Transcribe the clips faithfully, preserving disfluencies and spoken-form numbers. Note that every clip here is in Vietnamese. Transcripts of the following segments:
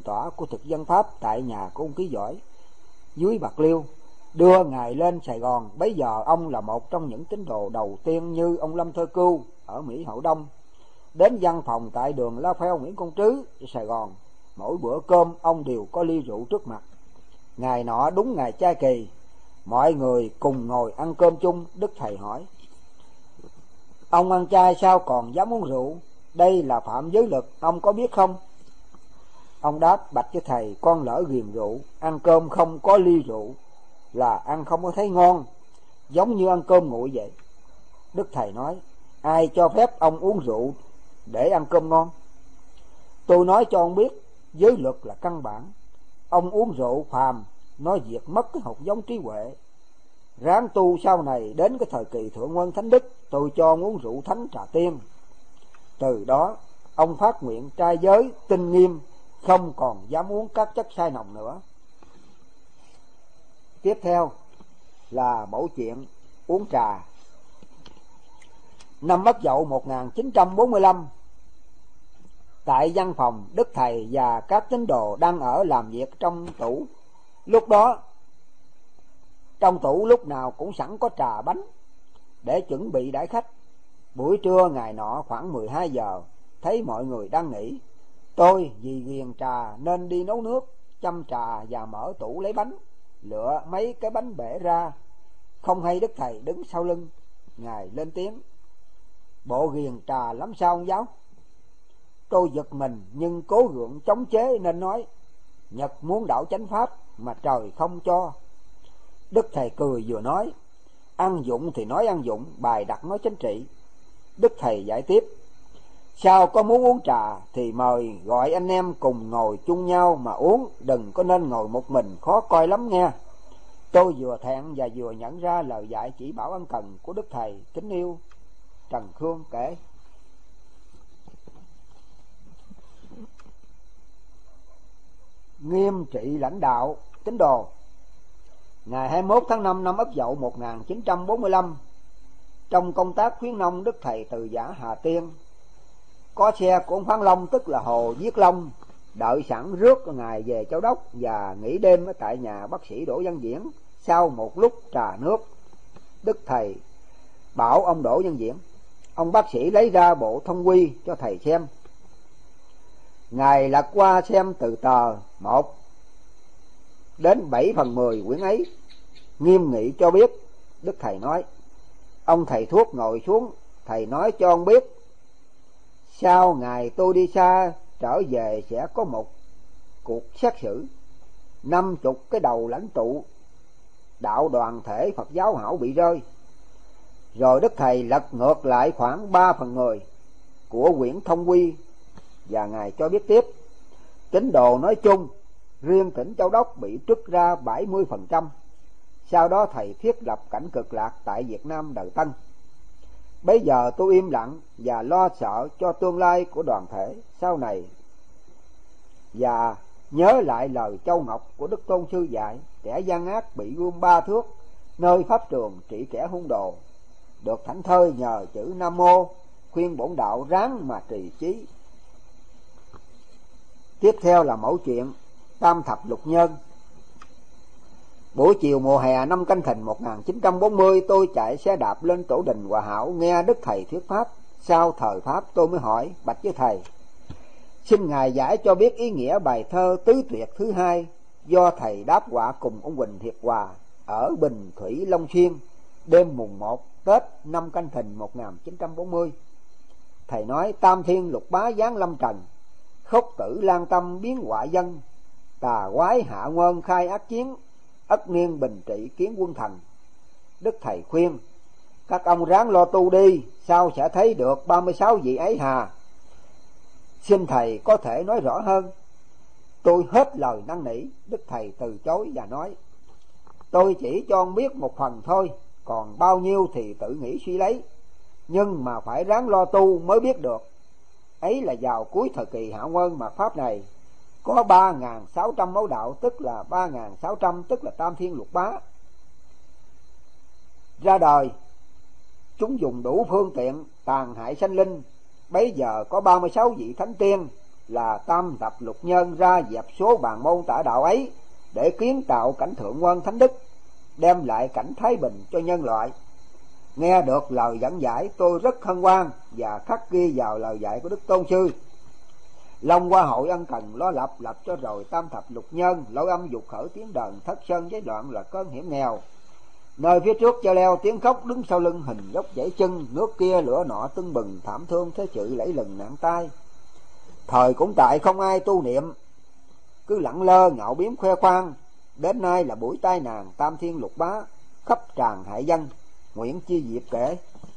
tỏa của thực dân Pháp tại nhà của ông Ký Giỏi dưới Bạc Liêu, đưa ngài lên Sài Gòn. Bấy giờ ông là một trong những tín đồ đầu tiên như ông Lâm Thơ Cưu ở Mỹ Hậu Đông, đến văn phòng tại đường La Pheo Nguyễn Công Trứ Sài Gòn. Mỗi bữa cơm ông đều có ly rượu trước mặt. Ngày nọ đúng ngày Trai Kỳ, mọi người cùng ngồi ăn cơm chung. Đức Thầy hỏi: ông ăn chay sao còn dám uống rượu? Đây là phạm giới luật, ông có biết không? Ông đáp: bạch với thầy, con lỡ ghiền rượu, ăn cơm không có ly rượu là ăn không có thấy ngon, giống như ăn cơm nguội vậy. Đức Thầy nói: ai cho phép ông uống rượu để ăn cơm ngon? Tôi nói cho ông biết, giới luật là căn bản. Ông uống rượu phàm, nó diệt mất cái hột giống trí huệ. Ráng tu sau này đến cái thời kỳ thượng quân thánh đức, tôi cho ông uống rượu thánh trà tiên. Từ đó ông phát nguyện trai giới tinh nghiêm, không còn dám uống các chất sai nồng nữa. Tiếp theo là mẫu chuyện uống trà. Năm Ất Dậu một nghìn chín trăm bốn mươi lăm, tại văn phòng, Đức Thầy và các tín đồ đang ở làm việc trong tủ. Lúc đó trong tủ lúc nào cũng sẵn có trà bánh để chuẩn bị đãi khách. Buổi trưa ngày nọ khoảng mười hai giờ, thấy mọi người đang nghỉ, tôi vì ghiền trà nên đi nấu nước, chăm trà và mở tủ lấy bánh, lựa mấy cái bánh bể ra. Không hay Đức Thầy đứng sau lưng, ngài lên tiếng: bộ ghiền trà lắm sao ông giáo? Tôi giật mình nhưng cố gượng chống chế nên nói: Nhật muốn đạo chánh pháp mà trời không cho. Đức Thầy cười vừa nói: ăn dụng thì nói ăn dụng, bài đặt nói chính trị. Đức Thầy giải tiếp: sao có muốn uống trà thì mời gọi anh em cùng ngồi chung nhau mà uống, đừng có nên ngồi một mình, khó coi lắm nghe. Tôi vừa thẹn và vừa nhận ra lời dạy chỉ bảo ân cần của Đức Thầy kính yêu. Trần Khương kể: nghiêm trị lãnh đạo tín đồ. Ngày hai mươi mốt tháng năm năm Ất Dậu một nghìn chín trăm bốn mươi lăm, trong công tác khuyến nông, Đức Thầy từ giả Hà Tiên. Có xe của ông Phán Long, tức là Hồ Viết Long, đợi sẵn rước ngài về Châu Đốc và nghỉ đêm ở tại nhà bác sĩ Đỗ Văn Diễn. Sau một lúc trà nước, Đức Thầy bảo ông Đỗ Văn Diễn: ông bác sĩ lấy ra bộ thông quy cho thầy xem. Ngài lật qua xem từ tờ một đến bảy phần mười quyển ấy, nghiêm nghị cho biết. Đức Thầy nói: ông thầy thuốc ngồi xuống, thầy nói cho ông biết, sau ngày tôi đi xa trở về sẽ có một cuộc xét xử. Năm chục cái đầu lãnh tụ đạo đoàn thể Phật giáo Hảo bị rơi. Rồi Đức Thầy lật ngược lại khoảng ba phần mười của quyển thông quy và ngài cho biết tiếp: tín đồ nói chung, riêng tỉnh Châu Đốc bị trút ra bảy mươi phần trăm. Sau đó thầy thiết lập cảnh cực lạc tại Việt Nam đời Tân. Bây giờ tôi im lặng và lo sợ cho tương lai của đoàn thể sau này, và nhớ lại lời Châu Ngọc của Đức Tôn Sư dạy: kẻ gian ác bị gươm ba thước, nơi pháp trường trị kẻ hung đồ. Được thảnh thơi nhờ chữ Nam Mô, khuyên bổn đạo ráng mà trì chí. Tiếp theo là mẫu chuyện Tam Thập Lục Nhân. Buổi chiều mùa hè năm Canh Thìn một nghìn chín trăm bốn mươi, tôi chạy xe đạp lên tổ đình Hòa Hảo nghe Đức Thầy thuyết pháp. Sau thời pháp tôi mới hỏi: bạch với thầy, xin ngài giải cho biết ý nghĩa bài thơ tứ tuyệt thứ hai do thầy đáp họa cùng ông Huỳnh Thiệt Hòa ở Bình Thủy Long Xuyên đêm mùng một Tết năm Canh Thìn một nghìn chín trăm bốn mươi. Thầy nói: tam thiên lục bá giáng lâm trần, khốc tử lan tâm biến họa dân, tà quái hạ nguyên khai ác chiến, ất niên bình trị kiến quân thần. Đức Thầy khuyên: các ông ráng lo tu đi, sao sẽ thấy được ba mươi sáu vị ấy hà? Xin thầy có thể nói rõ hơn. Tôi hết lời năn nỉ. Đức Thầy từ chối và nói: tôi chỉ cho ông biết một phần thôi, còn bao nhiêu thì tự nghĩ suy lấy, nhưng mà phải ráng lo tu mới biết được. Ấy là vào cuối thời kỳ Hạ Nguyên mạt Pháp này, có ba nghìn sáu trăm mẫu đạo, tức là ba nghìn sáu trăm, tức là tam thiên lục bá ra đời. Chúng dùng đủ phương tiện tàn hại sanh linh. Bấy giờ có ba mươi sáu vị thánh tiên là tam thập lục nhân ra dẹp số bàn môn tả đạo ấy, để kiến tạo cảnh thượng quân thánh đức, đem lại cảnh thái bình cho nhân loại. Nghe được lời dẫn giải, tôi rất hân hoan và khắc ghi vào lời dạy của Đức Tôn Sư. Long Hoa hội ân cần lo lập, lập cho rồi tam thập lục nhân, lối âm dục khởi tiếng đờn, thất sơn giấy đoạn là cơn hiểm nghèo. Nơi phía trước cho leo tiếng khóc, đứng sau lưng hình dốc dãy chân, nước kia lửa nọ tưng bừng, thảm thương thế sự lẫy lừng nạn tai. Thời cũng tại không ai tu niệm, cứ lẳng lơ ngạo biếm khoe khoang, đến nay là buổi tai nạn tam thiên lục bá, khắp tràn hại dân, nguyện chi diệp kể.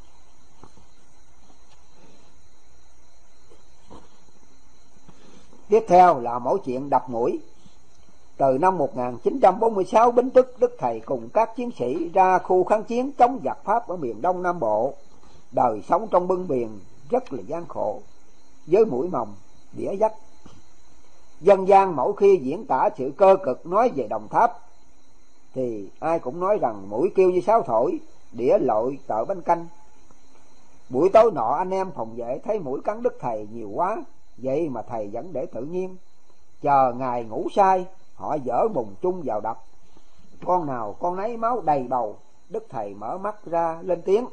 Tiếp theo là mẫu chuyện đập mũi. Từ năm một nghìn chín trăm bốn mươi sáu, Bính Tức Đức Thầy cùng các chiến sĩ ra khu kháng chiến chống giặc Pháp ở miền Đông Nam Bộ. Đời sống trong bưng biển rất là gian khổ, với mũi mồng, đĩa dách. Dân gian mỗi khi diễn tả sự cơ cực nói về Đồng Tháp, thì ai cũng nói rằng mũi kêu như sáo thổi, đĩa lội tợ bánh canh. Buổi tối nọ anh em phòng vệ thấy mũi cắn Đức Thầy nhiều quá, vậy mà thầy vẫn để tự nhiên, chờ ngài ngủ say, họ dỡ bùng chung vào đập. Con nào con nấy máu đầy bầu. Đức Thầy mở mắt ra lên tiếng.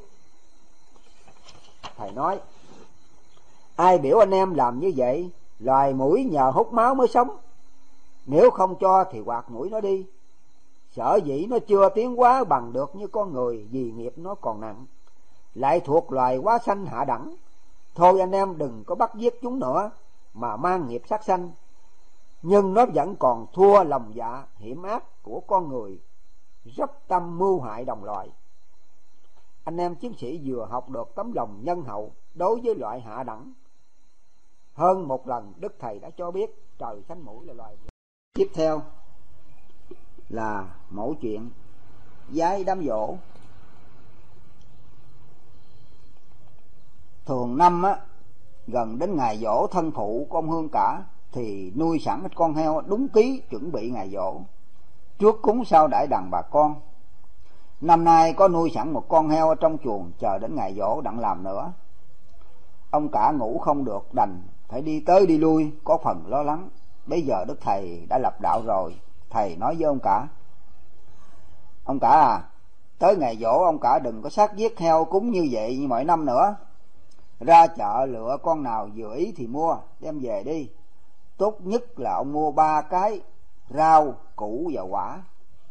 Thầy nói: ai biểu anh em làm như vậy? Loài mũi nhờ hút máu mới sống, nếu không cho thì quạt mũi nó đi. Sở dĩ nó chưa tiến hóa bằng được như con người, vì nghiệp nó còn nặng, lại thuộc loài quá sanh hạ đẳng. Thôi anh em đừng có bắt giết chúng nữa, mà mang nghiệp sát sanh. Nhưng nó vẫn còn thua lòng dạ hiểm ác của con người, rất tâm mưu hại đồng loại. Anh em chiến sĩ vừa học được tấm lòng nhân hậu đối với loại hạ đẳng. Hơn một lần Đức Thầy đã cho biết trời xanh mũi là loài. Tiếp theo là mẫu chuyện giái đám giỗ. Thường năm á, gần đến ngày giỗ thân phụ con Hương Cả, thì nuôi sẵn ít con heo đúng ký chuẩn bị ngày giỗ, trước cúng sau đãi đàn bà con. Năm nay có nuôi sẵn một con heo ở trong chuồng, chờ đến ngày giỗ đặng làm nữa. Ông Cả ngủ không được, đành phải đi tới đi lui, có phần lo lắng. Bây giờ Đức Thầy đã lập đạo rồi, Thầy nói với ông Cả: ông Cả à, tới ngày giỗ ông Cả đừng có sát giết heo cúng như vậy như mọi năm nữa. Ra chợ lựa con nào vừa ý thì mua, đem về đi. Tốt nhất là ông mua ba cái rau, củ và quả.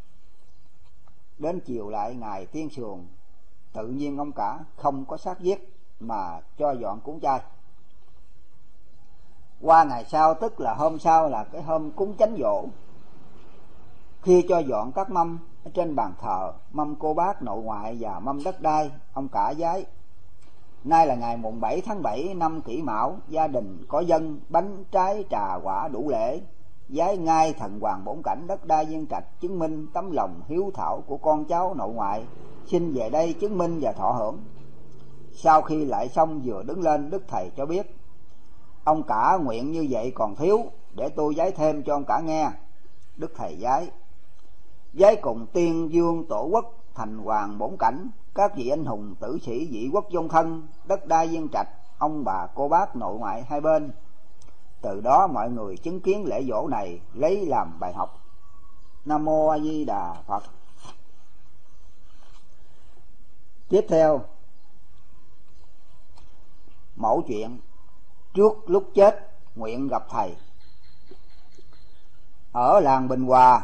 Đến chiều lại ngày tiên sườn, tự nhiên ông Cả không có sát giết mà cho dọn cúng chay. Qua ngày sau, tức là hôm sau là cái hôm cúng chánh giỗ, khi cho dọn các mâm ở trên bàn thờ, mâm cô bác nội ngoại và mâm đất đai, ông Cả giái: nay là ngày mùng bảy tháng bảy năm Kỷ Mão, gia đình có dân bánh trái trà quả đủ lễ, giái ngay thần hoàng bổn cảnh đất đai Viên Trạch, chứng minh tấm lòng hiếu thảo của con cháu nội ngoại, xin về đây chứng minh và thọ hưởng. Sau khi lại xong vừa đứng lên, Đức Thầy cho biết: ông Cả nguyện như vậy còn thiếu, để tôi giái thêm cho ông Cả nghe. Đức Thầy giái: giái cùng tiên dương tổ quốc, thành hoàng bổn cảnh, các vị anh hùng tử sĩ vị quốc vong thân, đất đai Viên Trạch, ông bà cô bác nội ngoại hai bên. Từ đó mọi người chứng kiến lễ giỗ này, lấy làm bài học. Nam Mô A Di Đà Phật. Tiếp theo, mẫu chuyện trước lúc chết nguyện gặp Thầy. Ở làng Bình Hòa,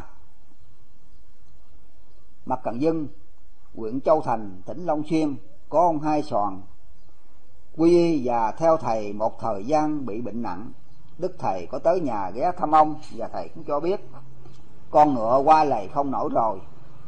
Mặt Cần Dưng, huyện Châu Thành, tỉnh Long Xuyên, có ông Hai Soàn quy y và theo Thầy một thời gian bị bệnh nặng. Đức Thầy có tới nhà ghé thăm ông, và Thầy cũng cho biết con ngựa qua lầy không nổi rồi.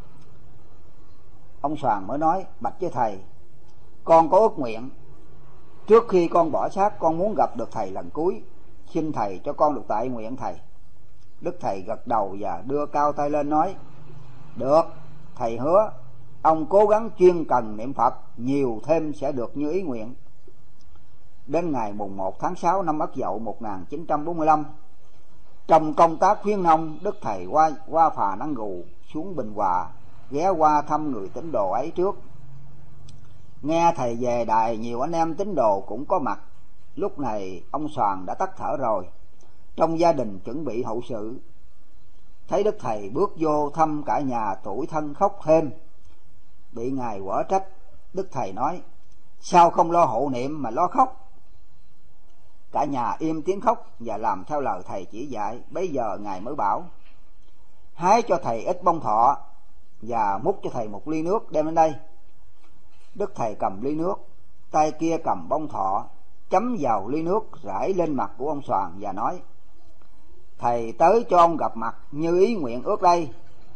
Ông Soàn mới nói: bạch với Thầy, con có ước nguyện, trước khi con bỏ xác con muốn gặp được Thầy lần cuối, xin Thầy cho con được tại nguyện Thầy. Đức Thầy gật đầu và đưa cao tay lên nói: được, Thầy hứa. Ông cố gắng chuyên cần niệm Phật, nhiều thêm sẽ được như ý nguyện. Đến ngày mùng một tháng sáu năm Ất Dậu một nghìn chín trăm bốn mươi lăm, trong công tác khuyến nông, Đức Thầy qua, qua phà Năng Gù xuống Bình Hòa, ghé qua thăm người tín đồ ấy trước. Nghe Thầy về đài, nhiều anh em tín đồ cũng có mặt. Lúc này ông Soàn đã tắt thở rồi. trong gia đình chuẩn bị hậu sự. Thấy Đức Thầy bước vô thăm, cả nhà tủi thân khóc thêm. Bị Ngài quở trách, Đức Thầy nói: sao không lo hộ niệm mà lo khóc? Cả nhà im tiếng khóc và làm theo lời Thầy chỉ dạy. Bấy giờ Ngài mới bảo: hái cho Thầy ít bông thọ và múc cho Thầy một ly nước đem lên đây. Đức Thầy cầm ly nước, tay kia cầm bông thọ, chấm vào ly nước rải lên mặt của ông Soàn và nói: Thầy tới cho ông gặp mặt như ý nguyện ước đây.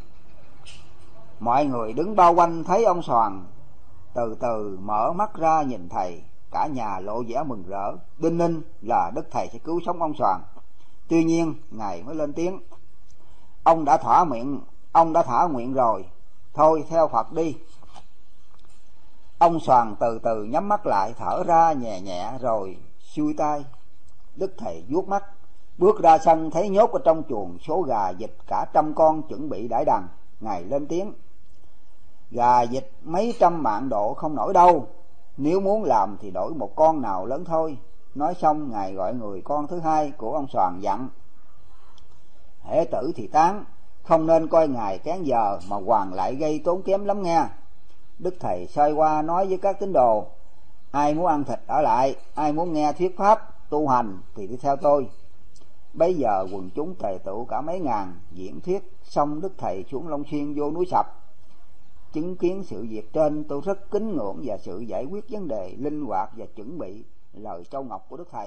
Mọi người đứng bao quanh thấy ông Soàn từ từ mở mắt ra nhìn Thầy, cả nhà lộ vẻ mừng rỡ, đinh ninh là Đức Thầy sẽ cứu sống ông Soàn. Tuy nhiên Ngài mới lên tiếng: Ông đã thỏa nguyện, ông đã thỏa nguyện rồi, thôi theo Phật đi. Ông Soàn từ từ nhắm mắt lại, thở ra nhẹ nhẹ rồi xuôi tay. Đức Thầy vuốt mắt, bước ra sân thấy nhốt ở trong chuồng số gà vịt cả trăm con chuẩn bị đãi đằng. Ngài lên tiếng: Gà vịt mấy trăm mạng độ không nổi đâu, nếu muốn làm thì đổi một con nào lớn thôi. Nói xong Ngài gọi người con thứ hai của ông Soàn dặn: Hễ tử thì tán, không nên coi Ngài kén giờ mà hoàn lại gây tốn kém lắm nghe. Đức Thầy xoay qua nói với các tín đồ: Ai muốn ăn thịt ở lại, ai muốn nghe thuyết pháp tu hành thì đi theo tôi. Bấy giờ quần chúng tề tụ cả mấy ngàn, diễn thuyết xong Đức Thầy xuống Long Xuyên vô núi Sập. Chứng kiến sự việc trên, tôi rất kính ngưỡng và sự giải quyết vấn đề linh hoạt và chuẩn bị lời châu ngọc của Đức Thầy.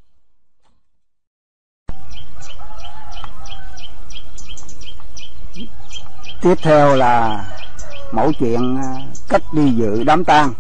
Tiếp theo là mẫu chuyện cách đi dự đám tang.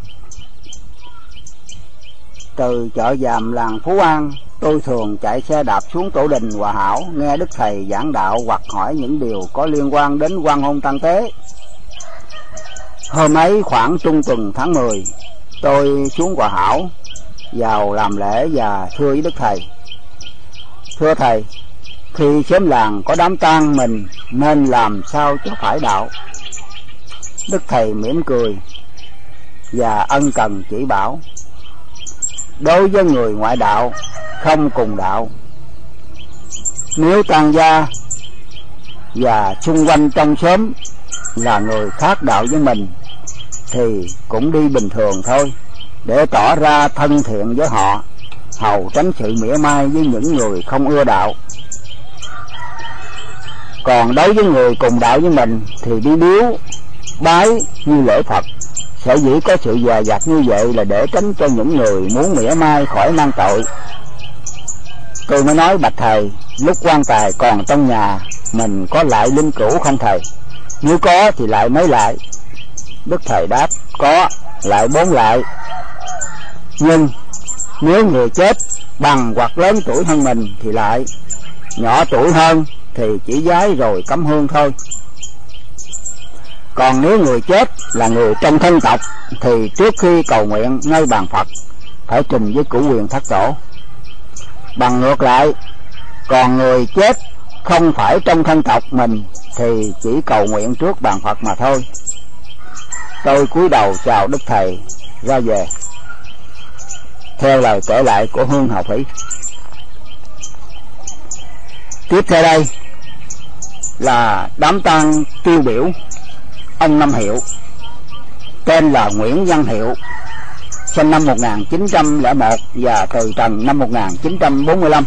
Từ chợ Giàm làng Phú An, tôi thường chạy xe đạp xuống tổ đình Hòa Hảo nghe Đức Thầy giảng đạo hoặc hỏi những điều có liên quan đến quan hôn tang tế. Hôm ấy khoảng trung tuần tháng mười, tôi xuống Hòa Hảo vào làm lễ và thưa với Đức Thầy: Thưa Thầy, khi xóm làng có đám tang mình nên làm sao cho phải đạo? Đức Thầy mỉm cười và ân cần chỉ bảo: Đối với người ngoại đạo không cùng đạo, nếu tang gia và xung quanh trong xóm là người khác đạo với mình thì cũng đi bình thường thôi, để tỏ ra thân thiện với họ, hầu tránh sự mỉa mai với những người không ưa đạo. Còn đối với người cùng đạo với mình thì đi biếu bái như lễ Phật. Sở dĩ có sự dè dặt như vậy là để tránh cho những người muốn mỉa mai khỏi mang tội. Tôi mới nói: Bạch Thầy, lúc quan tài còn trong nhà mình có lại linh cữu không thầy? Nếu có thì lại mấy lại? Đức Thầy đáp: Có, lại bốn lại. Nhưng nếu người chết bằng hoặc lớn tuổi hơn mình thì lại, nhỏ tuổi hơn thì chỉ vái rồi cắm hương thôi. Còn nếu người chết là người trong thân tộc thì trước khi cầu nguyện ngay bàn Phật phải trình với cửu quyền thất tổ. Bằng ngược lại, còn người chết không phải trong thân tộc mình thì chỉ cầu nguyện trước bàn Phật mà thôi. Tôi cúi đầu chào Đức Thầy ra về. Theo lời kể lại của Hương Hào Thủy. Tiếp theo đây là đám tang tiêu biểu ông Năm Hiệu, tên là Nguyễn Văn Hiệu, sinh năm một nghìn chín trăm lẻ một và từ trần năm một nghìn chín trăm bốn mươi lăm.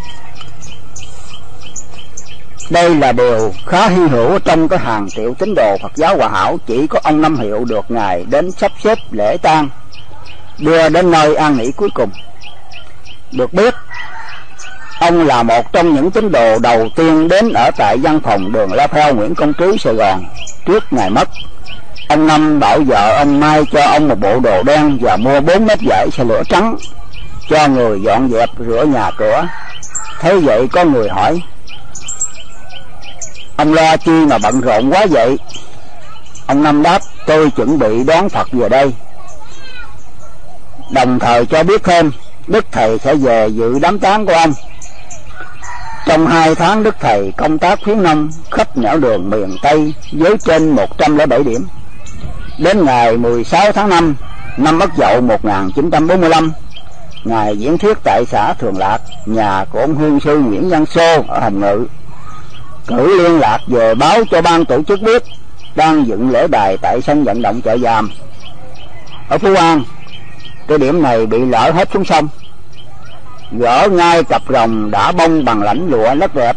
Đây là điều khá hy hữu trong cái hàng triệu tín đồ Phật giáo Hòa Hảo, chỉ có ông Năm Hiệu được Ngài đến sắp xếp lễ tang, đưa đến nơi an nghỉ cuối cùng. Được biết, ông là một trong những tín đồ đầu tiên đến ở tại văn phòng đường La Pheo, Nguyễn Công Trứ, Sài Gòn trước ngày mất. Ông Năm bảo vợ ông mai cho ông một bộ đồ đen và mua bốn mét vải xe lửa trắng cho người dọn dẹp rửa nhà cửa. Thấy vậy có người hỏi: Ông lo chi mà bận rộn quá vậy? Ông Năm đáp: Tôi chuẩn bị đón Phật về đây. Đồng thời cho biết thêm Đức Thầy sẽ về dự đám tang của ông. Trong hai tháng Đức Thầy công tác khuyến nông khắp nẻo đường miền Tây với trên một trăm lẻ bảy điểm. Đến ngày mười sáu tháng năm năm Ất Dậu một nghìn chín trăm bốn mươi lăm, Ngài diễn thuyết tại xã Thường Lạc, nhà của ông hương sư Nguyễn Văn Xô ở Hồng Ngự. Cử liên lạc về báo cho ban tổ chức biết đang dựng lễ đài tại sân vận động Chợ Giàm ở Phú An. Cái điểm này bị lỡ hết xuống sông. Gỡ ngay cặp rồng đã bông bằng lãnh lụa rất đẹp.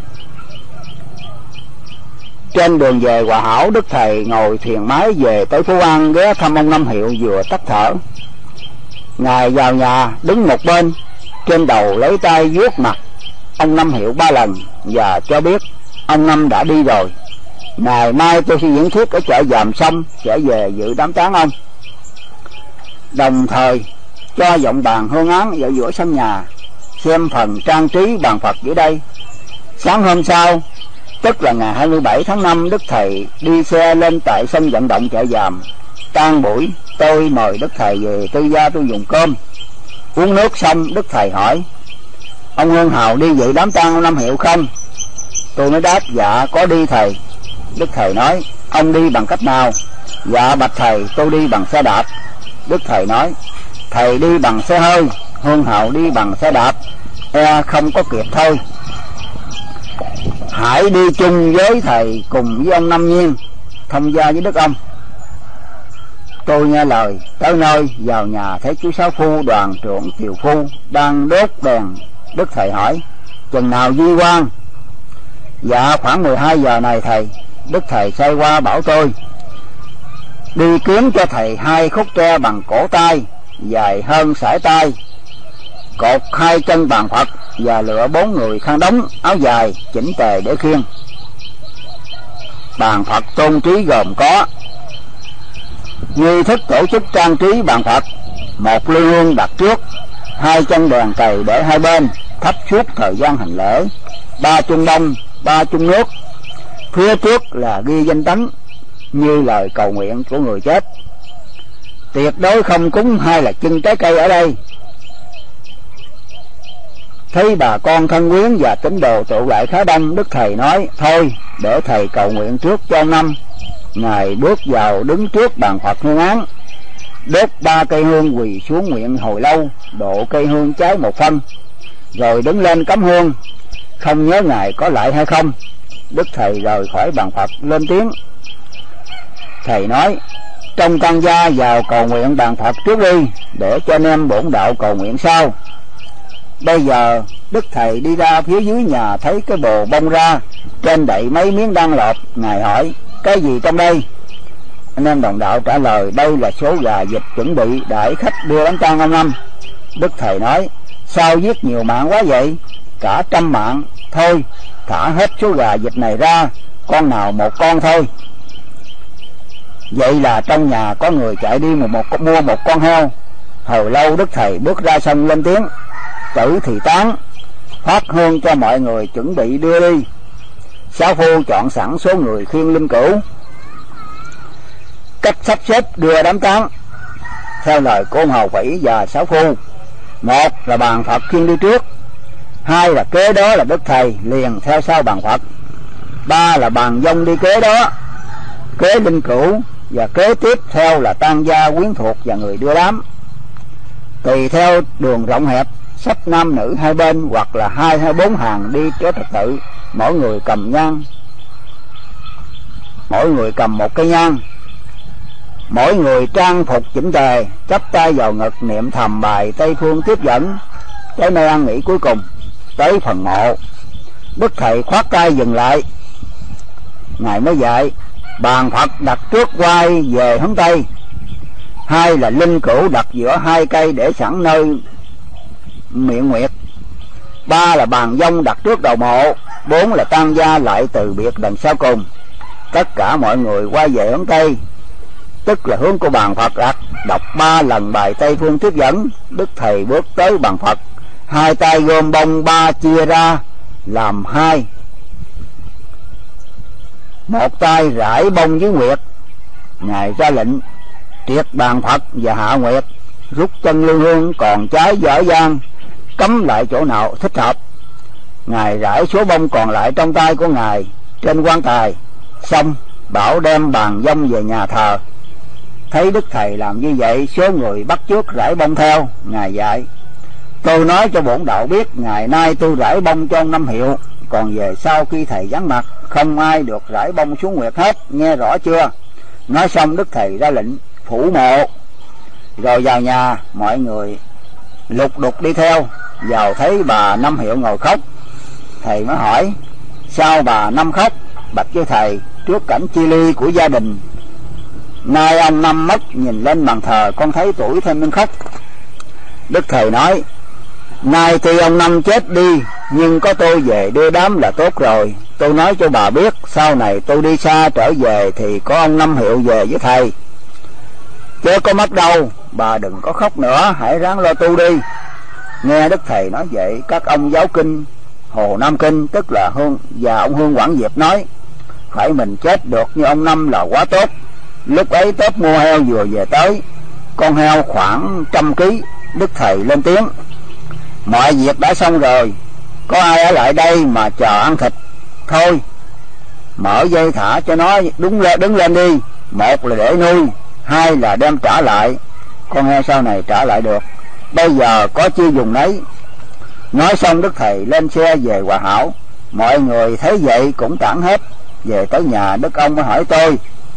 Trên đường về Hòa Hảo, Đức Thầy ngồi thuyền máy về tới Phú An, ghé thăm ông Năm Hiệu vừa tắt thở. Ngài vào nhà đứng một bên, trên đầu lấy tay vuốt mặt ông Năm Hiệu ba lần và cho biết ông Năm đã đi rồi. Ngày mai tôi sẽ diễn thuyết ở Chợ Giàm xong sẽ về dự đám táng ông. Đồng thời cho giọng bàn hương án ở giữa sân nhà, xem phần trang trí bàn Phật dưới đây. Sáng hôm sau, tức là ngày hai mươi bảy tháng năm, Đức Thầy đi xe lên tại sân vận động Chợ Giàm. Tan buổi, tôi mời Đức Thầy về tư gia tôi dùng cơm. Uống nước xong, Đức Thầy hỏi: ông Hương Hào đi dự đám tang ông Năm Hiệu không? Tôi mới đáp: dạ có đi thầy. Đức Thầy nói: ông đi bằng cách nào? Dạ bạch thầy, tôi đi bằng xe đạp. Đức Thầy nói: thầy đi bằng xe hơi, Hương Hào đi bằng xe đạp, e không có kịp thôi. Hãy đi chung với thầy cùng với ông Năm Nhiên thông gia với đức ông. Tôi nghe lời, tới nơi vào nhà thấy chú Sáu Phu đoàn trưởng Tiều Phu đang đốt đèn. Đức Thầy hỏi: chừng nào di quan? Dạ khoảng mười hai giờ này thầy. Đức Thầy xoay qua bảo tôi đi kiếm cho thầy hai khúc tre bằng cổ tay dài hơn sải tay, cột hai chân bàn Phật và lựa bốn người khăn đóng áo dài chỉnh tề để khiêng. Bàn Phật tôn trí gồm có: nghi thức tổ chức trang trí bàn Phật, một ly hương đặt trước, hai chân đèn cầy để hai bên thắp suốt thời gian hành lễ, ba chung bông, ba chung nước. Phía trước là ghi danh tánh như lời cầu nguyện của người chết. Tuyệt đối không cúng hay là chân trái cây ở đây. Thấy bà con thân quyến và tín đồ tụ lại khá đông, Đức Thầy nói: thôi để thầy cầu nguyện trước cho ông Năm. Ngài bước vào đứng trước bàn Phật hương án, đốt ba cây hương quỳ xuống nguyện hồi lâu, độ cây hương cháy một phân, rồi đứng lên cắm hương. Không nhớ Ngài có lại hay không. Đức Thầy rời khỏi bàn Phật lên tiếng. Thầy nói: trong căn gia vào cầu nguyện bàn Phật trước đi, để cho anh em bổn đạo cầu nguyện sau. Bây giờ Đức Thầy đi ra phía dưới nhà, thấy cái bồ bông ra, trên đậy mấy miếng đan lọt. Ngài hỏi: cái gì trong đây? Anh em đồng đạo trả lời: đây là số gà vịt chuẩn bị đãi khách đưa đám tang ông Năm. Đức Thầy nói: sao giết nhiều mạng quá vậy? Cả trăm mạng. Thôi thả hết số gà vịt này ra, con nào một con thôi. Vậy là trong nhà có người chạy đi một, một mua một con heo. Hồi lâu Đức Thầy bước ra sân lên tiếng: tử thì tán, phát hương cho mọi người chuẩn bị đưa đi. Sáu Phu chọn sẵn số người khiêng linh cữu, cách sắp xếp đưa đám tang theo lời của ông Hầu Vĩ và Sáu Phu. Một là bàn Phật khiêng đi trước, hai là kế đó là Đức Thầy liền theo sau bàn Phật, ba là bàn dông đi kế đó, kế linh cữu, và kế tiếp theo là tang gia quyến thuộc và người đưa đám. Tùy theo đường rộng hẹp, sắp nam nữ hai bên, hoặc là hai hay bốn hàng đi cho trật tự. Mỗi người cầm nhang, mỗi người cầm một cây nhang, mỗi người trang phục chỉnh tề, chắp tay vào ngực niệm thầm bài Tây Phương tiếp dẫn. Tới nơi ăn nghỉ cuối cùng, tới phần mộ, Đức Thầy khoát tay dừng lại. Ngài mới dạy: bàn Phật đặt trước quay về hướng Tây, hai là linh cữu đặt giữa hai cây để sẵn nơi miệng nguyệt, ba là bàn dông đặt trước đầu mộ, bốn là tang gia lại từ biệt đằng sau cùng. Tất cả mọi người quay về hướng Tây, tức là hướng của bàn Phật đặt, đọc ba lần bài Tây Phương tiếp dẫn. Đức Thầy bước tới bàn Phật, hai tay gom bông ba chia ra làm hai, một tay rải bông với nguyệt. Ngài ra lệnh triệt bàn Phật và hạ nguyệt, rút chân lư hương còn trái dở dang, cắm lại chỗ nào thích hợp. Ngài rải số bông còn lại trong tay của Ngài trên quan tài, xong bảo đem bàn dông về nhà thờ. Thấy Đức Thầy làm như vậy, số người bắt chước rải bông theo. Ngài dạy: Tôi nói cho bổn đạo biết, ngày nay tôi rải bông cho ông Năm Hiệu, còn về sau khi thầy vắng mặt, không ai được rải bông xuống nguyệt hết, nghe rõ chưa? Nói xong đức thầy ra lệnh phủ mộ, rồi vào nhà. Mọi người lục đục đi theo, vào thấy bà Năm Hiệu ngồi khóc. Thầy mới hỏi: sao bà Năm khóc? Bạch với thầy: trước cảnh chia ly của gia đình, nay ông Năm mất, nhìn lên bàn thờ con thấy tuổi thêm nên khóc. Đức thầy nói: nay tuy ông Năm chết đi, nhưng có tôi về đưa đám là tốt rồi. Tôi nói cho bà biết, sau này tôi đi xa trở về thì có ông Năm Hiệu về với thầy, chứ có mất đâu. Bà đừng có khóc nữa, hãy ráng lo tu đi. Nghe đức thầy nói vậy, các ông giáo kinh Hồ Nam Kinh, tức là Hương và ông Hương Quảng Diệp nói: phải mình chết được như ông Năm là quá tốt. Lúc ấy Tết mua heo vừa về tới, con heo khoảng trăm ký. Đức thầy lên tiếng: mọi việc đã xong rồi, có ai ở lại đây mà chờ ăn thịt? Thôi mở dây thả cho nó đúng lên, đứng lên đi. Một là để nuôi, hai là đem trả lại. Con heo sau này trả lại được, bây giờ có chi dùng nấy. Nói xong đức thầy lên xe về Hòa Hảo. Mọi người thấy vậy cũng tản hết. Về tới nhà, đức ông mới hỏi tôi: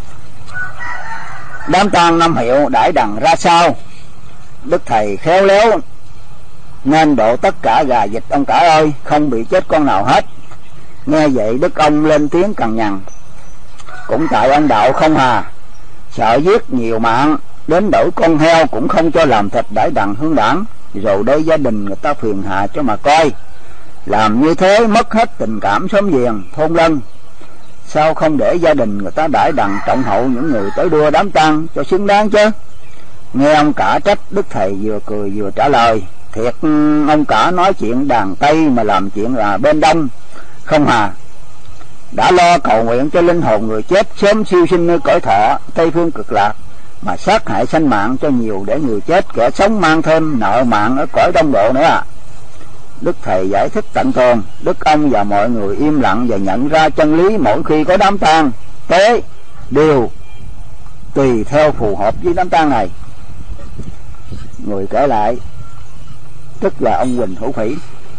đám tang Năm Hiệu đãi đằng ra sao? Đức thầy khéo léo nên độ tất cả gà vịt ông cả ơi, không bị chết con nào hết. Nghe vậy đức ông lên tiếng cằn nhằn: cũng tại ông đạo không hà, sợ giết nhiều mạng, đến đổi con heo cũng không cho làm thịt đãi đằng hương đảng, rồi để gia đình người ta phiền hà cho mà coi. Làm như thế mất hết tình cảm xóm giềng thôn lân. Sao không để gia đình người ta đãi đằng trọng hậu những người tới đua đám tang cho xứng đáng chứ? Nghe ông cả trách, đức thầy vừa cười vừa trả lời: thiệt, ông cả nói chuyện đàn Tây mà làm chuyện là bên Đông không hà. Đã lo cầu nguyện cho linh hồn người chết sớm siêu sinh nơi cõi thọ Tây phương cực lạc, mà sát hại sanh mạng cho nhiều để người chết kẻ sống mang thêm nợ mạng ở cõi Đông Độ nữa à. Đức thầy giải thích tận tường. Đức ông và mọi người im lặng và nhận ra chân lý mỗi khi có đám tang tế đều tùy theo phù hợp với đám tang này. Người kể lại tức là ông Huỳnh Hữu Phỉ.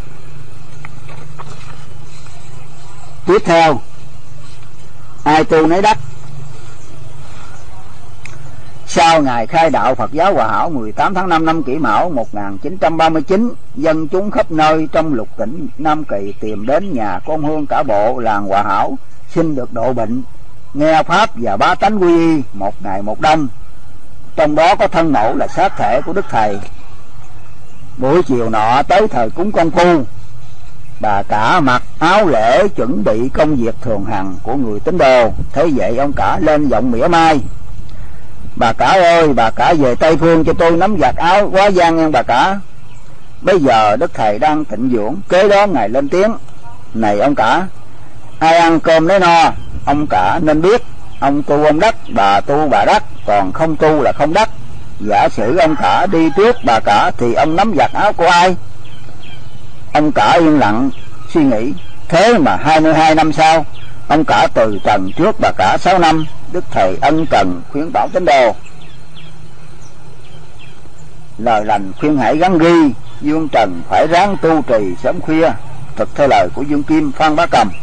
Tiếp theo, ai tu nấy đắc. Sau ngày khai đạo Phật giáo Hòa Hảo mười tám tháng năm năm Kỷ Mão một nghìn chín trăm ba mươi chín, dân chúng khắp nơi trong lục tỉnh Nam Kỳ tìm đến nhà con Hương cả bộ làng Hòa Hảo xin được độ bệnh, nghe pháp và bá tánh quy y một ngày một đêm. Trong đó có thân mẫu là xác thể của đức thầy. Buổi chiều nọ tới thời cúng công phu, bà cả mặc áo lễ chuẩn bị công việc thường hằng của người tín đồ. Thế vậy ông cả lên giọng mỉa mai: bà cả ơi, bà cả về Tây Phương cho tôi nắm giặt áo quá gian nha bà cả. Bây giờ đức thầy đang tịnh dưỡng. Kế đó ngài lên tiếng: này ông cả, ai ăn cơm lấy no. Ông cả nên biết, ông tu ông đắc, bà tu bà đắc, còn không tu là không đắc. Giả sử ông cả đi trước bà cả thì ông nắm giặt áo của ai? Ông cả yên lặng suy nghĩ. Thế mà hai mươi hai năm sau, ông cả từ trần trước bà cả sáu năm. Đức thầy ân cần khuyến bảo tín đồ: lời lành khuyên hãy gắn ghi, dương trần phải ráng tu trì sớm khuya. Thực theo lời của Dương Kim, Phan Bá Cầm.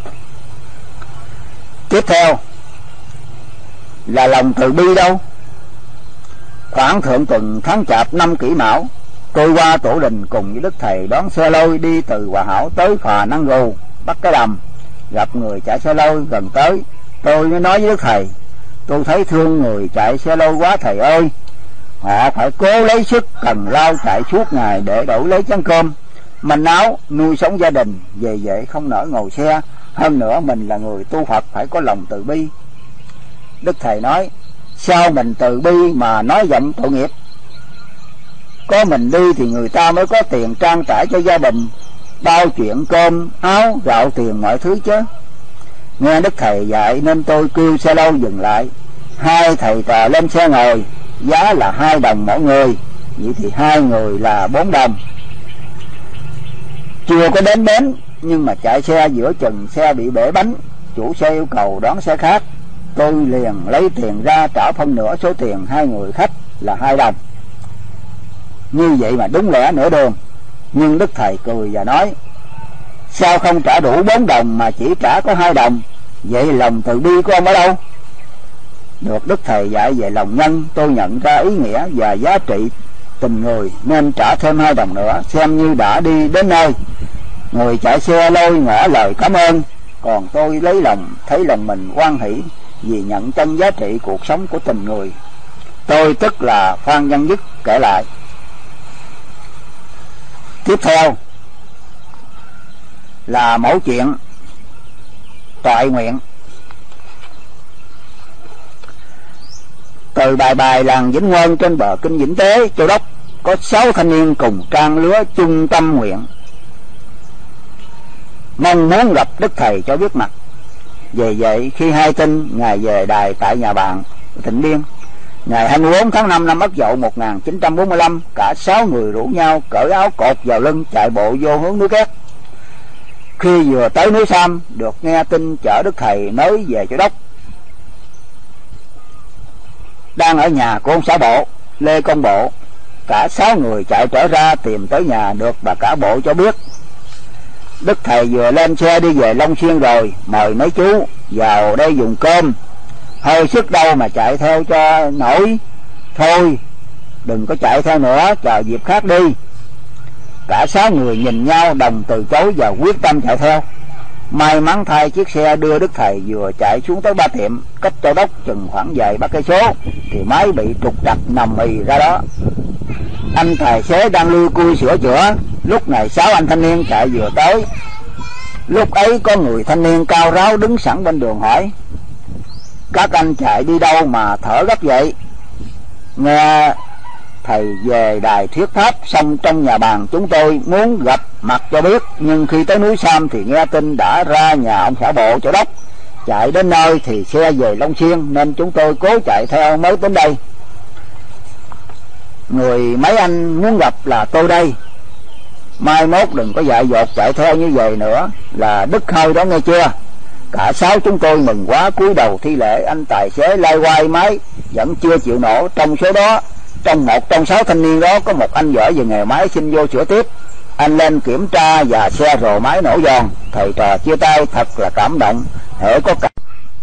Tiếp theo là lòng từ bi đâu. Khoảng thượng tuần tháng Chạp năm Kỷ Mão, tôi qua Tổ Đình cùng với đức thầy đón xe lôi đi từ Hòa Hảo tới phà Năng Gù, Bắc Cái Đầm. Gặp người chạy xe lôi gần tới, tôi mới nói với đức thầy: tôi thấy thương người chạy xe lôi quá thầy ơi. Họ phải cố lấy sức cần lao chạy suốt ngày để đổi lấy chén cơm manh áo nuôi sống gia đình, về vậy không nỡ ngồi xe. Hơn nữa mình là người tu Phật phải có lòng từ bi. Đức thầy nói: sao mình từ bi mà nói giọng tội nghiệp? Có mình đi thì người ta mới có tiền trang trải cho gia đình, bao chuyện cơm áo gạo tiền mọi thứ chứ. Nghe đức thầy dạy nên tôi kêu xe lâu dừng lại. Hai thầy trò lên xe ngồi, giá là hai đồng mỗi người, vậy thì hai người là bốn đồng. Chưa có đến bến nhưng mà chạy xe giữa chừng xe bị bể bánh, chủ xe yêu cầu đón xe khác. Tôi liền lấy tiền ra trả phân nửa số tiền hai người khách là hai đồng. Như vậy mà đúng lẽ nửa đường. Nhưng Đức Thầy cười và nói: sao không trả đủ bốn đồng mà chỉ trả có hai đồng? Vậy lòng từ bi của ông ở đâu? Được Đức Thầy dạy về lòng nhân, tôi nhận ra ý nghĩa và giá trị tình người, nên trả thêm hai đồng nữa, xem như đã đi đến nơi. Người chạy xe lôi ngỏ lời cảm ơn, còn tôi lấy lòng thấy lòng mình hoan hỷ vì nhận chân giá trị cuộc sống của tình người. Tôi tức là Phan Văn Dứt kể lại. Tiếp theo là mẫu chuyện toại nguyện. Từ Bài Bài làng Vĩnh Nguyên trên bờ kinh Vĩnh Tế, Châu Đốc, có sáu thanh niên cùng trang lứa chung tâm nguyện, mong muốn gặp Đức Thầy cho biết mặt. Vì vậy khi hai tin Ngài về đài tại nhà bạn Tịnh Biên ngày hai mươi bốn tháng năm năm Ất Dậu một nghìn chín trăm bốn mươi lăm, cả sáu người rủ nhau cởi áo cột vào lưng chạy bộ vô hướng núi Két. Khi vừa tới núi Sam, được nghe tin chở Đức Thầy mới về Châu Đốc. Đang ở nhà của ông xã Bộ Lê Công Bộ, cả sáu người chạy trở ra tìm tới nhà, được bà cả Bộ cho biết Đức Thầy vừa lên xe đi về Long Xuyên rồi, mời mấy chú vào đây dùng cơm. Hơi sức đâu mà chạy theo cho nổi, thôi đừng có chạy theo nữa, chờ dịp khác đi. Cả sáu người nhìn nhau đồng từ chối và quyết tâm chạy theo. May mắn thay chiếc xe đưa Đức Thầy vừa chạy xuống tới Ba Tiệm, cách Châu Đốc chừng khoảng vài ba cây số, thì máy bị trục trặc nằm ì ra đó. Anh tài xế đang lui cui sửa chữa. Lúc này sáu anh thanh niên chạy vừa tới. Lúc ấy có người thanh niên cao ráo đứng sẵn bên đường hỏi: các anh chạy đi đâu mà thở gấp vậy? Nghe Thầy về đài thuyết pháp xong trong nhà bàn, chúng tôi muốn gặp mặt cho biết, nhưng khi tới núi Sam thì nghe tin đã ra nhà ông xã Bộ Châu Đốc. Chạy đến nơi thì xe về Long Xuyên, nên chúng tôi cố chạy theo mới đến đây. Người mấy anh muốn gặp là tôi đây. Mai mốt đừng có dại dột chạy theo như vậy nữa, là đứt hơi đó nghe chưa? Cả sáu chúng tôi mừng quá cúi đầu thi lễ. Anh tài xế lai quay máy vẫn chưa chịu nổ. Trong số đó, trong một trong sáu thanh niên đó có một anh giỏi về nghề máy, xin vô sửa tiếp. Anh lên kiểm tra và xe rồ máy nổ giòn. Thầy trò chia tay thật là cảm động. Hễ có cả.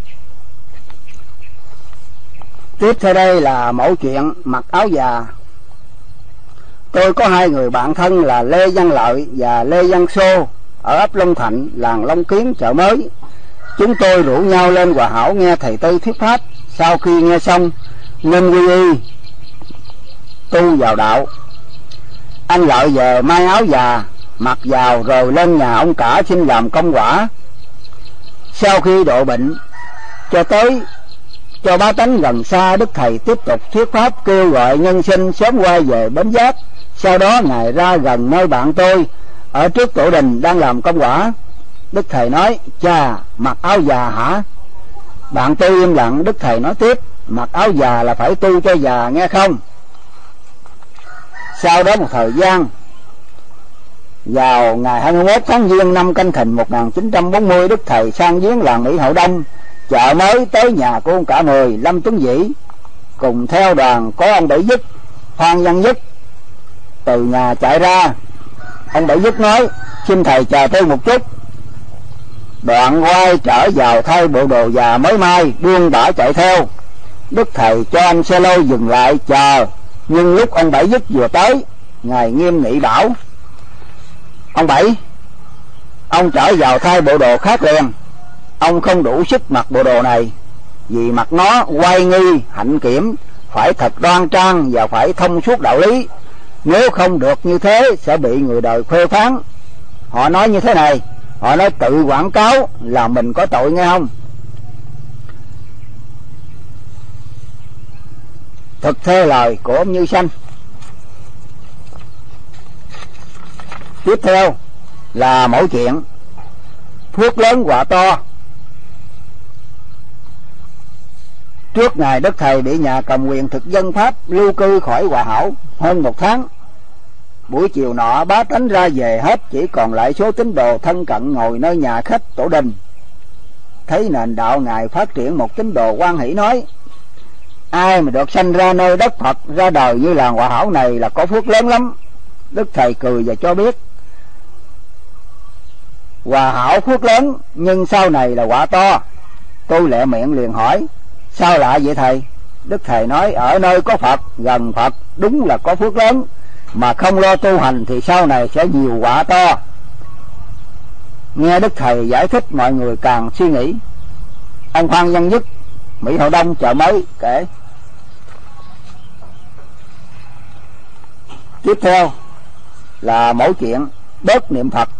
Tiếp theo đây là mẫu chuyện mặc áo già. Tôi có hai người bạn thân là Lê Văn Lợi và Lê Văn Xô ở ấp Long Thạnh, làng Long Kiến, chợ mới. Chúng tôi rủ nhau lên Hòa Hảo nghe thầy Tư thuyết pháp. Sau khi nghe xong nên quy y tu vào đạo. Anh Lợi về may áo già mặc vào rồi lên nhà ông cả xin làm công quả. Sau khi độ bệnh cho tới cho bá tánh gần xa, Đức Thầy tiếp tục thuyết pháp kêu gọi nhân sinh sớm quay về Bến Giác. Sau đó Ngài ra gần nơi bạn tôi ở trước tổ đình đang làm công quả. Đức Thầy nói: chà, mặc áo già hả? Bạn tôi im lặng. Đức Thầy nói tiếp: mặc áo già là phải tu cho già, nghe không? Sau đó một thời gian, vào ngày hai mươi mốt tháng Giêng năm Canh Thìn một nghìn chín trăm bốn mươi, Đức Thầy sang viếng làng Mỹ Hậu Đông, chợ mới, tới nhà của ông cả Mười, Lâm Tuấn Vĩ. Cùng theo đoàn có ông Bảy Dứt, Phan Văn Dứt. Từ nhà chạy ra, ông Bảy Dứt nói: xin thầy chờ tôi một chút. Đoạn quay trở vào thay bộ đồ già mới may, buông bả chạy theo. Đức Thầy cho anh xe lôi dừng lại chờ, nhưng lúc ông Bảy Dứt vừa tới, Ngài nghiêm nghị bảo: ông Bảy, ông trở vào thay bộ đồ khác liền. Ông không đủ sức mặc bộ đồ này, vì mặc nó quay nghi hạnh kiểm, phải thật đoan trang và phải thông suốt đạo lý. Nếu không được như thế sẽ bị người đời phê phán. Họ nói như thế này, họ nói tự quảng cáo là mình có tội, nghe không? Thực theo lời của ông Như Sanh. Tiếp theo là mẫu chuyện phước lớn quả to. Trước ngày Đức Thầy bị nhà cầm quyền thực dân Pháp lưu cư khỏi Hòa Hảo hơn một tháng, buổi chiều nọ bá tánh ra về hết, chỉ còn lại số tín đồ thân cận ngồi nơi nhà khách tổ đình. Thấy nền đạo Ngài phát triển, một tín đồ hoan hỷ nói: ai mà được sanh ra nơi đất Phật, ra đời như làng Hòa Hảo này là có phước lớn lắm. Đức Thầy cười và cho biết: Hòa hảo phước lớn, nhưng sau này là quả to. Tôi lẹ miệng liền hỏi: Sao lạ vậy thầy? Đức Thầy nói: Ở nơi có Phật, gần Phật, đúng là có phước lớn, mà không lo tu hành thì sau này sẽ nhiều quả to. Nghe Đức Thầy giải thích, mọi người càng suy nghĩ. Ông Phan Văn Nhất, Mỹ Hậu Đông, Chợ Mới kể. Tiếp theo là mẫu chuyện bớt niệm Phật.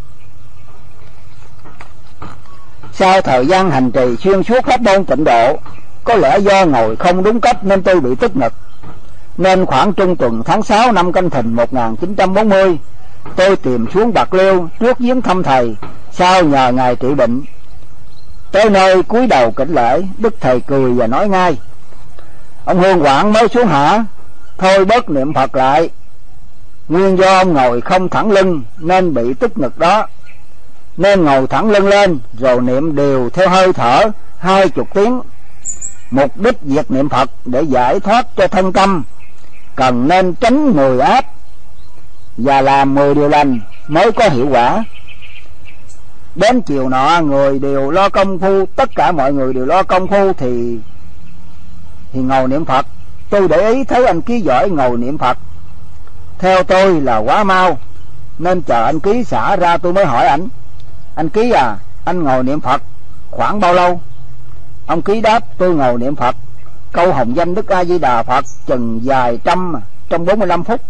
Sau thời gian hành trì xuyên suốt pháp môn Tịnh Độ, có lẽ do ngồi không đúng cách nên tôi bị tức ngực. Nên khoảng trung tuần tháng sáu năm Canh Thìn một nghìn chín trăm bốn mươi, tôi tìm xuống Bạc Liêu trước viếng thăm thầy, sau nhờ ngài trị bệnh. Tới nơi cúi đầu kính lễ, Đức Thầy cười và nói ngay: Ông Hương Quảng mới xuống hả? Thôi bớt niệm Phật lại. Nguyên do ông ngồi không thẳng lưng nên bị tức ngực đó, nên ngồi thẳng lưng lên rồi niệm đều theo hơi thở hai chục tiếng. Mục đích việc niệm Phật để giải thoát cho thân tâm, cần nên tránh mười ác và làm mười điều lành mới có hiệu quả. Đến chiều nọ, người đều lo công phu, tất cả mọi người đều lo công phu thì thì ngồi niệm Phật. Tôi để ý thấy anh Ký giỏi ngồi niệm Phật, theo tôi là quá mau, nên chờ anh Ký xả ra tôi mới hỏi ảnh: Anh Ký à, anh ngồi niệm Phật khoảng bao lâu? Ông Ký đáp: Tôi ngồi niệm Phật câu hồng danh Đức A Di Đà Phật chừng vài trăm trong bốn mươi lăm phút.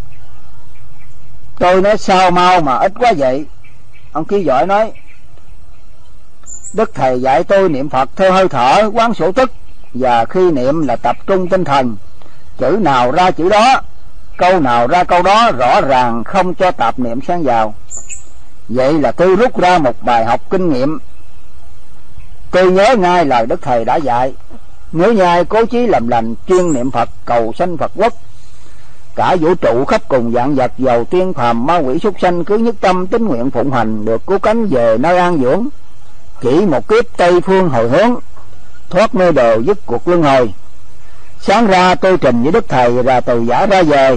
Tôi nói: Sao mau mà ít quá vậy? Ông Ký giỏi nói: Đức Thầy dạy tôi niệm Phật theo hơi thở, quán sổ tức, và khi niệm là tập trung tinh thần, chữ nào ra chữ đó, câu nào ra câu đó, rõ ràng không cho tạp niệm xen vào. Vậy là tôi rút ra một bài học kinh nghiệm. Tôi nhớ ngay lời Đức Thầy đã dạy: Nếu như ai cố chí làm lành, chuyên niệm Phật cầu sanh Phật quốc, cả vũ trụ khắp cùng vạn vật, dầu tiên phàm ma quỷ súc sanh, cứ nhất tâm tín nguyện phụng hành, được cứu cánh về nơi an dưỡng. Chỉ một kiếp Tây phương hồi hướng, thoát mê đồ dứt cuộc luân hồi. Sáng ra tôi trình với Đức Thầy và từ giả ra về.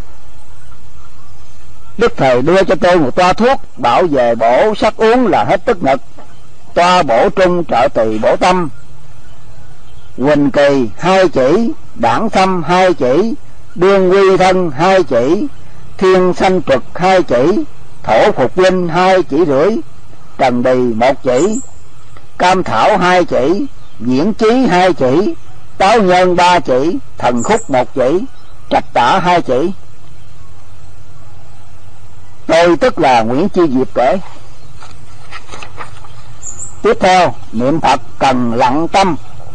Đức Thầy đưa cho tôi một toa thuốc, bảo về bổ sắc uống là hết tức ngực. Toa bổ trung trợ tỳ bổ tâm, Huỳnh Kỳ hai chỉ, Đảng Thâm hai chỉ, Đương Quy Thân hai chỉ, Thiên Sanh Trực hai chỉ, Thổ Phục Linh hai chỉ rưỡi, Trần Đì một chỉ, Cam Thảo hai chỉ, Diễn Chí hai chỉ, Táo Nhân ba chỉ, Thần Khúc một chỉ, Trạch Tả hai chỉ. Tôi tức là Nguyễn Chi Diệp kể. Tiếp theo, niệm Phật cần lặng tâm.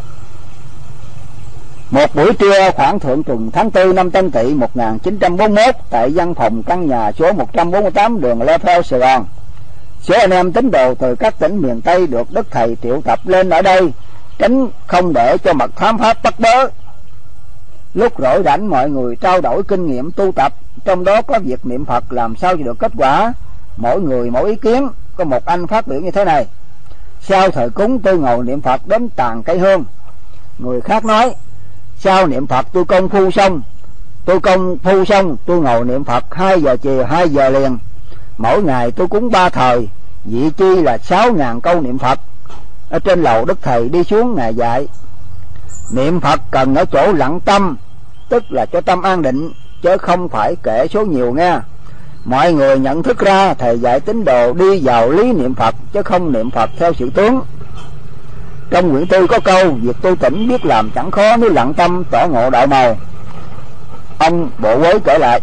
Một buổi trưa khoảng thượng tuần tháng tư năm Tân Tỵ một nghìn chín trăm bốn mươi mốt, tại văn phòng căn nhà số một trăm bốn mươi tám đường Lê Theo, Sài Gòn, số anh em tín đồ từ các tỉnh miền Tây được Đức Thầy triệu tập lên ở đây, tránh không để cho mật thám pháp bắt bớ. Lúc rỗi rảnh, mọi người trao đổi kinh nghiệm tu tập, trong đó có việc niệm Phật làm sao cho được kết quả. Mỗi người mỗi ý kiến. Có một anh phát biểu như thế này: Sau thời cúng tôi ngồi niệm Phật đến tàn cây hương. Người khác nói: Sau niệm Phật tôi công phu xong Tôi công phu xong tôi ngồi niệm Phật hai giờ chiều hai giờ liền. Mỗi ngày tôi cúng ba thời, vị chi là sáu ngàn câu niệm Phật. Ở trên lầu Đức Thầy đi xuống ngài dạy: Niệm Phật cần ở chỗ lặng tâm, tức là cho tâm an định, chứ không phải kể số nhiều nghe. Mọi người nhận thức ra Thầy dạy tín đồ đi vào lý niệm Phật, chứ không niệm Phật theo sự tướng. Trong quyển tư có câu: Việc tu tỉnh biết làm chẳng khó, nếu lặng tâm tỏ ngộ đạo màu. Ông Bộ Quế kể lại.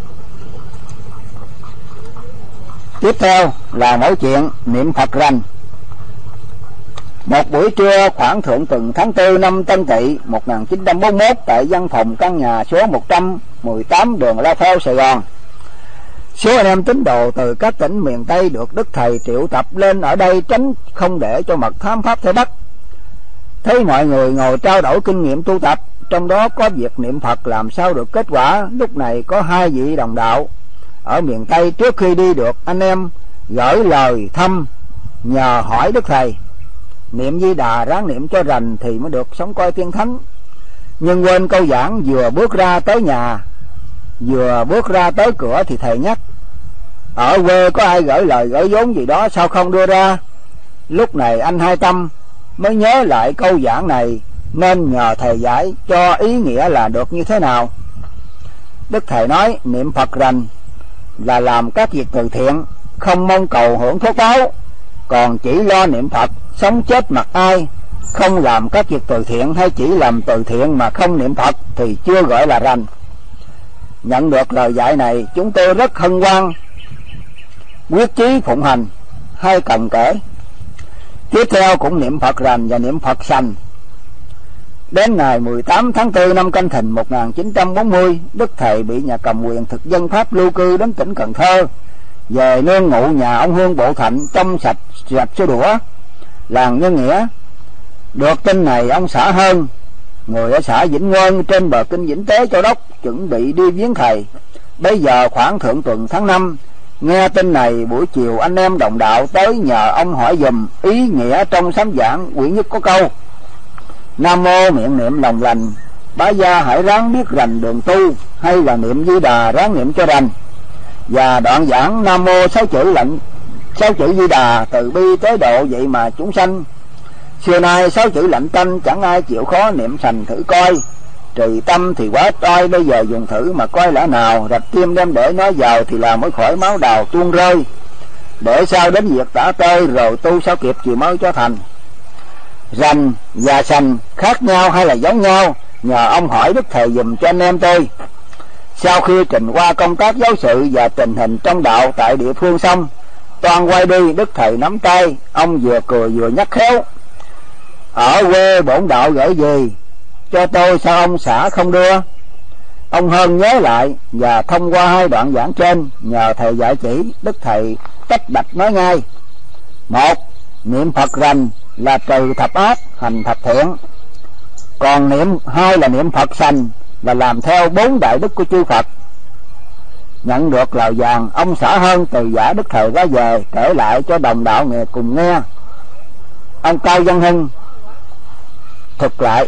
Tiếp theo là mẫu chuyện niệm Phật rành. Một buổi trưa khoảng thượng tuần tháng tư năm Tân Tỵ một nghìn chín trăm bốn mươi mốt, tại văn phòng căn nhà số một trăm mười tám đường La Theo, Sài Gòn, số anh em tín đồ từ các tỉnh miền Tây được Đức Thầy triệu tập lên ở đây, tránh không để cho mật thám pháp theo bắt. Thấy mọi người ngồi trao đổi kinh nghiệm tu tập, trong đó có việc niệm Phật làm sao được kết quả. Lúc này có hai vị đồng đạo ở miền Tây, trước khi đi được anh em gửi lời thăm nhờ hỏi Đức Thầy: Niệm Di Đà ráng niệm cho rành thì mới được sống coi tiên thánh. Nhưng quên câu giảng, vừa bước ra tới nhà Vừa bước ra tới cửa thì thầy nhắc: ở quê có ai gửi lời gửi vốn gì đó sao không đưa ra? Lúc này anh Hai Tâm mới nhớ lại câu giảng này, nên nhờ thầy giải cho ý nghĩa là được như thế nào. Đức thầy nói niệm Phật rành là làm các việc từ thiện, không mong cầu hưởng phước báo, còn chỉ lo niệm Phật, sống chết mặc ai, không làm các việc từ thiện hay chỉ làm từ thiện mà không niệm Phật thì chưa gọi là rành. Nhận được lời dạy này, chúng tôi rất hân hoan, quyết chí phụng hành. Hay cần kể tiếp theo cũng niệm Phật rành và niệm Phật sành. Đến ngày mười tám tháng tư năm Canh Thìn một nghìn chín trăm bốn mươi, Đức thầy bị nhà cầm quyền thực dân Pháp lưu cư đến tỉnh Cần Thơ, về nương ngụ nhà ông Hương Bộ Thạnh trong sạch sạch sơ đũa, làng Nhân Nghĩa. Được tin này, ông xã Hơn, người ở xã Vĩnh Ngân trên bờ kinh Vĩnh Tế Châu Đốc, chuẩn bị đi viếng thầy. Bây giờ khoảng thượng tuần tháng năm, nghe tin này, buổi chiều anh em đồng đạo tới nhờ ông hỏi dùm ý nghĩa trong sám giảng quyển nhất có câu: Nam mô miệng niệm lòng lành, bá gia hãy ráng biết rành đường tu, hay là niệm Di Đà ráng niệm cho rành. Và đoạn giảng Nam mô sáu chữ lệnh sáu chữ Di Đà từ bi tới độ, vậy mà chúng sanh xưa nay sáu chữ lạnh tanh chẳng ai chịu khó niệm sành thử coi. Trì tâm thì quá toi, bây giờ dùng thử mà coi lẽ nào. Rạch tim đem để nó vào thì là mới khỏi máu đào tuôn rơi, để sao đến việc tả tơi rồi tu sao kịp chịu mới cho thành. Rành và sành khác nhau hay là giống nhau? Nhờ ông hỏi Đức thầy dùm cho anh em tôi. Sau khi trình qua công tác giáo sự và tình hình trong đạo tại địa phương xong, toàn quay đi, Đức thầy nắm tay ông, vừa cười vừa nhắc khéo: ở quê bổn đạo gửi gì cho tôi sao ông xã không đưa? Ông Hơn nhớ lại và thông qua hai đoạn giảng trên, nhờ thầy giải chỉ, Đức thầy tách bạch nói ngay: một, niệm Phật rành là trừ thập ác hành thập thiện, còn niệm hai là niệm Phật sành là làm theo bốn đại đức của chư Phật. Nhận được lời vàng, ông xã Hơn từ giả Đức thầy ra về, kể lại cho đồng đạo nghe cùng nghe. Ông Cao Văn Hưng thực lại.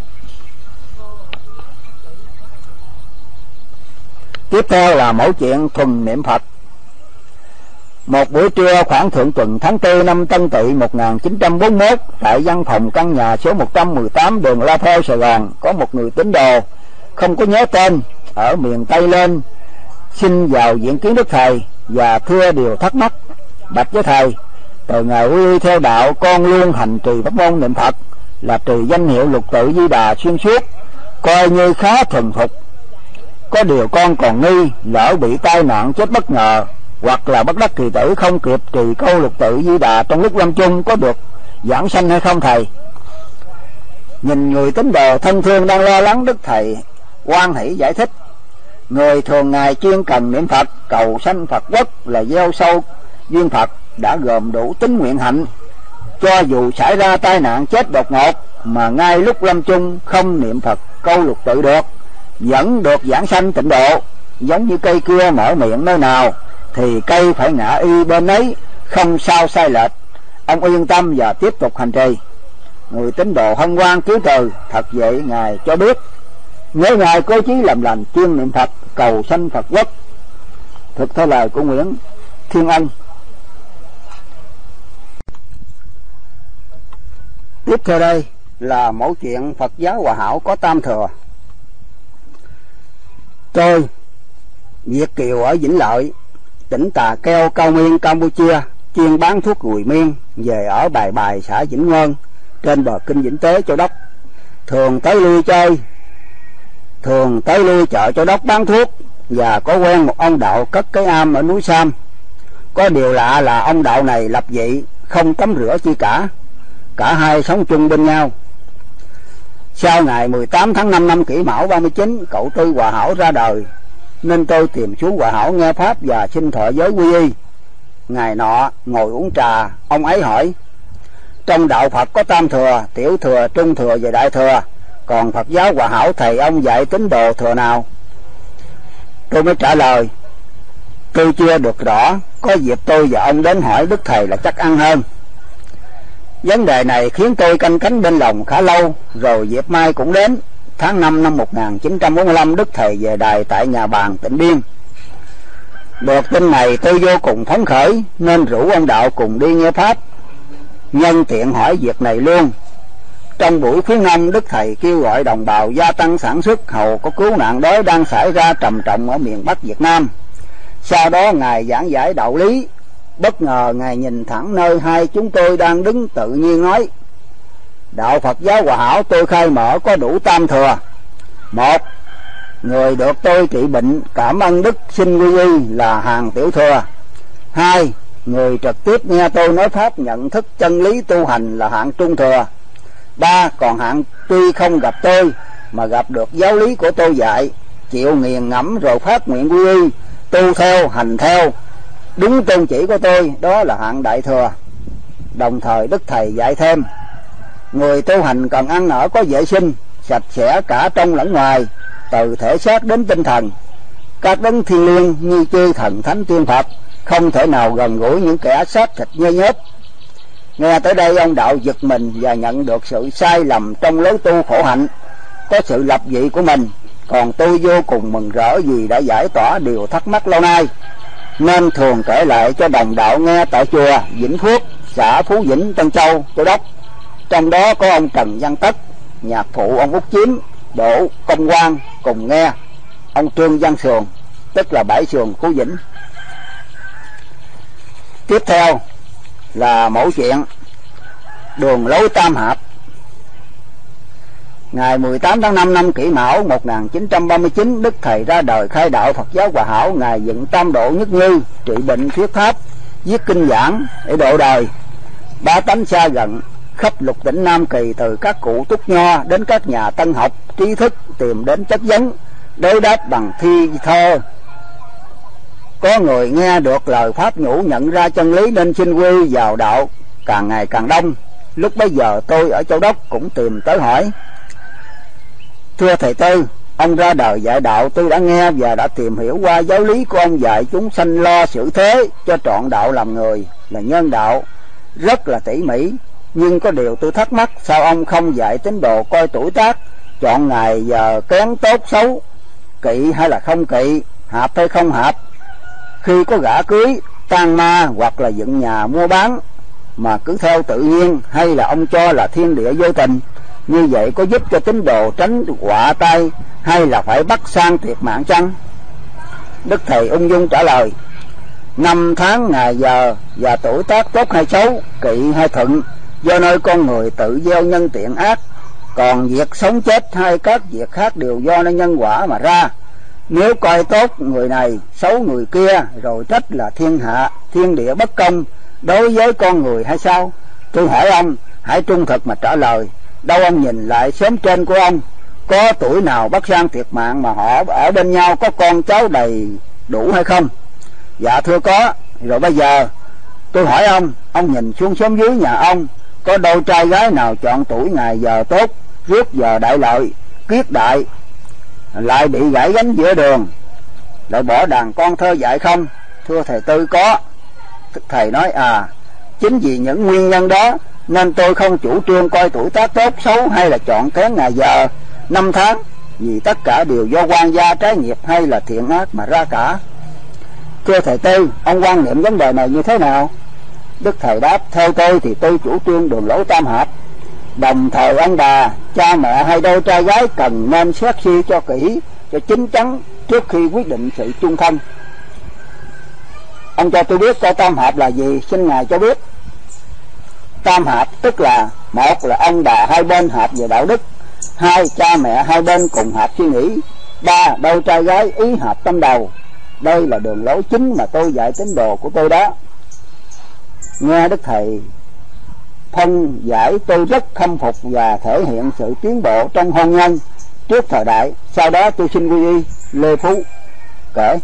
Tiếp theo là mẫu chuyện thuần niệm Phật. Một buổi trưa khoảng thượng tuần tháng tư năm Tân Tỵ một nghìn chín trăm bốn mươi mốt, tại văn phòng căn nhà số một trăm mười tám đường La Theo, Sài Gòn, có một người tín đồ không có nhớ tên ở miền Tây lên xin vào diện kiến Đức thầy và thưa điều thắc mắc. Bạch với thầy: từ ngày quy y theo đạo, con luôn hành trì pháp môn niệm Phật, là trì danh hiệu lục tự Di Đà xuyên suốt, coi như khá thuần thục. Có điều con còn nghi, lỡ bị tai nạn chết bất ngờ hoặc là bất đắc kỳ tử, không kịp trì câu lục tự Di Đà trong lúc lâm chung, có được giảng sanh hay không thầy? Nhìn người tín đồ thân thương đang lo lắng, Đức thầy hoan hỷ giải thích: người thường ngày chuyên cần niệm Phật cầu sanh Phật quốc là gieo sâu duyên Phật, đã gồm đủ tính nguyện hạnh. Cho dù xảy ra tai nạn chết đột ngột mà ngay lúc lâm chung không niệm Phật câu lục tự được, vẫn được giảng sanh tịnh độ. Giống như cây kia mở miệng nơi nào thì cây phải ngã y bên ấy, không sao sai lệch. Ông yên tâm và tiếp tục hành trì. Người tín đồ hân hoan cứu từ: thật vậy ngài cho biết, nhớ ngài cố chí làm lành, chuyên niệm Phật cầu sanh Phật quốc. Thực theo lời của Nguyễn Thiên Ân. Tiếp theo đây là mẫu chuyện Phật giáo Hòa Hảo có tam thừa. Tôi, Việt kiều ở Vĩnh Lợi, tỉnh Tà Keo, Cao Nguyên, Campuchia, chuyên bán thuốc gùi miên, về ở Bài Bài, xã Vĩnh Ngân, trên bờ kinh Vĩnh Tế, Châu Đốc. Thường tới lui chơi, thường tới lui chợ Châu Đốc bán thuốc, và có quen một ông đạo cất cái am ở núi Sam. Có điều lạ là ông đạo này lập dị, không tắm rửa chi cả, cả hai sống chung bên nhau. Sau ngày mười tám tháng năm năm Kỷ Mão ba mươi chín, cậu Tư Hòa Hảo ra đời, nên tôi tìm xuống Hòa Hảo nghe pháp và xin thọ giới quy y. Ngày nọ ngồi uống trà, ông ấy hỏi: trong đạo Phật có tam thừa, tiểu thừa, trung thừa và đại thừa, còn Phật giáo Hòa Hảo thầy ông dạy tín đồ thừa nào? Tôi mới trả lời: tôi chưa được rõ, có dịp tôi và ông đến hỏi Đức thầy là chắc ăn hơn. Vấn đề này khiến tôi canh cánh bên lòng khá lâu, rồi dịp mai cũng đến. tháng năm năm một nghìn chín trăm bốn mươi lăm, Đức Thầy về đài tại nhà bàn Tịnh Biên. Được tin này tôi vô cùng phấn khởi nên rủ ông đạo cùng đi nghe pháp, nhân tiện hỏi việc này luôn. Trong buổi khuyến năm, Đức Thầy kêu gọi đồng bào gia tăng sản xuất hầu có cứu nạn đói đang xảy ra trầm trọng ở miền Bắc Việt Nam. Sau đó Ngài giảng giải đạo lý. Bất ngờ Ngài nhìn thẳng nơi hai chúng tôi đang đứng, tự nhiên nói: đạo Phật giáo Hòa Hảo tôi khai mở có đủ tam thừa. Một, người được tôi trị bệnh cảm ơn đức xin quy y là hàng tiểu thừa. Hai, người trực tiếp nghe tôi nói pháp nhận thức chân lý tu hành là hạng trung thừa. Ba, còn hạng tuy không gặp tôi mà gặp được giáo lý của tôi dạy, chịu nghiền ngẫm rồi phát nguyện quy y, tu theo hành theo đúng tôn chỉ của tôi, đó là hạng đại thừa. Đồng thời Đức Thầy dạy thêm: người tu hành cần ăn ở có vệ sinh, sạch sẽ cả trong lẫn ngoài, từ thể xác đến tinh thần. Các đấng thiên liêng như chư thần thánh tiên Phật không thể nào gần gũi những kẻ xác thịt nhơ nhớp. Nghe tới đây ông đạo giật mình và nhận được sự sai lầm trong lối tu khổ hạnh, có sự lập dị của mình. Còn tôi vô cùng mừng rỡ vì đã giải tỏa điều thắc mắc lâu nay, nên thường kể lại cho đồng đạo nghe tại chùa Vĩnh Phước, xã Phú Vĩnh, Tân Châu, Châu Đốc. Trong đó có ông Trần Văn Tất, nhạc phụ ông Út Chiếm, Đỗ Công Quang cùng nghe, ông Trương Văn Sườn, tức là Bãi Sườn, Phú Vĩnh. Tiếp theo là mẫu chuyện đường lối tam hạp. Ngày mười tám tháng năm năm Kỷ Mão một nghìn chín trăm ba mươi chín, Đức Thầy ra đời khai đạo Phật giáo Hòa Hảo. Ngài dựng tam độ nhất như, trị bệnh thuyết pháp, viết kinh giảng để độ đời. Bá tánh xa gần khắp lục tỉnh Nam Kỳ, từ các cụ túc nho đến các nhà tân học trí thức tìm đến chất vấn, đối đáp bằng thi thơ. Có người nghe được lời pháp nhũ, nhận ra chân lý nên xin quy vào đạo càng ngày càng đông. Lúc bấy giờ tôi ở Châu Đốc cũng tìm tới hỏi: thưa thầy Tư, ông ra đời dạy đạo tôi đã nghe và đã tìm hiểu qua giáo lý của ông dạy chúng sanh lo xử thế cho trọn đạo làm người là nhân đạo rất là tỉ mỉ. Nhưng có điều tôi thắc mắc, sao ông không dạy tín đồ coi tuổi tác, chọn ngày giờ kén tốt xấu, kỵ hay là không kỵ, hạp hay không hạp, khi có gả cưới, tang ma hoặc là dựng nhà mua bán, mà cứ theo tự nhiên, hay là ông cho là thiên địa vô tình? Như vậy có giúp cho tín đồ tránh họa tai, hay là phải bắt sang thiệt mạng chăng? Đức Thầy ung dung trả lời: năm tháng ngày giờ và tuổi tác tốt hay xấu, kỵ hay thuận, do nơi con người tự gieo nhân tiện ác. Còn việc sống chết hay các việc khác đều do nơi nhân quả mà ra. Nếu coi tốt người này, xấu người kia, rồi trách là thiên hạ thiên địa bất công đối với con người hay sao? Tôi hỏi ông hãy trung thực mà trả lời. Đâu ông nhìn lại xóm trên của ông, có tuổi nào bắt sang thiệt mạng mà họ ở bên nhau có con cháu đầy đủ hay không? Dạ thưa có. Rồi bây giờ tôi hỏi ông, ông nhìn xuống xóm dưới nhà ông, có đôi trai gái nào chọn tuổi ngày giờ tốt, rước giờ đại lợi, kiết đại, lại bị gãy gánh giữa đường, lại bỏ đàn con thơ dạy không? Thưa thầy Tư có. Thầy nói: à, chính vì những nguyên nhân đó nên tôi không chủ trương coi tuổi tác tốt xấu hay là chọn kén ngày giờ năm tháng, vì tất cả đều do quan gia trái nghiệp hay là thiện ác mà ra cả. Thưa thầy Tư, ông quan niệm vấn đề này như thế nào? Đức Thầy đáp: theo tôi thì tôi chủ trương đường lối tam hạp. Đồng thời ông bà, cha mẹ hay đôi trai gái cần nên xét suy cho kỹ, cho chín chắn trước khi quyết định sự chung thân. Ông cho tôi biết coi tam hạp là gì, xin ngài cho biết. Tam hạp tức là: một là ông bà hai bên hợp về đạo đức, hai cha mẹ hai bên cùng hợp suy nghĩ, ba đôi trai gái ý hợp tâm đầu. Đây là đường lối chính mà tôi dạy tín đồ của tôi đó. Nghe Đức Thầy phân giải, tôi rất khâm phục và thể hiện sự tiến bộ trong hôn nhân trước thời đại. Sau đó tôi xin quy y. Lê Phú kể.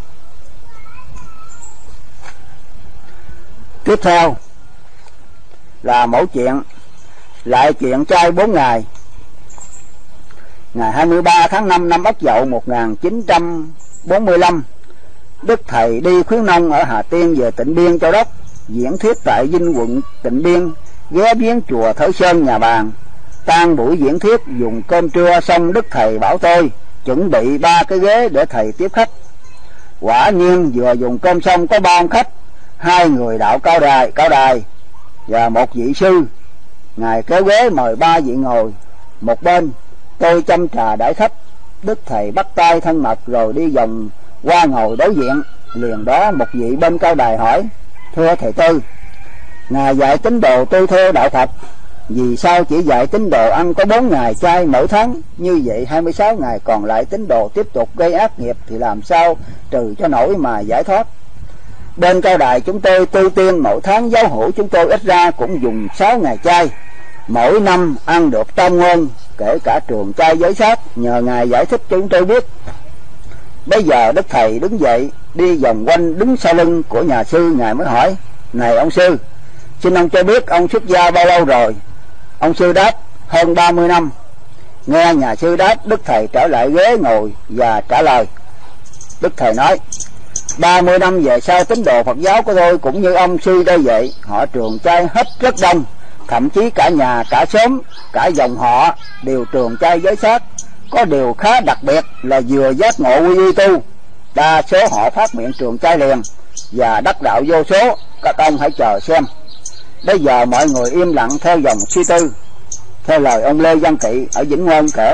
Tiếp theo là mẫu chuyện lại chuyện trai bốn ngày. Ngày hai mươi ba tháng năm năm Ất Dậu một nghìn chín trăm bốn mươi lăm, Đức Thầy đi khuyến nông ở Hà Tiên về Tịnh Biên, Châu Đốc, diễn thuyết tại Vinh quận Tịnh Biên, ghé viếng chùa Thới Sơn nhà bàn. Tan buổi diễn thuyết dùng cơm trưa xong, Đức Thầy bảo tôi chuẩn bị ba cái ghế để Thầy tiếp khách. Quả nhiên vừa dùng cơm xong có ba ông khách, hai người đạo cao đài cao đài và một vị sư. Ngài kéo ghế mời ba vị ngồi một bên, tôi châm trà đãi khách. Đức Thầy bắt tay thân mật rồi đi vòng qua ngồi đối diện. Liền đó một vị bên cao đài hỏi: thưa Thầy Tư, Ngài dạy tín đồ tu theo đạo Phật, vì sao chỉ dạy tín đồ ăn có bốn ngày chay mỗi tháng? Như vậy hai mươi sáu ngày còn lại tín đồ tiếp tục gây ác nghiệp thì làm sao trừ cho nổi mà giải thoát? Bên cao đài chúng tôi tu tiên mỗi tháng giáo hữu chúng tôi ít ra cũng dùng sáu ngày chay, mỗi năm ăn được tam ngon, kể cả trường chay giới sát, nhờ Ngài giải thích cho chúng tôi biết. Bây giờ Đức Thầy đứng dậy đi vòng quanh đứng sau lưng của nhà sư. Ngài mới hỏi: này ông sư, xin ông cho biết ông xuất gia bao lâu rồi? Ông sư đáp: hơn ba mươi năm. Nghe nhà sư đáp, Đức Thầy trở lại ghế ngồi và trả lời. Đức Thầy nói: ba mươi năm về sau tín đồ Phật giáo của tôi cũng như ông sư đây vậy, họ trường chay hết rất đông, thậm chí cả nhà cả xóm cả dòng họ đều trường chay giới sát. Có điều khá đặc biệt là vừa giác ngộ quy y tu, đa số họ phát miệng trường chay liền và đắc đạo vô số. Các ông hãy chờ xem. Bây giờ mọi người im lặng theo dòng suy tư. Theo lời ông Lê Văn Kỵ ở Vĩnh Ngôn kể.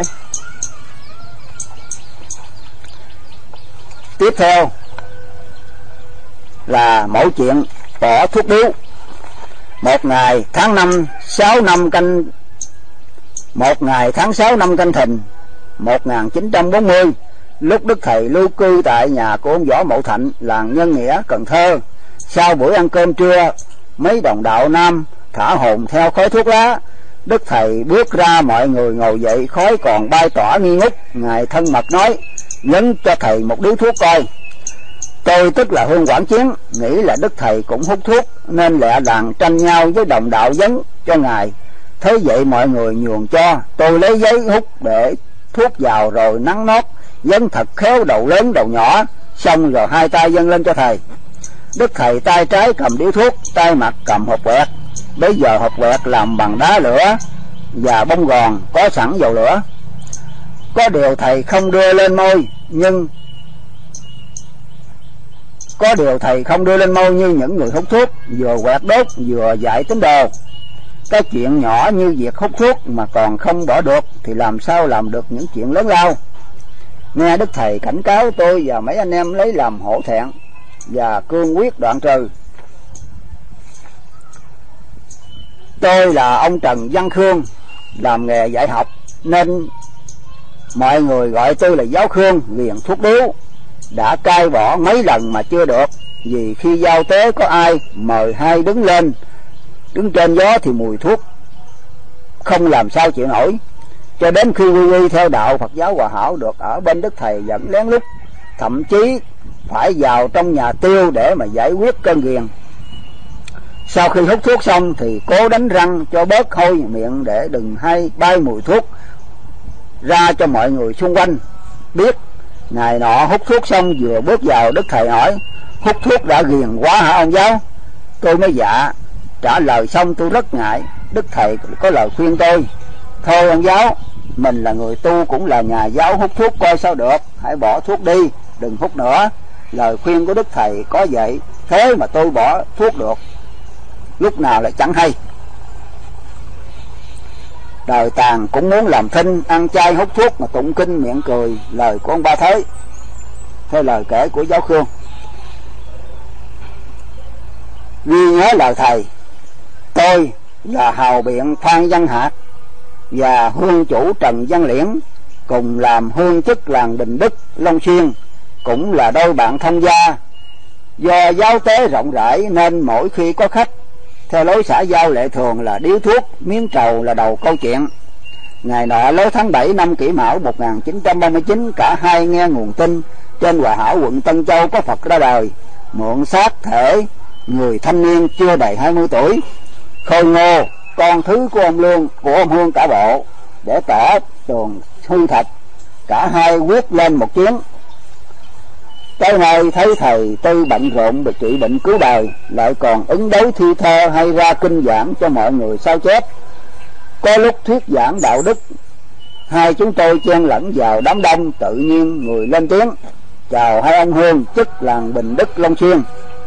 Tiếp theo là mẫu chuyện bỏ thuốc điếu. Một ngày tháng năm sáu năm canh một ngày tháng sáu năm Canh Thìn một nghìn chín trăm bốn mươi, lúc Đức Thầy lưu cư tại nhà của ông Võ Mậu Thạnh, làng Nhân Nghĩa, Cần Thơ. Sau buổi ăn cơm trưa, mấy đồng đạo nam thả hồn theo khói thuốc lá. Đức Thầy bước ra, mọi người ngồi dậy, khói còn bay tỏa nghi ngút. Ngài thân mật nói: nhấn cho Thầy một điếu thuốc coi. Tôi tức là Hương Quảng Chiến, nghĩ là Đức Thầy cũng hút thuốc nên lẹ làng tranh nhau với đồng đạo dấn cho Ngài. Thế vậy mọi người nhường cho, tôi lấy giấy hút để thuốc vào rồi nắn nót, dấn thật khéo đầu lớn đầu nhỏ, xong rồi hai tay dâng lên cho Thầy. Đức Thầy tay trái cầm điếu thuốc, tay mặt cầm hộp quẹt. Bây giờ hộp quẹt làm bằng đá lửa và bông gòn có sẵn dầu lửa. Có điều Thầy không đưa lên môi, nhưng Có điều Thầy không đưa lên môi như những người hút thuốc, vừa quẹt đốt vừa dạy tín đồ. Cái chuyện nhỏ như việc hút thuốc mà còn không bỏ được thì làm sao làm được những chuyện lớn lao. Nghe Đức Thầy cảnh cáo, tôi và mấy anh em lấy làm hổ thẹn và cương quyết đoạn trừ. Tôi là ông Trần Văn Khương, làm nghề dạy học nên mọi người gọi tôi là Giáo Khương, ghiền thuốc điếu. Đã cai bỏ mấy lần mà chưa được, vì khi giao tế có ai mời hai đứng lên, đứng trên gió thì mùi thuốc không làm sao chịu nổi. Cho đến khi quy y theo đạo Phật giáo Hòa Hảo được ở bên Đức Thầy vẫn lén lút, thậm chí phải vào trong nhà tiêu để mà giải quyết cơn ghiền. Sau khi hút thuốc xong thì cố đánh răng cho bớt hôi miệng để đừng hay bay mùi thuốc ra cho mọi người xung quanh biết. Ngày nọ hút thuốc xong vừa bước vào, Đức Thầy hỏi: hút thuốc đã ghiền quá hả ông giáo? Tôi mới dạ. Trả lời xong tôi rất ngại. Đức Thầy có lời khuyên tôi: thôi ông giáo, mình là người tu cũng là nhà giáo, hút thuốc coi sao được, hãy bỏ thuốc đi, đừng hút nữa. Lời khuyên của Đức Thầy có vậy, thế mà tôi bỏ thuốc được, lúc nào lại chẳng hay. Đời tàn cũng muốn làm thinh, ăn chay hút thuốc mà tụng kinh miệng cười. Lời của ông Ba Thới theo lời kể của Giáo Khương. Ghi nhớ lời Thầy. Tôi là hào biện Phan Văn Hạc và hương chủ Trần Văn Liễn, cùng làm hương chức làng Bình Đức, Long Xuyên, cũng là đôi bạn thông gia. Do giáo tế rộng rãi nên mỗi khi có khách, theo lối xã giao lệ thường là điếu thuốc, miếng trầu là đầu câu chuyện. Ngày nọ lối tháng bảy năm Kỷ Mão một nghìn chín trăm ba mươi chín, cả hai nghe nguồn tin trên Hòa Hảo quận Tân Châu có Phật ra đời, mượn xác thể người thanh niên chưa đầy hai mươi tuổi, Khôi Ngô, con thứ của ông Lương, của ông Hương cả bộ, để tỏ tường hư thật. Cả hai quyết lên một chuyến. Tới nơi thấy Thầy Tư bận rộn về trị bệnh cứu đời, lại còn ứng đấu thi thơ hay ra kinh giảng cho mọi người sao chép. Có lúc thuyết giảng đạo đức, hai chúng tôi chen lẫn vào đám đông, tự nhiên người lên tiếng: chào hai ông Hương, chức làng Bình Đức, Long Xuyên.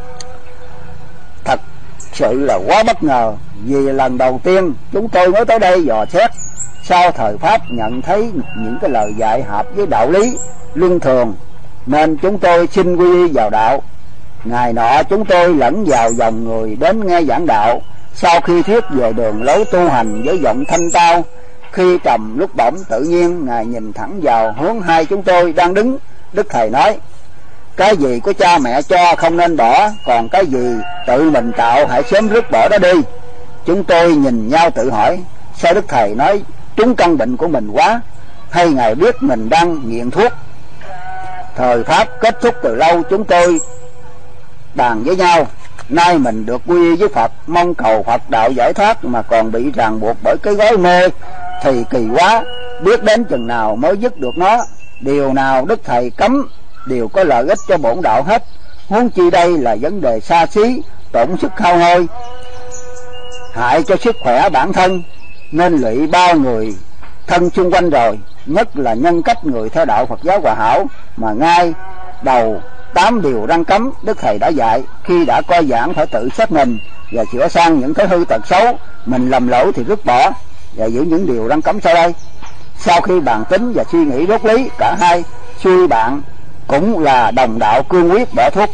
Thật sự là quá bất ngờ, vì lần đầu tiên chúng tôi mới tới đây dò xét. Sau thời Pháp nhận thấy những cái lời dạy hợp với đạo lý luân thường, nên chúng tôi xin quy y vào đạo. Ngày nọ chúng tôi lẫn vào dòng người đến nghe giảng đạo. Sau khi thuyết về đường lối tu hành với giọng thanh tao, khi trầm lúc bổng, tự nhiên Ngài nhìn thẳng vào hướng hai chúng tôi đang đứng. Đức Thầy nói: cái gì có cha mẹ cho không nên bỏ, còn cái gì tự mình tạo hãy sớm rứt bỏ đó đi. Chúng tôi nhìn nhau tự hỏi: sao Đức Thầy nói trúng căn bệnh của mình quá, hay Ngài biết mình đang nghiện thuốc? Thời Pháp kết thúc từ lâu, chúng tôi bàn với nhau: nay mình được quy y với Phật, mong cầu Phật đạo giải thoát mà còn bị ràng buộc bởi cái gói mê thì kỳ quá, biết đến chừng nào mới dứt được nó. Điều nào Đức Thầy cấm đều có lợi ích cho bổn đạo hết, huống chi đây là vấn đề xa xí, tổn sức hao hôi, hại cho sức khỏe bản thân, nên lụy bao người thân xung quanh rồi, nhất là nhân cách người theo đạo Phật giáo Hòa Hảo mà ngay đầu tám điều răn cấm Đức Thầy đã dạy. Khi đã coi giảng phải tự xét mình và sửa sang những cái hư tật xấu mình lầm lỗi thì rứt bỏ và giữ những điều răn cấm sau đây. Sau khi bàn tính và suy nghĩ rốt lý, cả hai suy bạn cũng là đồng đạo cương quyết bỏ thuốc.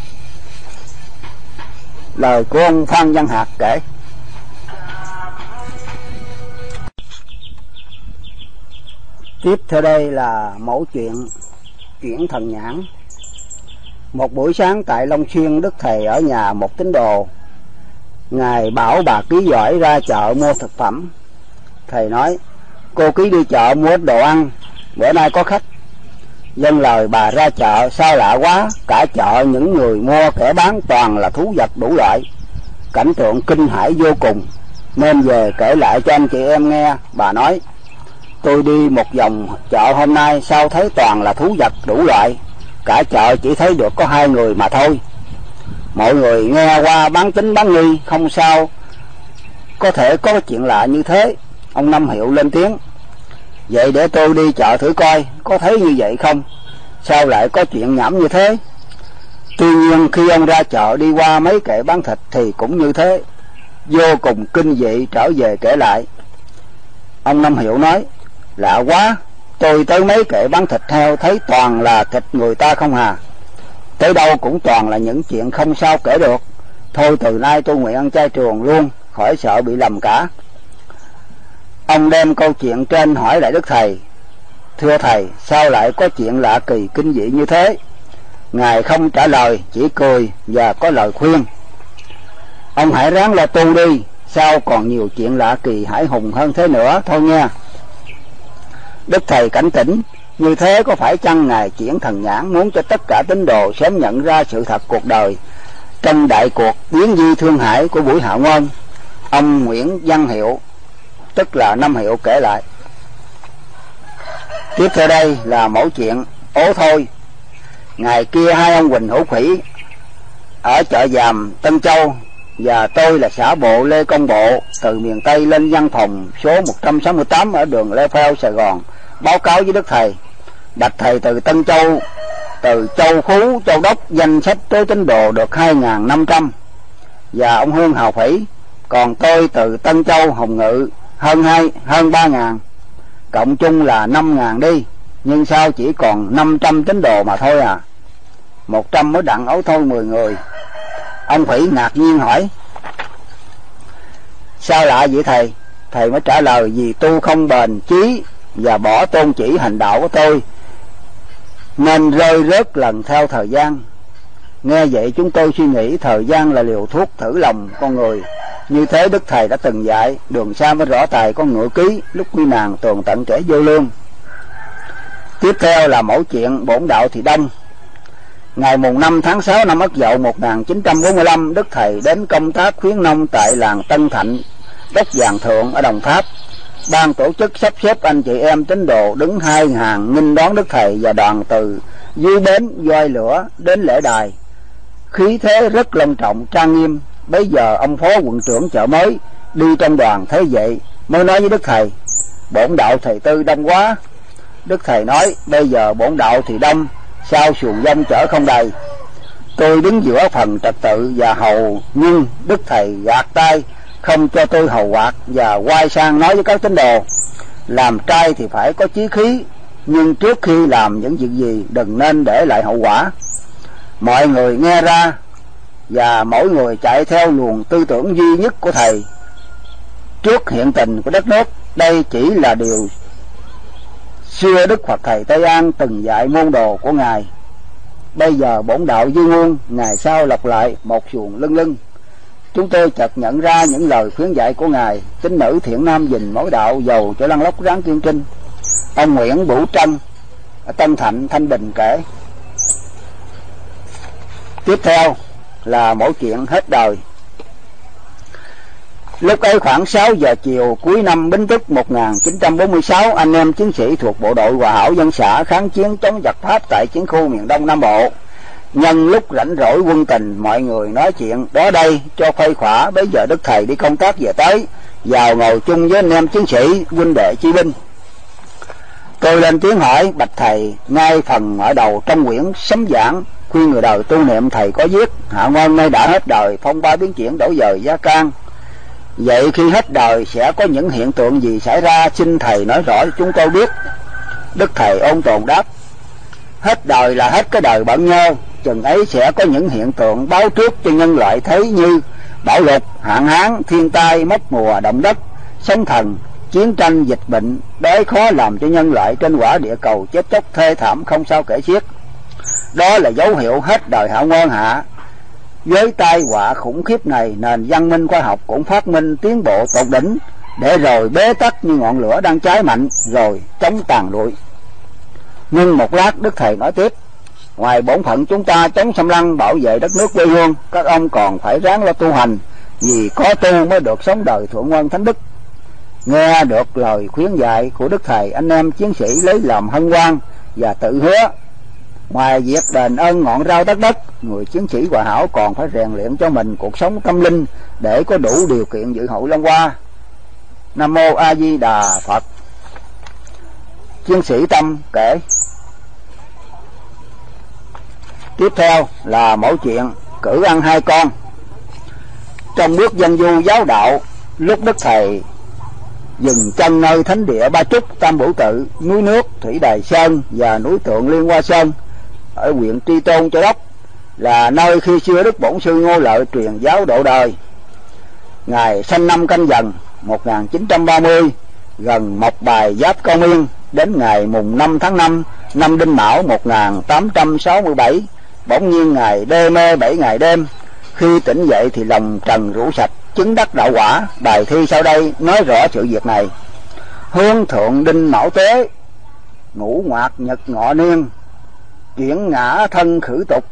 Lời của ông Phan Văn Hạc kể: tiếp theo đây là mẫu chuyện chuyển thần nhãn. Một buổi sáng tại Long Xuyên, Đức Thầy ở nhà một tín đồ. Ngài bảo bà Ký Giỏi ra chợ mua thực phẩm. Thầy nói: cô Ký đi chợ mua ít đồ ăn, bữa nay có khách. Dâng lời bà ra chợ. Sao lạ quá, cả chợ những người mua kẻ bán toàn là thú vật đủ loại. Cảnh tượng kinh hãi vô cùng, nên về kể lại cho anh chị em nghe. Bà nói: tôi đi một vòng chợ hôm nay, sao thấy toàn là thú vật đủ loại, cả chợ chỉ thấy được có hai người mà thôi. Mọi người nghe qua bán tính bán nghi, không sao có thể có chuyện lạ như thế. Ông Năm Hiệu lên tiếng: vậy để tôi đi chợ thử coi có thấy như vậy không, sao lại có chuyện nhảm như thế. Tuy nhiên khi ông ra chợ đi qua mấy kệ bán thịt thì cũng như thế, vô cùng kinh dị. Trở về kể lại, ông Năm Hiệu nói: lạ quá, tôi tới mấy kệ bán thịt heo thấy toàn là thịt người ta không hà, tới đâu cũng toàn là những chuyện không sao kể được. Thôi từ nay tôi nguyện ăn chay trường luôn, khỏi sợ bị lầm cả. Ông đem câu chuyện trên hỏi lại Đức Thầy: thưa Thầy, sao lại có chuyện lạ kỳ kinh dị như thế? Ngài không trả lời, chỉ cười và có lời khuyên: ông hãy ráng lo tu đi, sao còn nhiều chuyện lạ kỳ hãi hùng hơn thế nữa thôi nha. Đức Thầy cảnh tỉnh: như thế có phải chăng Ngài chuyển thần nhãn muốn cho tất cả tín đồ sớm nhận ra sự thật cuộc đời trong đại cuộc biến di thương hải của buổi hạ nguyên? Ông Nguyễn Văn Hiệu, tức là Năm Hiệu, kể lại. Tiếp theo đây là mẫu chuyện ố thôi. Ngày kia hai ông Huỳnh Hữu Khủy ở chợ Giàm, Tân Châu, và tôi là xã bộ Lê Công Bộ từ miền Tây lên văn phòng số một trăm sáu mươi tám ở đường Lê Pheo, Sài Gòn, báo cáo với Đức Thầy. Bạch Thầy, từ Tân Châu, từ Châu Phú, Châu Đốc danh sách tới tín đồ được hai nghìn năm trăm, và ông Hương Hào Phỉ. Còn tôi từ Tân Châu, Hồng Ngự hơn hai hơn ba ngàn, cộng chung là năm ngàn đi, nhưng sao chỉ còn năm trăm tín đồ mà thôi à? Một trăm mới đặng ấu thôi mười người. Ông Phỉ ngạc nhiên hỏi: sao lạ vậy thầy? Thầy mới trả lời: vì tu không bền chí và bỏ tôn chỉ hành đạo của tôi, nên rơi rớt lần theo thời gian. Nghe vậy chúng tôi suy nghĩ thời gian là liều thuốc thử lòng con người. Như thế Đức Thầy đã từng dạy: đường xa mới rõ tài con ngựa ký, lúc quy nàng tường tận kẻ vô lương. Tiếp theo là mẫu chuyện bổn đạo thì đông. Ngày mùng năm tháng sáu năm Ất Dậu một nghìn chín trăm bốn mươi lăm, Đức Thầy đến công tác khuyến nông tại làng Tân Thạnh, Đất Vàng Thượng ở Đồng Tháp. Ban tổ chức sắp xếp anh chị em tín đồ đứng hai hàng nghinh đón Đức Thầy và đoàn từ dưới bến voi lửa đến lễ đài. Khí thế rất long trọng trang nghiêm. Bấy giờ ông phó quận trưởng chợ mới đi trong đoàn thấy vậy mới nói với Đức Thầy: bổn đạo thầy tư đông quá. Đức Thầy nói: bây giờ bổn đạo thì đông, sao xuồng dông chở không đầy. Tôi đứng giữa phần trật tự và hầu, nhưng Đức Thầy gạt tay không cho tôi hầu quạt, và quay sang nói với các tín đồ: làm trai thì phải có chí khí, nhưng trước khi làm những việc gì đừng nên để lại hậu quả. Mọi người nghe ra, và mỗi người chạy theo luồng tư tưởng duy nhất của Thầy. Trước hiện tình của đất nước, đây chỉ là điều xưa Đức Phật Thầy Tây An từng dạy môn đồ của Ngài. Bây giờ bổn đạo dư nguồn, ngày sau lặp lại một xuồng lưng lưng. Chúng tôi chợt nhận ra những lời khuyến dạy của Ngài. Tín nữ thiện nam gìn mỗi đạo, dầu cho lăn lóc ráng kiên trinh. Ông Nguyễn Bửu Trân ở Tân Thạnh, Thanh Bình kể. Tiếp theo là mỗi chuyện hết đời. Lúc ấy khoảng sáu giờ chiều cuối năm Bính Tuất một nghìn chín trăm bốn mươi sáu, anh em chiến sĩ thuộc bộ đội Hòa Hảo Dân xã kháng chiến chống giặc Pháp tại chiến khu miền Đông Nam Bộ. Nhân lúc rảnh rỗi quân tình, mọi người nói chuyện đó đây cho khuây khỏa. Bây giờ Đức Thầy đi công tác về tới, vào ngồi chung với anh em chiến sĩ, huynh đệ chi binh. Tôi lên tiếng hỏi: bạch Thầy, ngay phần mở đầu trong quyển Sấm Giảng khuyên người đời tu niệm, Thầy có viết Hạ Ngoan nay đã hết đời, phong ba biến chuyển, đổi dời gia can. Vậy khi hết đời sẽ có những hiện tượng gì xảy ra, xin Thầy nói rõ cho chúng tôi biết. Đức Thầy ôn tồn đáp: hết đời là hết cái đời bận nhơ, chừng ấy sẽ có những hiện tượng báo trước cho nhân loại thấy, như bão lụt, hạn hán, thiên tai, mất mùa, động đất, sóng thần, chiến tranh, dịch bệnh, đói khó làm cho nhân loại trên quả địa cầu chết chóc thê thảm không sao kể xiết. Đó là dấu hiệu hết đời Hạ Ngoan hạ. Với tai họa khủng khiếp này, nền văn minh khoa học cũng phát minh tiến bộ tột đỉnh, để rồi bế tắc như ngọn lửa đang cháy mạnh, rồi chống tàn lụi. Nhưng một lát Đức Thầy nói tiếp: ngoài bổn phận chúng ta chống xâm lăng, bảo vệ đất nước quê hương, các ông còn phải ráng lo tu hành, vì có tu mới được sống đời thượng ngoan thánh đức. Nghe được lời khuyến dạy của Đức Thầy, anh em chiến sĩ lấy làm hân hoan và tự hứa: ngoài việc đền ơn ngọn rau đất đất, người chiến sĩ Hòa Hảo còn phải rèn luyện cho mình cuộc sống tâm linh để có đủ điều kiện dự hội Long Hoa. Nam Mô A Di Đà Phật. Chiến sĩ Tâm kể. Tiếp theo là mẫu chuyện cử ăn hai con. Trong bước dân du giáo đạo, lúc Đức Thầy dừng chân nơi thánh địa Ba Trúc, Tam Bửu Tự, núi Nước, Thủy Đài Sơn và núi Tượng Liên Hoa Sơn ở huyện Tri Tôn, Châu Đốc, là nơi khi xưa Đức Bổn Sư Ngô Lợi truyền giáo độ đời. Ngày sanh năm Canh Dần một nghìn chín trăm ba mươi, gần Mộc Bài Giáp Công Yên, đến ngày mùng năm tháng năm năm Đinh Mão một nghìn tám trăm sáu mươi bảy, bỗng nhiên Ngài đê mê bảy ngày đêm. Khi tỉnh dậy thì lòng trần rũ sạch, chứng đắc đạo quả. Bài thi sau đây nói rõ sự việc này. Hương thượng Đinh Mão Tế, ngũ ngoạc nhật ngọ niên, chuyển ngã thân khử tục,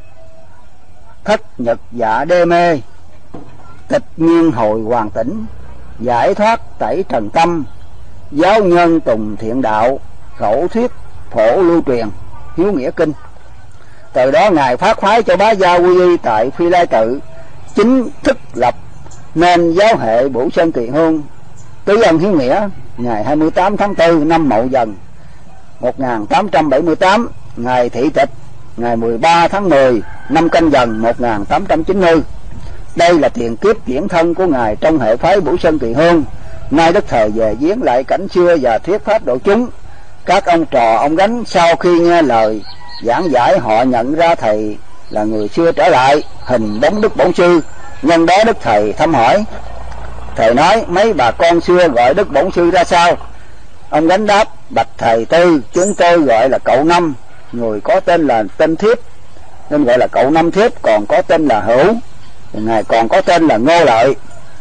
thất nhật dạ đê mê, tịch nhiên hồi hoàn tỉnh, giải thoát tẩy trần tâm, giáo nhân tùng thiện đạo, khẩu thuyết phổ lưu truyền, hiếu nghĩa kinh. Từ đó Ngài phát phái cho bá gia quy y tại Phi Lai Tự, chính thức lập nên giáo hệ Bửu Sơn Kỳ Hương, tứ ân hiếu nghĩa. Ngày hai mươi tám tháng tư năm Mậu Dần một nghìn tám trăm bảy mươi tám, Ngài thị tịch ngày mười ba tháng mười năm Canh Dần một nghìn tám trăm chín mươi. Đây là tiền kiếp chuyển thân của Ngài trong hệ phái Bửu Sơn Kỳ Hương. Nay Đức Thầy về viếng lại cảnh xưa và thuyết pháp độ chúng. Các ông trò ông Gánh sau khi nghe lời giảng giải, họ nhận ra Thầy là người xưa trở lại, hình bóng Đức Bổn Sư. Nhân đó Đức Thầy thăm hỏi. Thầy nói: mấy bà con xưa gọi Đức Bổn Sư ra sao? Ông Gánh đáp: bạch Thầy Tư, chúng tôi gọi là cậu Năm. Người có tên là tên Thiếp nên gọi là cậu Năm Thiếp, còn có tên là Hữu, Ngài còn có tên là Ngô Lợi.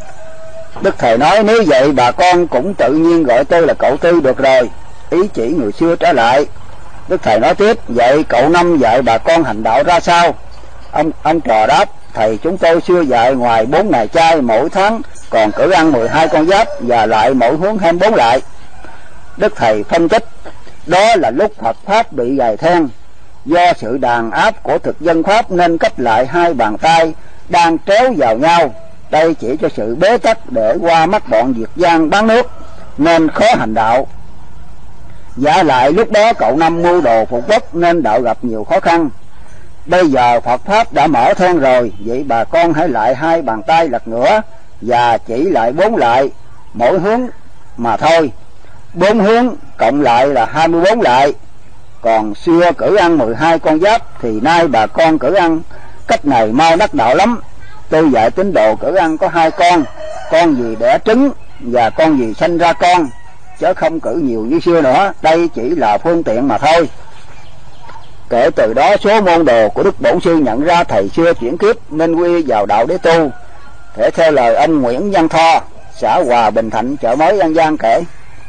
Đức Thầy nói: nếu vậy bà con cũng tự nhiên gọi tôi là cậu Tư được rồi, ý chỉ người xưa trở lại. Đức Thầy nói tiếp: vậy cậu Năm dạy bà con hành đạo ra sao? Ông ông trò đáp: Thầy chúng tôi xưa dạy ngoài bốn ngày chay mỗi tháng, còn cử ăn mười hai con giáp, và lại mỗi hướng hai mươi bốn lại. Đức Thầy phân tích: đó là lúc Phật Pháp bị gài then, do sự đàn áp của thực dân Pháp nên cách lại hai bàn tay đang tréo vào nhau. Đây chỉ cho sự bế tắc để qua mắt bọn Việt Giang bán nước. nên khó hành đạo. Giả lại lúc đó cậu Năm mưu đồ phục quốc nên đạo gặp nhiều khó khăn. Bây giờ Phật Pháp đã mở then rồi, vậy bà con hãy lại hai bàn tay lật ngửa và chỉ lại bốn lại, mỗi hướng mà thôi. Bốn hướng cộng lại là hai mươi bốn lại. Còn xưa cử ăn mười hai con giáp, thì nay bà con cử ăn cách này mau đắc đạo lắm. Tôi dạy tín đồ cử ăn có hai con, con gì đẻ trứng và con gì sanh ra con, chứ không cử nhiều như xưa nữa. Đây chỉ là phương tiện mà thôi. Kể từ đó số môn đồ của Đức Bổn Sư nhận ra thầy xưa chuyển kiếp nên quy vào đạo để tu. Thể theo lời ông Nguyễn Văn Tho, xã Hòa Bình Thạnh, chợ Mới An Giang kể.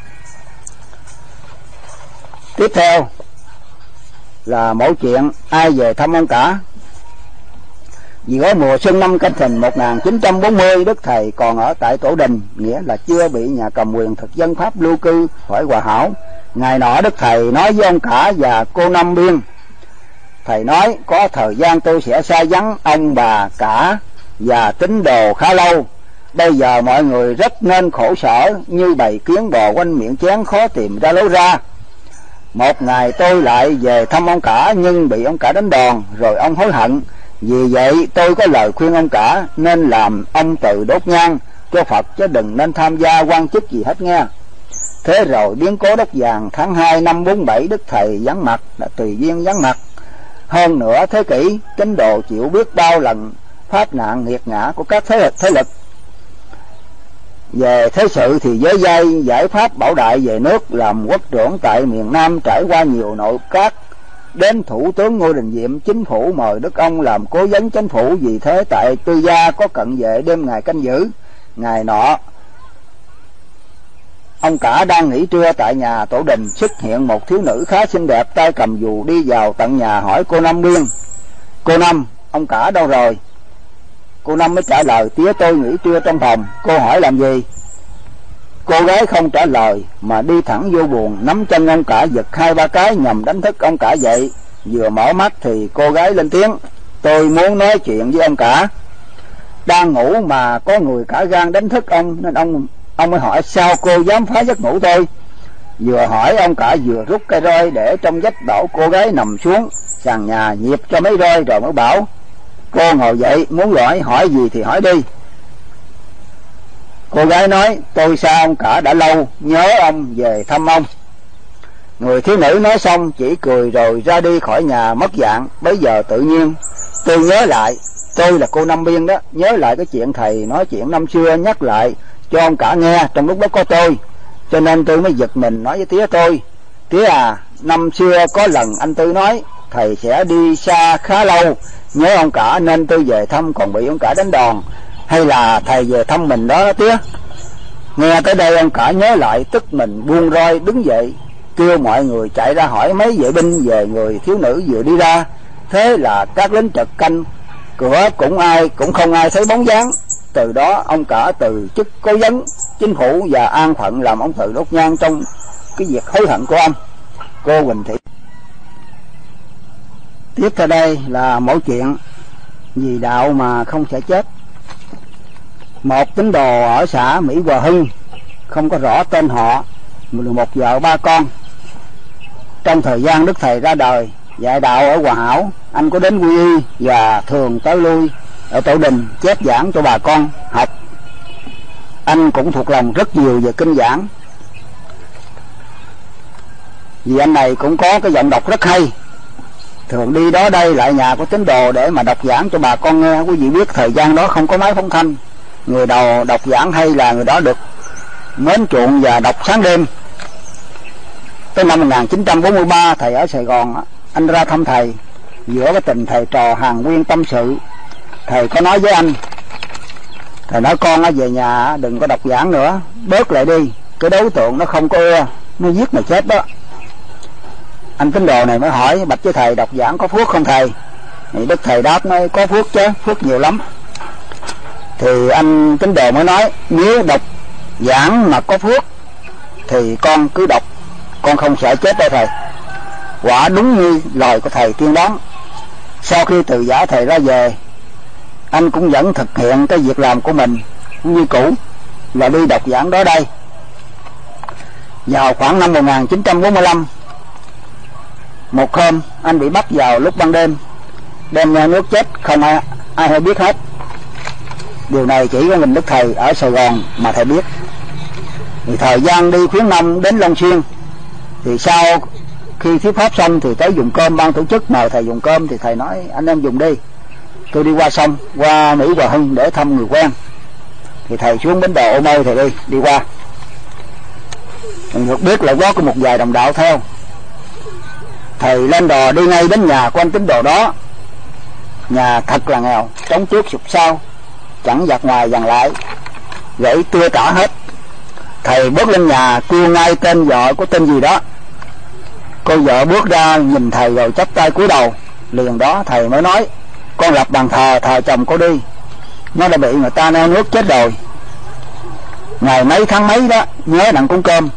Tiếp theo là mẫu chuyện ai về thăm ông cả. Giữa mùa xuân năm Canh Thìn một nghìn chín trăm bốn mươi, Đức Thầy còn ở tại Tổ Đình, nghĩa là chưa bị nhà cầm quyền thực dân Pháp lưu cư khỏi Hòa Hảo. Ngày nọ Đức Thầy nói với ông cả và cô Năm Biên. Thầy nói có thời gian tôi sẽ xa vắng ông bà cả và tín đồ khá lâu. Bây giờ mọi người rất nên khổ sở, như bầy kiến bò quanh miệng chén khó tìm ra lối ra. Một ngày tôi lại về thăm ông cả, nhưng bị ông cả đánh đòn, rồi ông hối hận. Vì vậy tôi có lời khuyên ông cả nên làm ông tự đốt nhang cho Phật, chứ đừng nên tham gia quan chức gì hết nghe. Thế rồi biến cố Đất Vàng tháng hai năm bốn bảy, Đức Thầy vắng mặt, đã tùy duyên vắng mặt. Hơn nửa thế kỷ, tín đồ chịu biết bao lần pháp nạn nghiệt ngã của các thế lực, thế lực. Về thế sự thì với giai giải pháp Bảo Đại về nước làm quốc trưởng tại miền Nam, trải qua nhiều nội các, đến Thủ tướng Ngô Đình Diệm, chính phủ mời Đức ông làm cố vấn chính phủ. Vì thế tại Tư Gia có cận vệ đêm ngày canh giữ. Ngày nọ ông cả đang nghỉ trưa tại nhà Tổ Đình, xuất hiện một thiếu nữ khá xinh đẹp, tay cầm dù đi vào tận nhà hỏi cô Năm Biên: cô Năm, ông cả đâu rồi? Cô Năm mới trả lời: tía tôi nghỉ trưa trong phòng. Cô hỏi làm gì? Cô gái không trả lời mà đi thẳng vô buồng, nắm chân ông cả giật hai ba cái nhằm đánh thức ông cả dậy. Vừa mở mắt thì cô gái lên tiếng: tôi muốn nói chuyện với ông cả. Đang ngủ mà có người cả gan đánh thức ông, nên ông ông mới hỏi: sao cô dám phá giấc ngủ tôi? Vừa hỏi ông cả vừa rút cây roi để trong vách, bảo cô gái nằm xuống sàn nhà nhịp cho mấy roi, rồi mới bảo: cô ngồi dậy, muốn hỏi hỏi gì thì hỏi đi. Cô gái nói: tôi xa ông cả đã lâu, nhớ ông, về thăm ông. Người thiếu nữ nói xong chỉ cười rồi ra đi khỏi nhà mất dạng. Bấy giờ tự nhiên tôi nhớ lại, tôi là cô Năm Biên đó, nhớ lại cái chuyện thầy nói chuyện năm xưa nhắc lại cho ông cả nghe, trong lúc đó có tôi, cho nên tôi mới giật mình nói với tía tôi: tía à, năm xưa có lần anh Tư nói thầy sẽ đi xa khá lâu, nhớ ông cả nên tôi về thăm, còn bị ông cả đánh đòn. Hay là thầy về thăm mình đó, đó tía? Nghe tới đây ông cả nhớ lại, tức mình buông roi đứng dậy, kêu mọi người chạy ra hỏi mấy vệ binh về người thiếu nữ vừa đi ra. Thế là các lính trực canh cửa cũng ai cũng không ai thấy bóng dáng. Từ đó ông cả từ chức cố vấn chính phủ và an phận làm ông tự đốt nhang trong cái việc hối hận của ông. Cô Quỳnh Thị. Tiếp theo đây là mẫu chuyện vì đạo mà không sẽ chết. Một tín đồ ở xã Mỹ Hòa Hưng, không có rõ tên họ, một vợ ba con. Trong thời gian Đức Thầy ra đời dạy đạo ở Hòa Hảo, anh có đến quy y và thường tới lui ở Tổ Đình chép giảng cho bà con học. Anh cũng thuộc lòng rất nhiều về kinh giảng, vì anh này cũng có cái giọng đọc rất hay. Thường đi đó đây lại nhà của tín đồ để mà đọc giảng cho bà con nghe. Quý vị biết thời gian đó không có máy phóng thanh, người đầu đọc giảng hay là người đó được mến chuộng và đọc sáng đêm. Tới năm một nghìn chín trăm bốn mươi ba, thầy ở Sài Gòn, anh ra thăm thầy. Giữa cái tình thầy trò hàng huyên tâm sự, thầy có nói với anh, thầy nói: con về nhà đừng có đọc giảng nữa, bớt lại đi, cái đối tượng nó không có ưa, nó giết mày chết đó. Anh tín đồ này mới hỏi: bạch với thầy, đọc giảng có phước không thầy? Thì Đức Thầy đáp nói: có phước chứ, phước nhiều lắm. Thì anh tín đồ mới nói: nếu đọc giảng mà có phước thì con cứ đọc, con không sợ chết đâu thầy. Quả đúng như lời của thầy tiên đoán. Sau khi từ giả thầy ra về, anh cũng vẫn thực hiện cái việc làm của mình như cũ, là đi đọc giảng đó đây. Vào khoảng năm một nghìn chín trăm bốn mươi lăm, một hôm anh bị bắt vào lúc ban đêm, đem ra nước chết không ai, ai hay biết hết. Điều này chỉ có mình Đức Thầy ở Sài Gòn mà thầy biết. Thì thời gian đi khuyến nông đến Long Xuyên, thì sau khi thuyết pháp xong thì tới dùng cơm, ban tổ chức mời thầy dùng cơm, thì thầy nói anh em dùng đi, tôi đi qua sông, qua Mỹ Hòa Hưng để thăm người quen. Thì thầy xuống bến đò Ô Môi, thầy đi đi qua. Mình được biết là có một vài đồng đạo theo. Thầy lên đò đi ngay đến nhà của anh tín đồ đó. Nhà thật là nghèo, trống trước sụp sau, chẳng giặt ngoài dằn lại, gãy tua tả hết. Thầy bước lên nhà kêu ngay tên vợ của tên gì đó. Cô vợ bước ra nhìn thầy rồi chắp tay cúi đầu. Liền đó thầy mới nói, con lập bàn thờ thờ chồng cô đi, nó đã bị người ta neo nước chết rồi. Ngày mấy tháng mấy đó nhớ nặng cúng cơm.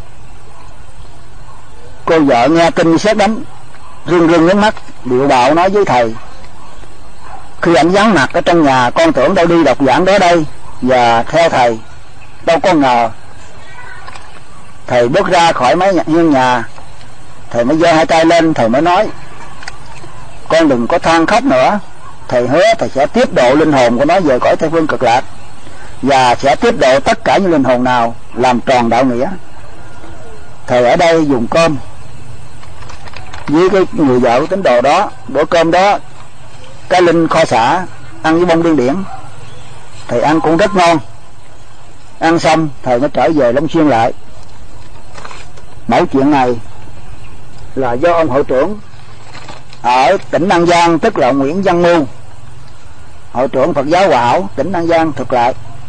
Cô vợ nghe tin sét đánh, rưng rưng nước mắt, điệu đạo nói với thầy, khi ảnh vắng mặt ở trong nhà con tưởng đâu đi đọc giảng đó đây, và theo thầy đâu có ngờ. Thầy bước ra khỏi mấy hiên nhà, thầy mới giơ hai tay lên, thầy mới nói, con đừng có than khóc nữa, thầy hứa thầy sẽ tiếp độ linh hồn của nó về cõi Tây Phương Cực Lạc, và sẽ tiếp độ tất cả những linh hồn nào làm tròn đạo nghĩa. Thầy ở đây dùng cơm với cái người vợ của tín đồ đó. Bữa cơm đó cái linh kho xả ăn với bông điên điển, thầy ăn cũng rất ngon. Ăn xong thầy mới trở về Long Xuyên lại. Mẫu chuyện này là do ông hội trưởng ở tỉnh An Giang, tức là Nguyễn Văn Mưu, hội trưởng Phật giáo Hòa Hảo tỉnh An Giang thuật lại.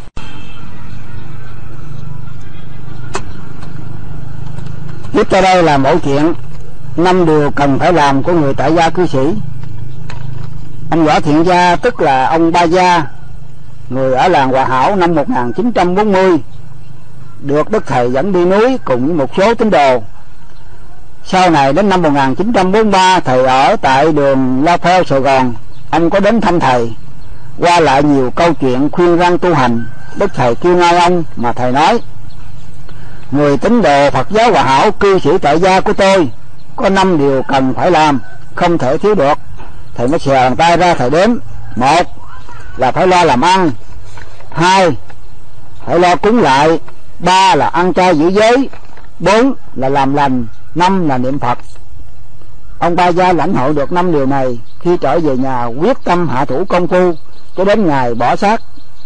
Tiếp theo đây là mẫu chuyện năm điều cần phải làm của người tại gia cư sĩ. Anh Võ Thiện Gia, tức là ông Ba Gia, người ở làng Hòa Hảo, năm một nghìn chín trăm bốn mươi được Đức Thầy dẫn đi núi cùng với một số tín đồ. Sau này đến năm một nghìn chín trăm bốn mươi ba, thầy ở tại đường La Pheo, Sài Gòn. Anh có đến thăm thầy, qua lại nhiều câu chuyện khuyên răn tu hành. Đức Thầy kêu ngay ông mà thầy nói, người tín đồ Phật giáo Hòa Hảo, cư sĩ tại gia của tôi, có năm điều cần phải làm, không thể thiếu được. Thầy mới xòe bàn tay ra, thầy đếm. Một là phải lo làm ăn, hai phải lo cúng lại, ba là ăn chay giữ giới, bốn là làm lành, năm là niệm Phật. Ông Ba Gia lãnh hội được năm điều này, khi trở về nhà quyết tâm hạ thủ công phu cho đến ngày bỏ xác.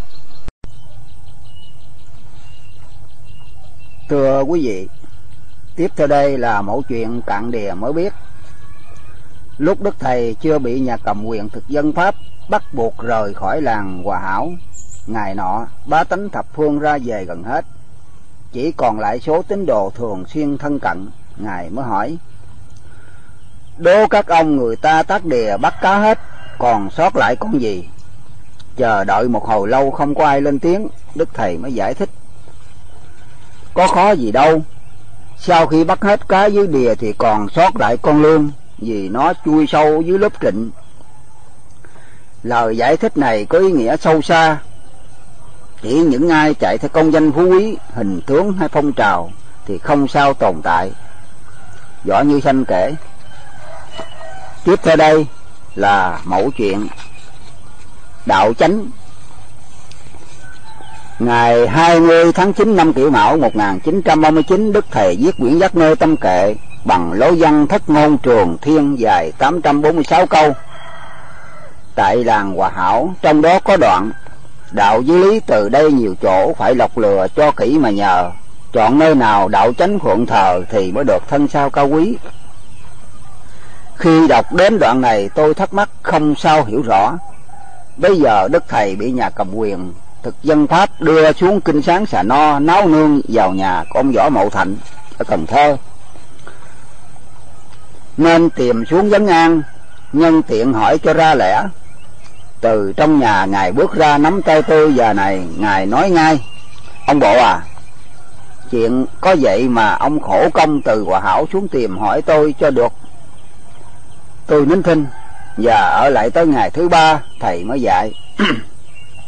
Thưa quý vị, tiếp theo đây là mẫu chuyện cạn đìa mới biết. Lúc Đức Thầy chưa bị nhà cầm quyền thực dân Pháp bắt buộc rời khỏi làng Hòa Hảo, ngày nọ bá tánh thập phương ra về gần hết, chỉ còn lại số tín đồ thường xuyên thân cận. Ngài mới hỏi, đố các ông, người ta tác đìa bắt cá hết, còn sót lại con gì? Chờ đợi một hồi lâu không có ai lên tiếng. Đức Thầy mới giải thích, có khó gì đâu, sau khi bắt hết cá dưới đìa thì còn sót lại con lươn, vì nó chui sâu dưới lớp trịnh. Lời giải thích này có ý nghĩa sâu xa, chỉ những ai chạy theo công danh phú quý, hình tướng hay phong trào thì không sao tồn tại. Võ Như Sanh kể. Tiếp theo đây là mẫu chuyện đạo chánh. Ngày hai mươi tháng chín năm Kỷ Mão một nghìn chín trăm ba mươi chín, Đức Thầy viết quyển Giác Mê Tâm Kệ bằng lối văn thất ngôn trường thiên dài tám trăm bốn mươi sáu câu tại làng Hòa Hảo. Trong đó có đoạn: đạo với lý từ đây nhiều chỗ, phải lọc lừa cho kỹ mà nhờ, chọn nơi nào đạo chánh phượng thờ thì mới được thân sao cao quý. Khi đọc đến đoạn này tôi thắc mắc không sao hiểu rõ. Bây giờ Đức Thầy bị nhà cầm quyền thực dân Pháp đưa xuống Kinh Sáng Xà No náo nương vào nhà của ông Võ Mậu Thạnh ở Cần Thơ, nên tìm xuống vấn an, nhân tiện hỏi cho ra lẽ. Từ trong nhà Ngài bước ra nắm tay tôi và này, Ngài nói ngay: ông bộ à, chuyện có vậy mà ông khổ công từ Hòa Hảo xuống tìm hỏi tôi cho được. Tôi nín thinh và ở lại tới ngày thứ ba thầy mới dạy.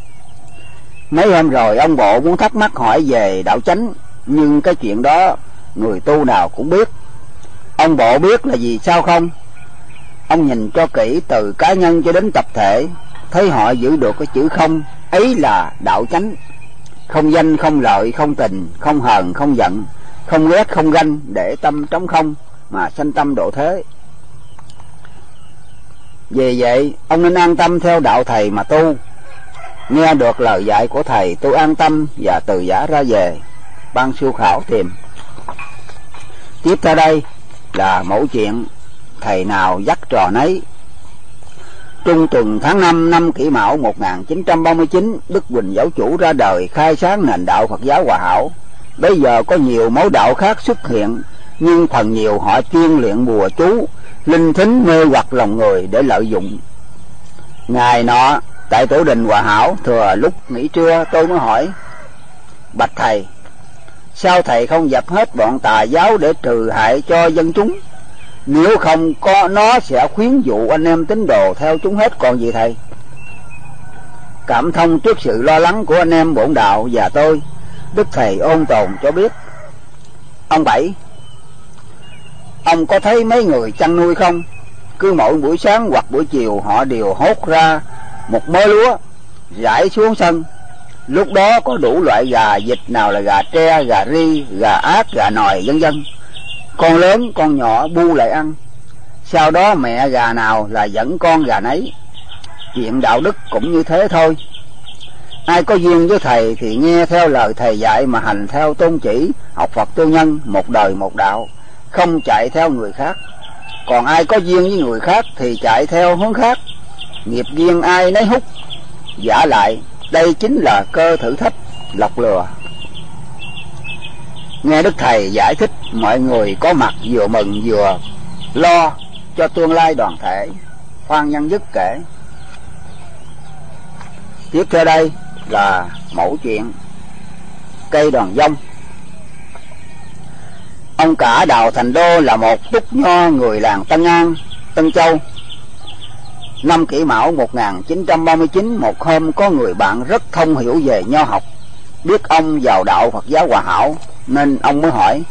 Mấy hôm rồi ông bộ muốn thắc mắc hỏi về đạo chánh, nhưng cái chuyện đó người tu nào cũng biết. Ông bộ biết là gì sao không? Ông nhìn cho kỹ từ cá nhân cho đến tập thể, thấy họ giữ được cái chữ không, ấy là đạo chánh. Không danh, không lợi, không tình, không hờn, không giận, không ghét, không ganh, để tâm trống không mà sanh tâm độ thế. Vì vậy, ông nên an tâm theo đạo thầy mà tu. Nghe được lời dạy của thầy, tôi an tâm và từ giả ra về. Ban siêu khảo tìm. Tiếp theo đây là mẫu chuyện thầy nào dắt trò nấy. Trung tuần tháng năm năm Kỷ Mão một nghìn chín trăm ba mươi chín, Đức Huỳnh Giáo Chủ ra đời khai sáng nền đạo Phật giáo Hòa Hảo. Bây giờ có nhiều mẫu đạo khác xuất hiện, nhưng phần nhiều họ chuyên luyện bùa chú, linh thính mê hoặc lòng người để lợi dụng. Ngày nọ tại tổ đình Hòa Hảo, thừa lúc nghỉ trưa, tôi mới hỏi: bạch thầy, sao thầy không dập hết bọn tà giáo để trừ hại cho dân chúng? Nếu không có nó sẽ khuyến dụ anh em tín đồ theo chúng hết còn gì thầy? Cảm thông trước sự lo lắng của anh em bổn đạo và tôi, Đức Thầy ôn tồn cho biết: ông Bảy, ông có thấy mấy người chăn nuôi không? Cứ mỗi buổi sáng hoặc buổi chiều họ đều hốt ra một mớ lúa rải xuống sân. Lúc đó có đủ loại gà vịt, nào là gà tre, gà ri, gà ác, gà nòi vân vân. Con lớn con nhỏ bu lại ăn. Sau đó mẹ gà nào là dẫn con gà nấy. Chuyện đạo đức cũng như thế thôi. Ai có duyên với thầy thì nghe theo lời thầy dạy mà hành theo tôn chỉ, học Phật tu nhân, một đời một đạo, không chạy theo người khác. Còn ai có duyên với người khác thì chạy theo hướng khác. Nghiệp duyên ai nấy hút. Giả lại đây chính là cơ thử thách, lọc lừa. Nghe Đức Thầy giải thích, mọi người có mặt vừa mừng vừa lo cho tương lai đoàn thể. Khoan Nhân Dứt kể. Tiếp theo đây là mẫu chuyện cây đòn dông. Ông cả Đào Thành Đô là một túc nho người làng Tân An, Tân Châu. Năm Kỷ Mão một nghìn chín trăm ba mươi chín, một hôm có người bạn rất thông hiểu về nho học, biết ông vào đạo Phật giáo Hòa Hảo, nên ông mới hỏi: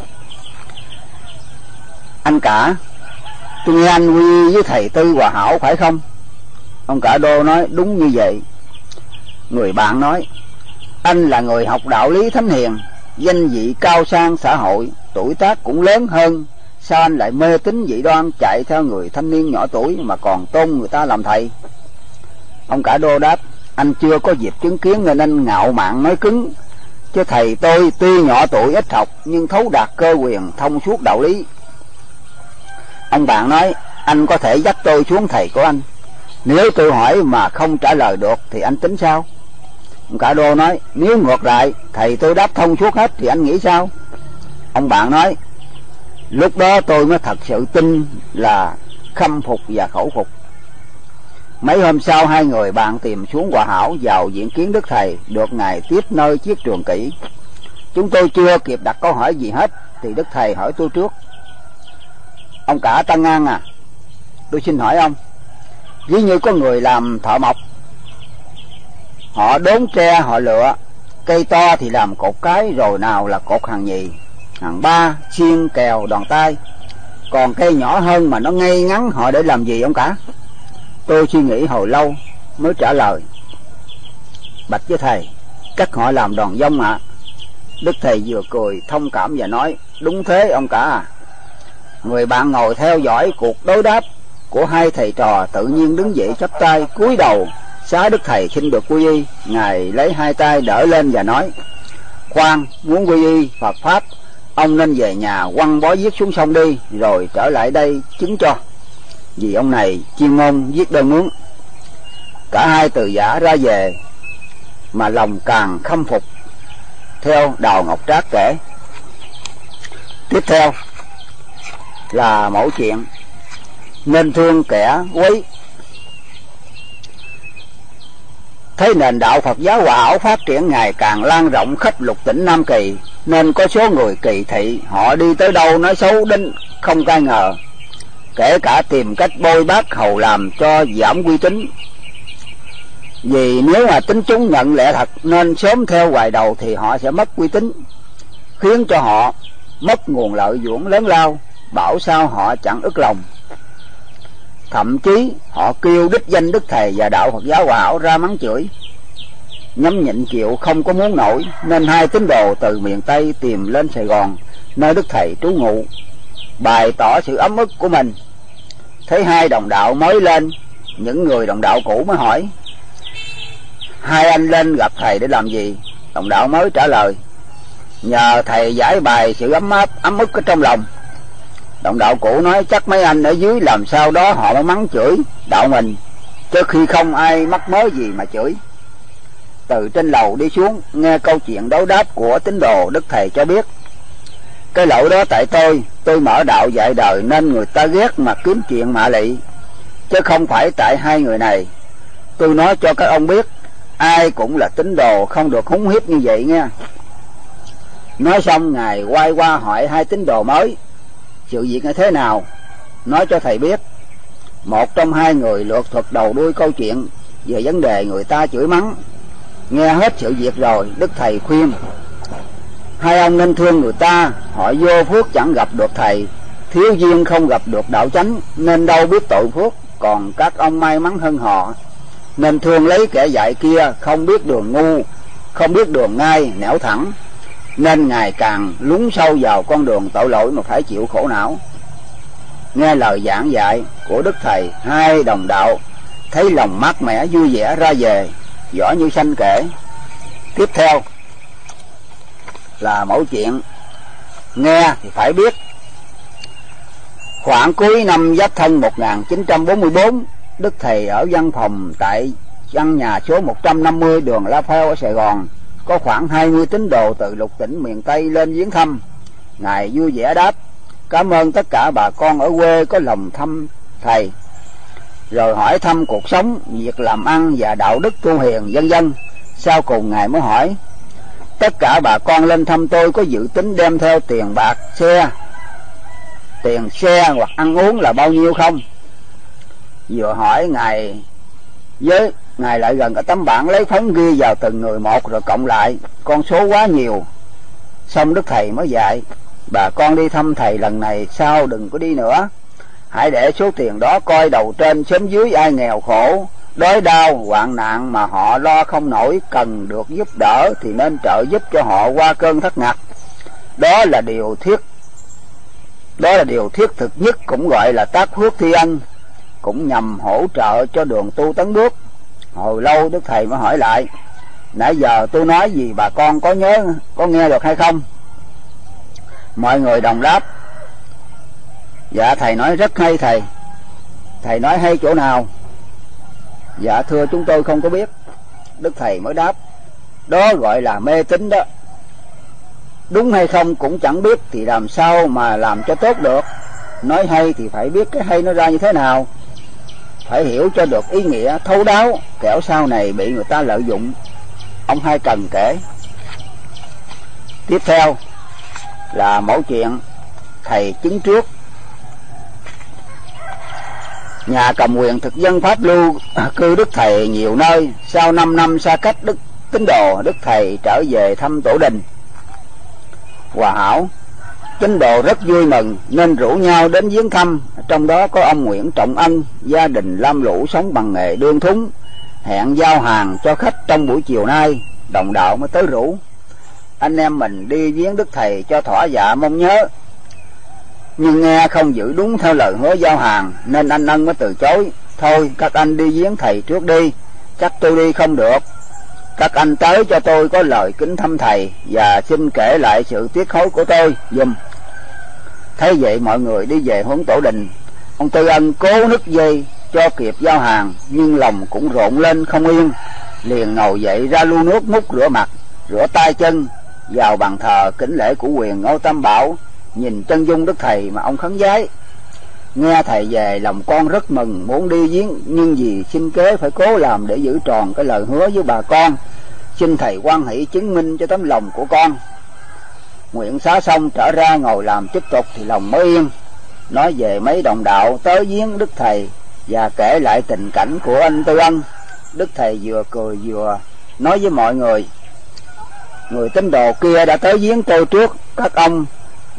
anh cả, tôi nghe anh quy với thầy Tư Hòa Hảo phải không? Ông cả Đô nói: đúng như vậy. Người bạn nói: anh là người học đạo lý thánh hiền, danh vị cao sang xã hội, tuổi tác cũng lớn hơn, sao anh lại mê tín dị đoan, chạy theo người thanh niên nhỏ tuổi mà còn tôn người ta làm thầy? Ông cả Đô đáp: anh chưa có dịp chứng kiến nên anh ngạo mạn nói cứng, chứ thầy tôi tuy nhỏ tuổi ít học nhưng thấu đạt cơ quyền, thông suốt đạo lý. Ông bạn nói: anh có thể dắt tôi xuống thầy của anh, nếu tôi hỏi mà không trả lời được thì anh tính sao? Ông cả Đô nói: nếu ngược lại thầy tôi đáp thông suốt hết thì anh nghĩ sao? Ông bạn nói: lúc đó tôi mới thật sự tin là khâm phục và khẩu phục. Mấy hôm sau, hai người bạn tìm xuống Hòa Hảo vào diện kiến Đức Thầy, được ngài tiếp nơi chiếc trường kỷ. Chúng tôi chưa kịp đặt câu hỏi gì hết thì Đức Thầy hỏi tôi trước: ông cả Tân An à, tôi xin hỏi ông, ví như có người làm thợ mộc, họ đốn tre, họ lựa cây to thì làm cột cái, rồi nào là cột hàng nhì, hàng ba, xiên, kèo, đòn tay, còn cây nhỏ hơn mà nó ngay ngắn họ để làm gì ông cả? Tôi suy nghĩ hồi lâu mới trả lời: bạch với thầy, các họ làm đòn dông ạ. À. Đức Thầy vừa cười thông cảm và nói: đúng thế ông cả à. Người bạn ngồi theo dõi cuộc đối đáp của hai thầy trò tự nhiên đứng dậy chắp tay cúi đầu xá Đức Thầy xin được quy y. Ngài lấy hai tay đỡ lên và nói: khoan, muốn quy y Phật pháp, ông nên về nhà quăng bó viết xuống sông đi, rồi trở lại đây chứng cho, vì ông này chuyên môn viết đơn mướn. Cả hai từ giả ra về, mà lòng càng khâm phục. Theo Đào Ngọc Trác kể. Tiếp theo là mẫu chuyện nên thương kẻ quấy. Thấy nền đạo Phật giáo Hòa Hảo phát triển ngày càng lan rộng khắp lục tỉnh Nam Kỳ, nên có số người kỳ thị, họ đi tới đâu nói xấu đến không ai ngờ, kể cả tìm cách bôi bác hầu làm cho giảm uy tín. Vì nếu mà tính chúng nhận lẽ thật nên sớm theo hoài đầu thì họ sẽ mất uy tín, khiến cho họ mất nguồn lợi dưỡng lớn lao, bảo sao họ chẳng ức lòng. Thậm chí họ kêu đích danh Đức Thầy và đạo Phật giáo Hòa Hảo ra mắng chửi. Nhắm nhịn chịu không có muốn nổi, nên hai tín đồ từ miền Tây tìm lên Sài Gòn, nơi Đức Thầy trú ngụ, bày tỏ sự ấm ức của mình. Thấy hai đồng đạo mới lên, những người đồng đạo cũ mới hỏi: hai anh lên gặp thầy để làm gì? Đồng đạo mới trả lời: nhờ thầy giải bày sự ấm áp ấm ức ở trong lòng. Đồng đạo cũ nói: chắc mấy anh ở dưới làm sao đó họ mới mắng chửi đạo mình, chứ khi không ai mắc mớ gì mà chửi. Từ trên lầu đi xuống, nghe câu chuyện đấu đáp của tín đồ Đức Thầy cho biết: cái lỗi đó tại tôi, tôi mở đạo dạy đời nên người ta ghét mà kiếm chuyện mạ lị, chứ không phải tại hai người này. Tôi nói cho các ông biết, ai cũng là tín đồ, không được húng hiếp như vậy nghe. Nói xong, Ngài quay qua hỏi hai tín đồ mới sự việc như thế nào, nói cho thầy biết. Một trong hai người lược thuật đầu đuôi câu chuyện về vấn đề người ta chửi mắng. Nghe hết sự việc rồi, Đức Thầy khuyên: hai ông nên thương người ta, họ vô phước chẳng gặp được thầy, thiếu duyên không gặp được đạo chánh, nên đâu biết tội phước. Còn các ông may mắn hơn họ, nên thương lấy kẻ dạy kia, không biết đường ngu, không biết đường ngay nẻo thẳng, nên ngày càng lún sâu vào con đường tội lỗi mà phải chịu khổ não. Nghe lời giảng dạy của Đức Thầy, hai đồng đạo thấy lòng mát mẻ vui vẻ ra về. Võ Như Sanh kể. Tiếp theo là mẫu chuyện nghe thì phải biết. Khoảng cuối năm Giáp Thân một nghìn chín trăm bốn mươi bốn, Đức Thầy ở văn phòng tại căn nhà số một trăm năm mươi đường La Pheo ở Sài Gòn. Có khoảng hai mươi tín đồ từ lục tỉnh miền Tây lên viếng thăm. Ngài vui vẻ đáp: cảm ơn tất cả bà con ở quê có lòng thăm thầy, rồi hỏi thăm cuộc sống, việc làm ăn và đạo đức tu hiền vân vân. Sau cùng Ngài mới hỏi: tất cả bà con lên thăm tôi có dự tính đem theo tiền bạc xe, tiền xe hoặc ăn uống là bao nhiêu không? Vừa hỏi Ngài với Ngài lại gần cái tấm bảng lấy phấn ghi vào từng người một rồi cộng lại, con số quá nhiều. Xong Đức Thầy mới dạy: bà con đi thăm thầy lần này sau đừng có đi nữa, hãy để số tiền đó coi đầu trên xóm dưới ai nghèo khổ, đói đau, hoạn nạn mà họ lo không nổi, cần được giúp đỡ thì nên trợ giúp cho họ qua cơn thất ngặt. Đó là điều thiết đó là điều thiết thực nhất, cũng gọi là tác phước thi ân, cũng nhằm hỗ trợ cho đường tu tấn bước. Hồi lâu Đức Thầy mới hỏi lại: nãy giờ tôi nói gì bà con có nhớ, có nghe được hay không? Mọi người đồng đáp: dạ thầy nói rất hay thầy. Thầy nói hay chỗ nào? Dạ thưa chúng tôi không có biết. Đức Thầy mới đáp: đó gọi là mê tín đó. Đúng hay không cũng chẳng biết thì làm sao mà làm cho tốt được. Nói hay thì phải biết cái hay nó ra như thế nào, phải hiểu cho được ý nghĩa thấu đáo, kẻo sau này bị người ta lợi dụng. Ông Hai Cần kể. Tiếp theo là mẫu chuyện thầy chứng trước. Nhà cầm quyền thực dân Pháp lưu cư Đức Thầy nhiều nơi. Sau năm năm xa cách Đức tín đồ, Đức Thầy trở về thăm tổ đình Hòa Hảo. Tín đồ rất vui mừng nên rủ nhau đến viếng thăm. Trong đó có ông Nguyễn Trọng Ân, gia đình lam lũ sống bằng nghề đương thúng, hẹn giao hàng cho khách trong buổi chiều nay. Đồng đạo mới tới rủ: anh em mình đi viếng Đức Thầy cho thỏa dạ mong nhớ. Nhưng nghe không giữ đúng theo lời hứa giao hàng nên anh Ân mới từ chối: thôi các anh đi viếng thầy trước đi, chắc tôi đi không được. Các anh tới cho tôi có lời kính thăm thầy và xin kể lại sự tiết hối của tôi giùm. Thế vậy mọi người đi về hướng tổ đình. Ông Tư Ân cố nứt dây cho kịp giao hàng, nhưng lòng cũng rộn lên không yên, liền ngồi dậy ra lu nước múc rửa mặt, rửa tay chân, vào bàn thờ kính lễ của quyền Ngô Tam Bảo, nhìn chân dung Đức Thầy mà ông khấn vái. Nghe thầy về lòng con rất mừng, muốn đi viếng, nhưng vì sinh kế phải cố làm để giữ tròn cái lời hứa với bà con. Xin thầy hoan hỷ chứng minh cho tấm lòng của con. Nguyện xá xong trở ra ngồi làm tiếp tục thì lòng mới yên. Nói về mấy đồng đạo tới viếng Đức Thầy và kể lại tình cảnh của anh Tư Ân. Đức Thầy vừa cười vừa nói với mọi người: người tín đồ kia đã tới viếng tôi trước, các ông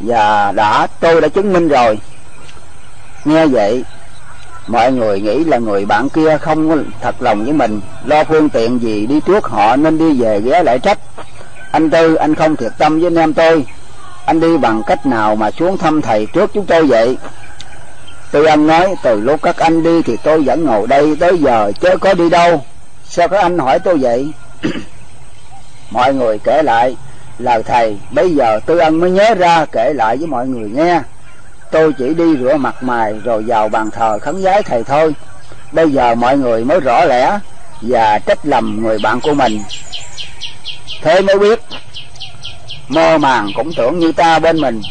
và đã tôi đã chứng minh rồi. Nghe vậy, mọi người nghĩ là người bạn kia không có thật lòng với mình, lo phương tiện gì đi trước họ nên đi về ghé lại trách: anh Tư, anh không thiệt tâm với anh em tôi, anh đi bằng cách nào mà xuống thăm thầy trước chúng tôi vậy? Tư Ân nói: từ lúc các anh đi thì tôi vẫn ngồi đây tới giờ chứ có đi đâu. Sao các anh hỏi tôi vậy? Mọi người kể lại lời thầy. Bây giờ Tư Ân mới nhớ ra kể lại với mọi người nghe: tôi chỉ đi rửa mặt mày rồi vào bàn thờ khấn vái thầy thôi. Bây giờ mọi người mới rõ lẽ và trách lầm người bạn của mình. Thế mới biết mơ màng cũng tưởng như ta bên mình.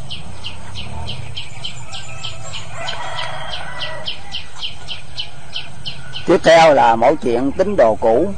Tiếp theo là mẫu chuyện tín đồ cũ.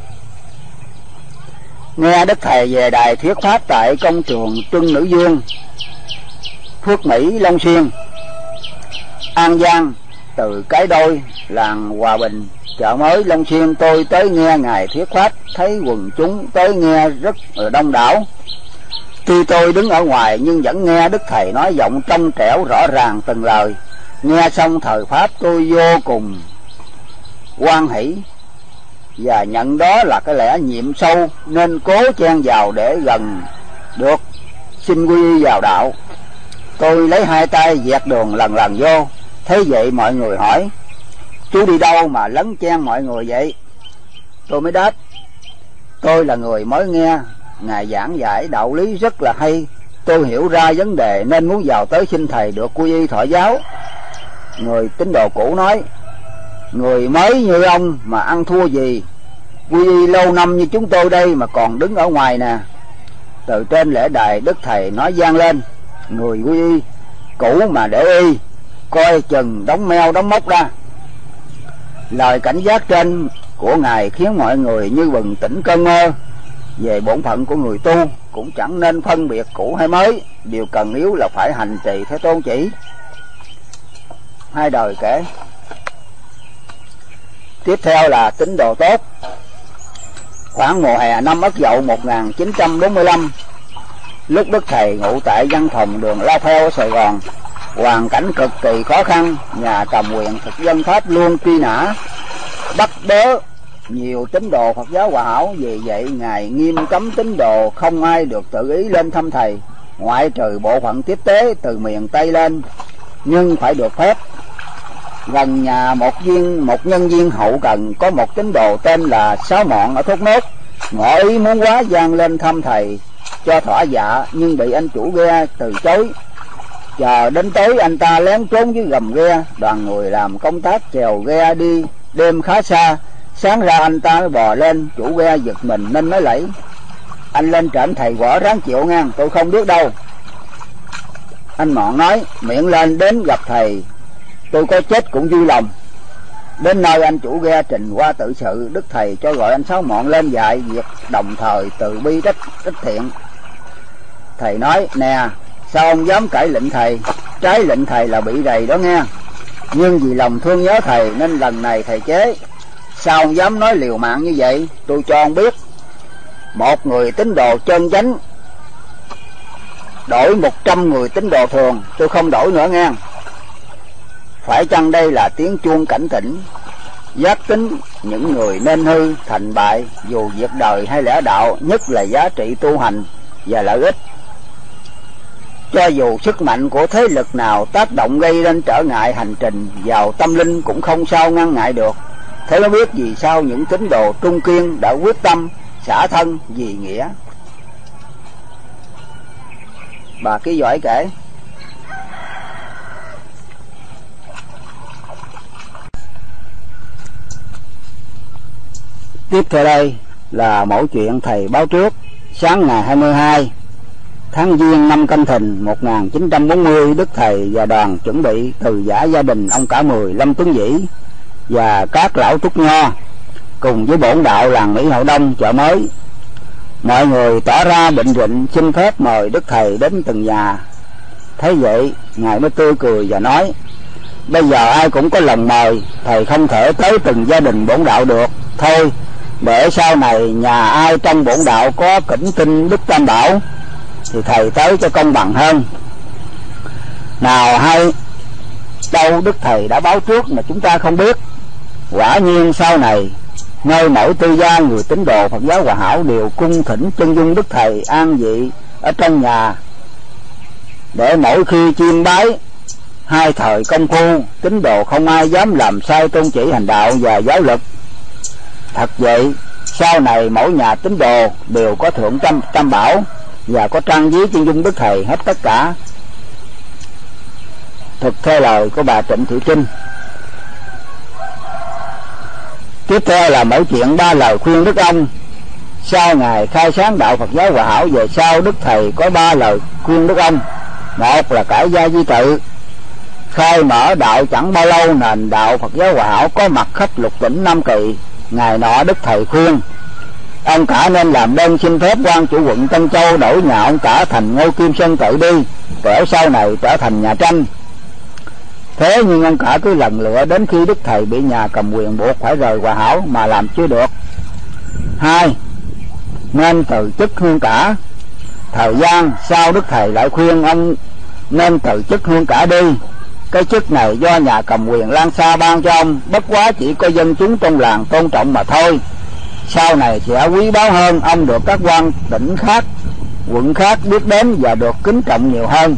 Nghe Đức Thầy về đài thuyết pháp tại công trường Trưng Nữ Dương, Phước Mỹ, Long Xuyên, An Giang. Từ Cái Đôi, làng Hòa Bình, chợ mới Long Xuyên, tôi tới nghe ngài thuyết pháp, thấy quần chúng tới nghe rất đông đảo. Tuy tôi đứng ở ngoài nhưng vẫn nghe Đức Thầy nói giọng trong trẻo rõ ràng từng lời. Nghe xong thời pháp tôi vô cùng hoan hỷ và nhận đó là cái lẽ nhiệm sâu, nên cố chen vào để gần được xin quy y vào đạo. Tôi lấy hai tay dẹt đường lần lần vô. Thấy vậy mọi người hỏi: chú đi đâu mà lấn chen mọi người vậy? Tôi mới đáp: tôi là người mới nghe ngài giảng giải đạo lý rất là hay, tôi hiểu ra vấn đề nên muốn vào tới xin thầy được quy y thọ giáo. Người tín đồ cũ nói: người mới như ông mà ăn thua gì, quy y lâu năm như chúng tôi đây mà còn đứng ở ngoài nè. Từ trên lễ đài Đức Thầy nói vang lên: người quy y cũ mà để y, coi chừng đóng meo đóng mốc ra. Lời cảnh giác trên của ngài khiến mọi người như bừng tỉnh cơn mơ. Về bổn phận của người tu cũng chẳng nên phân biệt cũ hay mới, điều cần yếu là phải hành trì theo tôn chỉ. Hai đời kể. Tiếp theo là tín đồ tốt. Khoảng mùa hè năm Ất Dậu một nghìn chín trăm bốn mươi lăm, lúc Đức Thầy ngụ tại văn phòng đường La Theo ở Sài Gòn, hoàn cảnh cực kỳ khó khăn, nhà cầm quyền thực dân Pháp luôn truy nã bắt bớ nhiều tín đồ Phật giáo Hòa Hảo. Vì vậy ngài nghiêm cấm tín đồ không ai được tự ý lên thăm thầy, ngoại trừ bộ phận tiếp tế từ miền Tây lên, nhưng phải được phép. Gần nhà một viên một nhân viên hậu cần có một tín đồ tên là Sáu Mọn ở Thốt Nốt, ngỏ ý muốn quá gian lên thăm thầy cho thỏa dạ, nhưng bị anh chủ ghe từ chối. Chờ đến tối anh ta lén trốn dưới gầm ghe. Đoàn người làm công tác chèo ghe đi đêm khá xa, sáng ra anh ta mới bò lên. Chủ ghe giật mình nên mới lẫy: anh lên trển thầy quả ráng chịu ngang, tôi không biết đâu. Anh Mọn nói: miệng lên đến gặp thầy, tôi có chết cũng vui lòng. Đến nơi anh chủ ghe trình qua tự sự, Đức Thầy cho gọi anh Sáu Mọn lên dạy việc, đồng thời từ bi trách trách thiện. Thầy nói: nè, sao ông dám cãi lệnh thầy? Trái lệnh thầy là bị rầy đó nghe. Nhưng vì lòng thương nhớ thầy nên lần này thầy chế. Sao ông dám nói liều mạng như vậy? Tôi cho ông biết, một người tín đồ chân chánh đổi một trăm người tín đồ thường, tôi không đổi nữa nghe. Phải chăng đây là tiếng chuông cảnh tỉnh, giác tính những người nên hư thành bại, dù việc đời hay lẽ đạo, nhất là giá trị tu hành và lợi ích. Cho dù sức mạnh của thế lực nào tác động gây nên trở ngại hành trình vào tâm linh cũng không sao ngăn ngại được. Thế mới biết vì sao những tín đồ trung kiên đã quyết tâm xả thân vì nghĩa. Bà Ký Giỏi kể: tiếp theo đây là mẫu chuyện thầy báo trước. Sáng ngày hai mươi hai tháng Giêng năm Canh Thìn một nghìn chín trăm bốn mươi, Đức Thầy và đoàn chuẩn bị từ giã gia đình ông Cả Mười, Lâm Tuấn Vĩ và các lão túc nho cùng với bổn đạo làng Mỹ Hậu Đông, chợ mới. Mọi người tỏ ra định rịnh xin phép mời Đức Thầy đến từng nhà. Thấy vậy ngài mới tươi cười và nói: bây giờ ai cũng có lòng mời, thầy không thể tới từng gia đình bổn đạo được. Thôi để sau này nhà ai trong bổn đạo có kính tin Đức Tam Bảo thì thầy tới cho công bằng hơn. Nào hay đâu Đức Thầy đã báo trước mà chúng ta không biết. Quả nhiên sau này nơi mỗi tư gia người tín đồ Phật giáo Hòa Hảo đều cung thỉnh chân dung Đức Thầy an vị ở trong nhà, để mỗi khi chiêm bái hai thời công phu, tín đồ không ai dám làm sai tôn chỉ hành đạo và giáo lực. Thật vậy, sau này mỗi nhà tín đồ đều có thượng tam, tam bảo và có trang viết chân dung Đức Thầy hết tất cả. Thực theo lời của bà Trịnh Thị Trinh. Tiếp theo là mẫu chuyện ba lời khuyên Đức ông. Sau ngày khai sáng đạo Phật giáo Hòa Hảo về sau, Đức Thầy có ba lời khuyên Đức ông. Một là cải gia di tự. Khai mở đạo chẳng bao lâu, nền đạo Phật giáo Hòa Hảo có mặt khắp lục tỉnh Nam Kỳ. Ngày nọ Đức Thầy khuyên ông cả nên làm đơn xin phép quan chủ quận Tân Châu đổi nhà ông cả thành Ngôi Kim Sơn Tự đi, kẻo sau này trở thành nhà tranh. Thế nhưng ông cả cứ lần lựa đến khi Đức Thầy bị nhà cầm quyền buộc phải rời Hòa Hảo mà làm chưa được. Hai, nên từ chức hương cả. Thời gian sau Đức Thầy lại khuyên ông nên từ chức hương cả đi. Cái chức này do nhà cầm quyền Lan Sa ban cho ông, bất quá chỉ có dân chúng trong làng tôn trọng mà thôi. Sau này sẽ quý báu hơn, ông được các quan tỉnh khác, quận khác biết đến và được kính trọng nhiều hơn.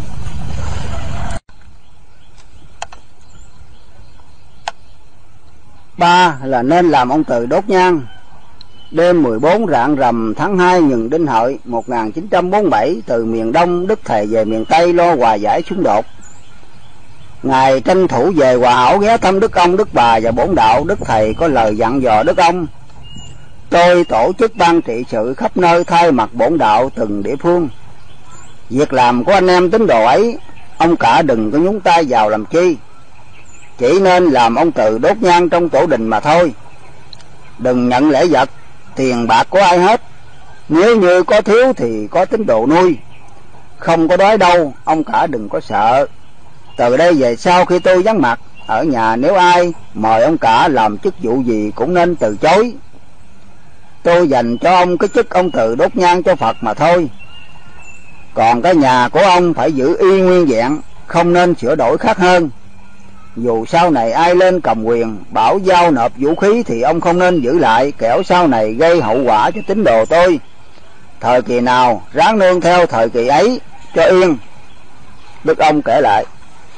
Ba là nên làm ông Từ đốt nhang. Đêm mười bốn rạng rằm tháng hai Nhừng Đinh Hợi một nghìn chín trăm bốn mươi bảy, từ miền Đông Đức Thầy về miền Tây lo hòa giải xung đột. Ngài tranh thủ về Hòa Hảo ghé thăm Đức ông, Đức bà và bổn đạo. Đức Thầy có lời dặn dò Đức ông: tôi tổ chức ban trị sự khắp nơi thay mặt bổn đạo từng địa phương. Việc làm của anh em tín đồ ấy, ông cả đừng có nhúng tay vào làm chi. Chỉ nên làm ông Từ đốt nhang trong tổ đình mà thôi. Đừng nhận lễ vật, tiền bạc của ai hết. Nếu như có thiếu thì có tín đồ nuôi, không có đói đâu, ông cả đừng có sợ. Từ đây về sau khi tôi vắng mặt ở nhà, nếu ai mời ông cả làm chức vụ gì cũng nên từ chối. Tôi dành cho ông cái chức ông Từ đốt nhang cho Phật mà thôi. Còn cái nhà của ông phải giữ y nguyên vẹn, không nên sửa đổi khác hơn. Dù sau này ai lên cầm quyền bảo giao nộp vũ khí thì ông không nên giữ lại, kẻo sau này gây hậu quả cho tín đồ tôi. Thời kỳ nào ráng nương theo thời kỳ ấy cho yên. Đức ông kể lại.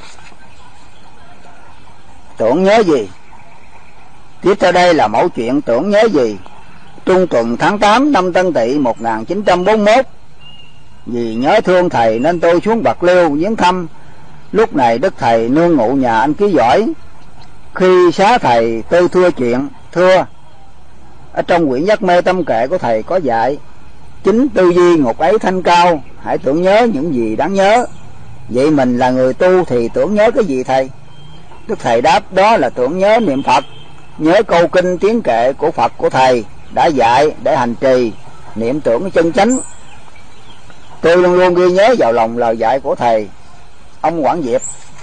Tưởng nhớ gì? Tiếp theo đây là mẫu chuyện tưởng nhớ gì. Trung tuần tháng tám năm Tân Tỵ một nghìn chín trăm bốn mươi mốt, vì nhớ thương thầy nên tôi xuống Bạc Liêu viếng thăm. Lúc này Đức Thầy nương ngụ nhà anh Ký Giỏi. Khi xá thầy tôi thưa chuyện, thưa ở trong quyển Giác Mê Tâm Kệ của thầy có dạy: chính tư duy ngục ấy thanh cao, hãy tưởng nhớ những gì đáng nhớ. Vậy mình là người tu thì tưởng nhớ cái gì thầy? Đức Thầy đáp: đó là tưởng nhớ niệm Phật, nhớ câu kinh tiếng kệ của Phật của thầy đã dạy để hành trì, niệm tưởng chân chánh. Tôi luôn luôn ghi nhớ vào lòng lời dạy của thầy. Ông Quảng Diệp.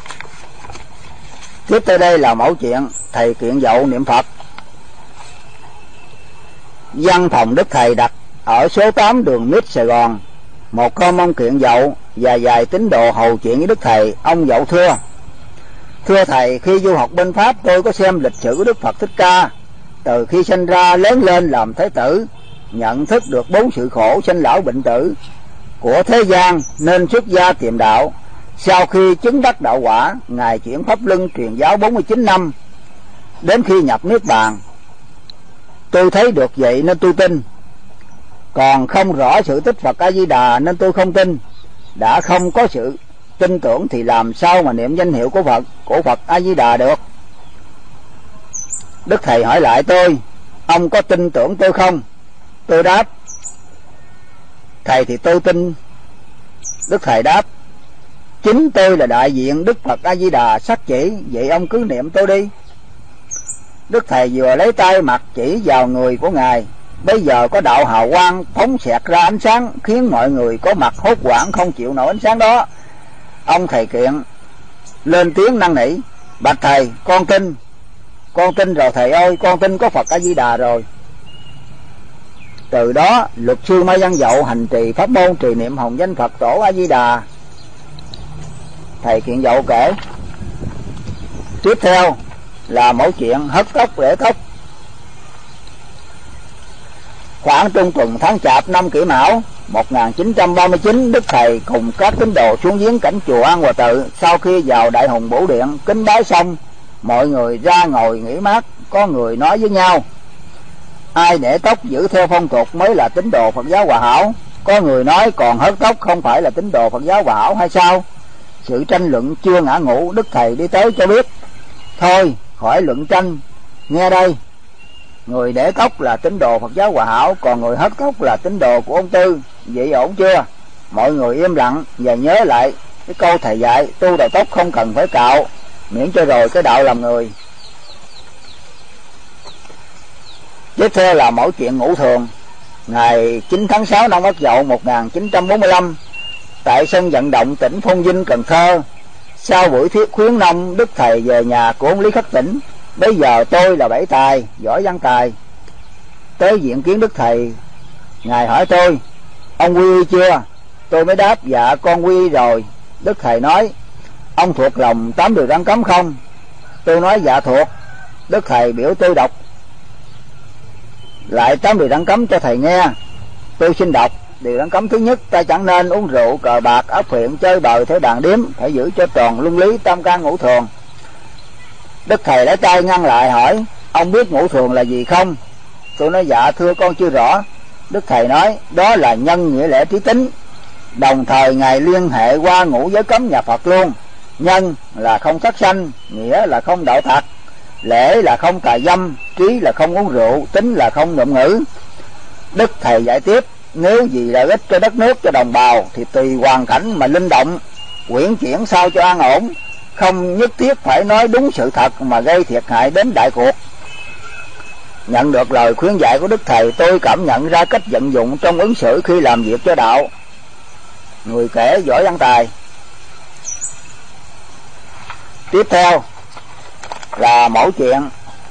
Tiếp tới đây là mẫu chuyện thầy kiện dậu niệm Phật. Văn phòng Đức Thầy đặt ở số tám đường Mít, Sài Gòn. Một hôm ông kiện dậu và vài tín đồ hầu chuyện với Đức Thầy. Ông dậu thưa: thưa thầy, khi du học bên Pháp tôi có xem lịch sử của Đức Phật Thích Ca. Từ khi sinh ra lớn lên làm Thế tử, nhận thức được bốn sự khổ sinh lão bệnh tử của thế gian nên xuất gia tìm đạo. Sau khi chứng đắc đạo quả, Ngài chuyển pháp luân truyền giáo bốn mươi chín năm, đến khi nhập Niết Bàn. Tôi thấy được vậy nên tôi tin, còn không rõ sự tích Phật A Di Đà nên tôi không tin. Đã không có sự tin tưởng thì làm sao mà niệm danh hiệu của Phật của Phật A Di Đà được? Đức Thầy hỏi lại tôi: ông có tin tưởng tôi không? Tôi đáp: thầy thì tôi tin. Đức Thầy đáp: chính tôi là đại diện Đức Phật A Di Đà sắc chỉ, vậy ông cứ niệm tôi đi. Đức Thầy vừa lấy tay mặt chỉ vào người của Ngài. Bây giờ có đạo hào quang phóng xẹt ra ánh sáng, khiến mọi người có mặt hốt hoảng không chịu nổi ánh sáng đó. Ông thầy kiện lên tiếng năn nỉ: bạch thầy, con tin, con tin rồi thầy ơi, con tin có Phật A Di Đà rồi. Từ đó luật sư Mai Văn Dậu hành trì pháp môn trì niệm hồng danh Phật tổ A Di Đà. thầy Kiện Dậu kể. Tiếp theo là mẫu chuyện hớt tóc để tóc. Khoảng trung tuần tháng Chạp năm Kỷ Mão một nghìn chín trăm ba mươi chín, Đức Thầy cùng các tín đồ xuống giếng cảnh chùa An Hòa Tự. Sau khi vào Đại Hùng Bổ Điện kính bái xong, mọi người ra ngồi nghỉ mát. Có người nói với nhau: ai để tóc giữ theo phong tục mới là tín đồ Phật giáo Hòa Hảo. Có người nói còn hớt tóc không phải là tín đồ Phật giáo Hòa Hảo hay sao? Sự tranh luận chưa ngã ngũ, Đức Thầy đi tới cho biết: thôi khỏi luận tranh, nghe đây, người để tóc là tín đồ Phật giáo Hòa Hảo, còn người hớt tóc là tín đồ của ông Tư. Vậy ổn chưa? Mọi người im lặng và nhớ lại cái câu thầy dạy: tu đầu tóc không cần phải cạo, miễn cho rồi cái đạo làm người. Tiếp theo là mẫu chuyện ngũ thường. Ngày chín tháng sáu năm Ất Dậu một nghìn chín trăm bốn mươi lăm, tại sân vận động tỉnh Phong Vinh, Cần Thơ, sau buổi thuyết khuyến nông, Đức Thầy về nhà của ông Lý Khắc Tỉnh. Bây giờ tôi là Bảy Tài, Võ Văn Tài, tới diện kiến Đức Thầy. Ngài hỏi tôi: ông quy y chưa? Tôi mới đáp: dạ con quy y rồi. Đức Thầy nói: ông thuộc lòng tám điều răn cấm không? Tôi nói: dạ thuộc. Đức Thầy biểu tôi đọc lại tám điều răn cấm cho thầy nghe. Tôi xin đọc. Điều răn cấm thứ nhất: ta chẳng nên uống rượu, cờ bạc, áp phiện, chơi bời, theo đàn điếm, phải giữ cho tròn luân lý tam can ngũ thường. Đức Thầy lấy tay ngăn lại hỏi: ông biết ngũ thường là gì không? Tôi nói: dạ thưa con chưa rõ. Đức Thầy nói: đó là nhân, nghĩa, lễ, trí, tính. Đồng thời Ngài liên hệ qua ngũ giới cấm nhà Phật luôn. Nhân là không sát sanh, nghĩa là không đạo tặc, lễ là không tà dâm, trí là không uống rượu, tính là không ngụm ngữ. Đức Thầy giải tiếp: nếu gì lợi ích cho đất nước, cho đồng bào thì tùy hoàn cảnh mà linh động, quyển chuyển sao cho an ổn, không nhất thiết phải nói đúng sự thật mà gây thiệt hại đến đại cuộc. Nhận được lời khuyên dạy của Đức Thầy, tôi cảm nhận ra cách vận dụng trong ứng xử khi làm việc cho đạo. Người kể Võ Văn Tài. Tiếp theo là mẫu chuyện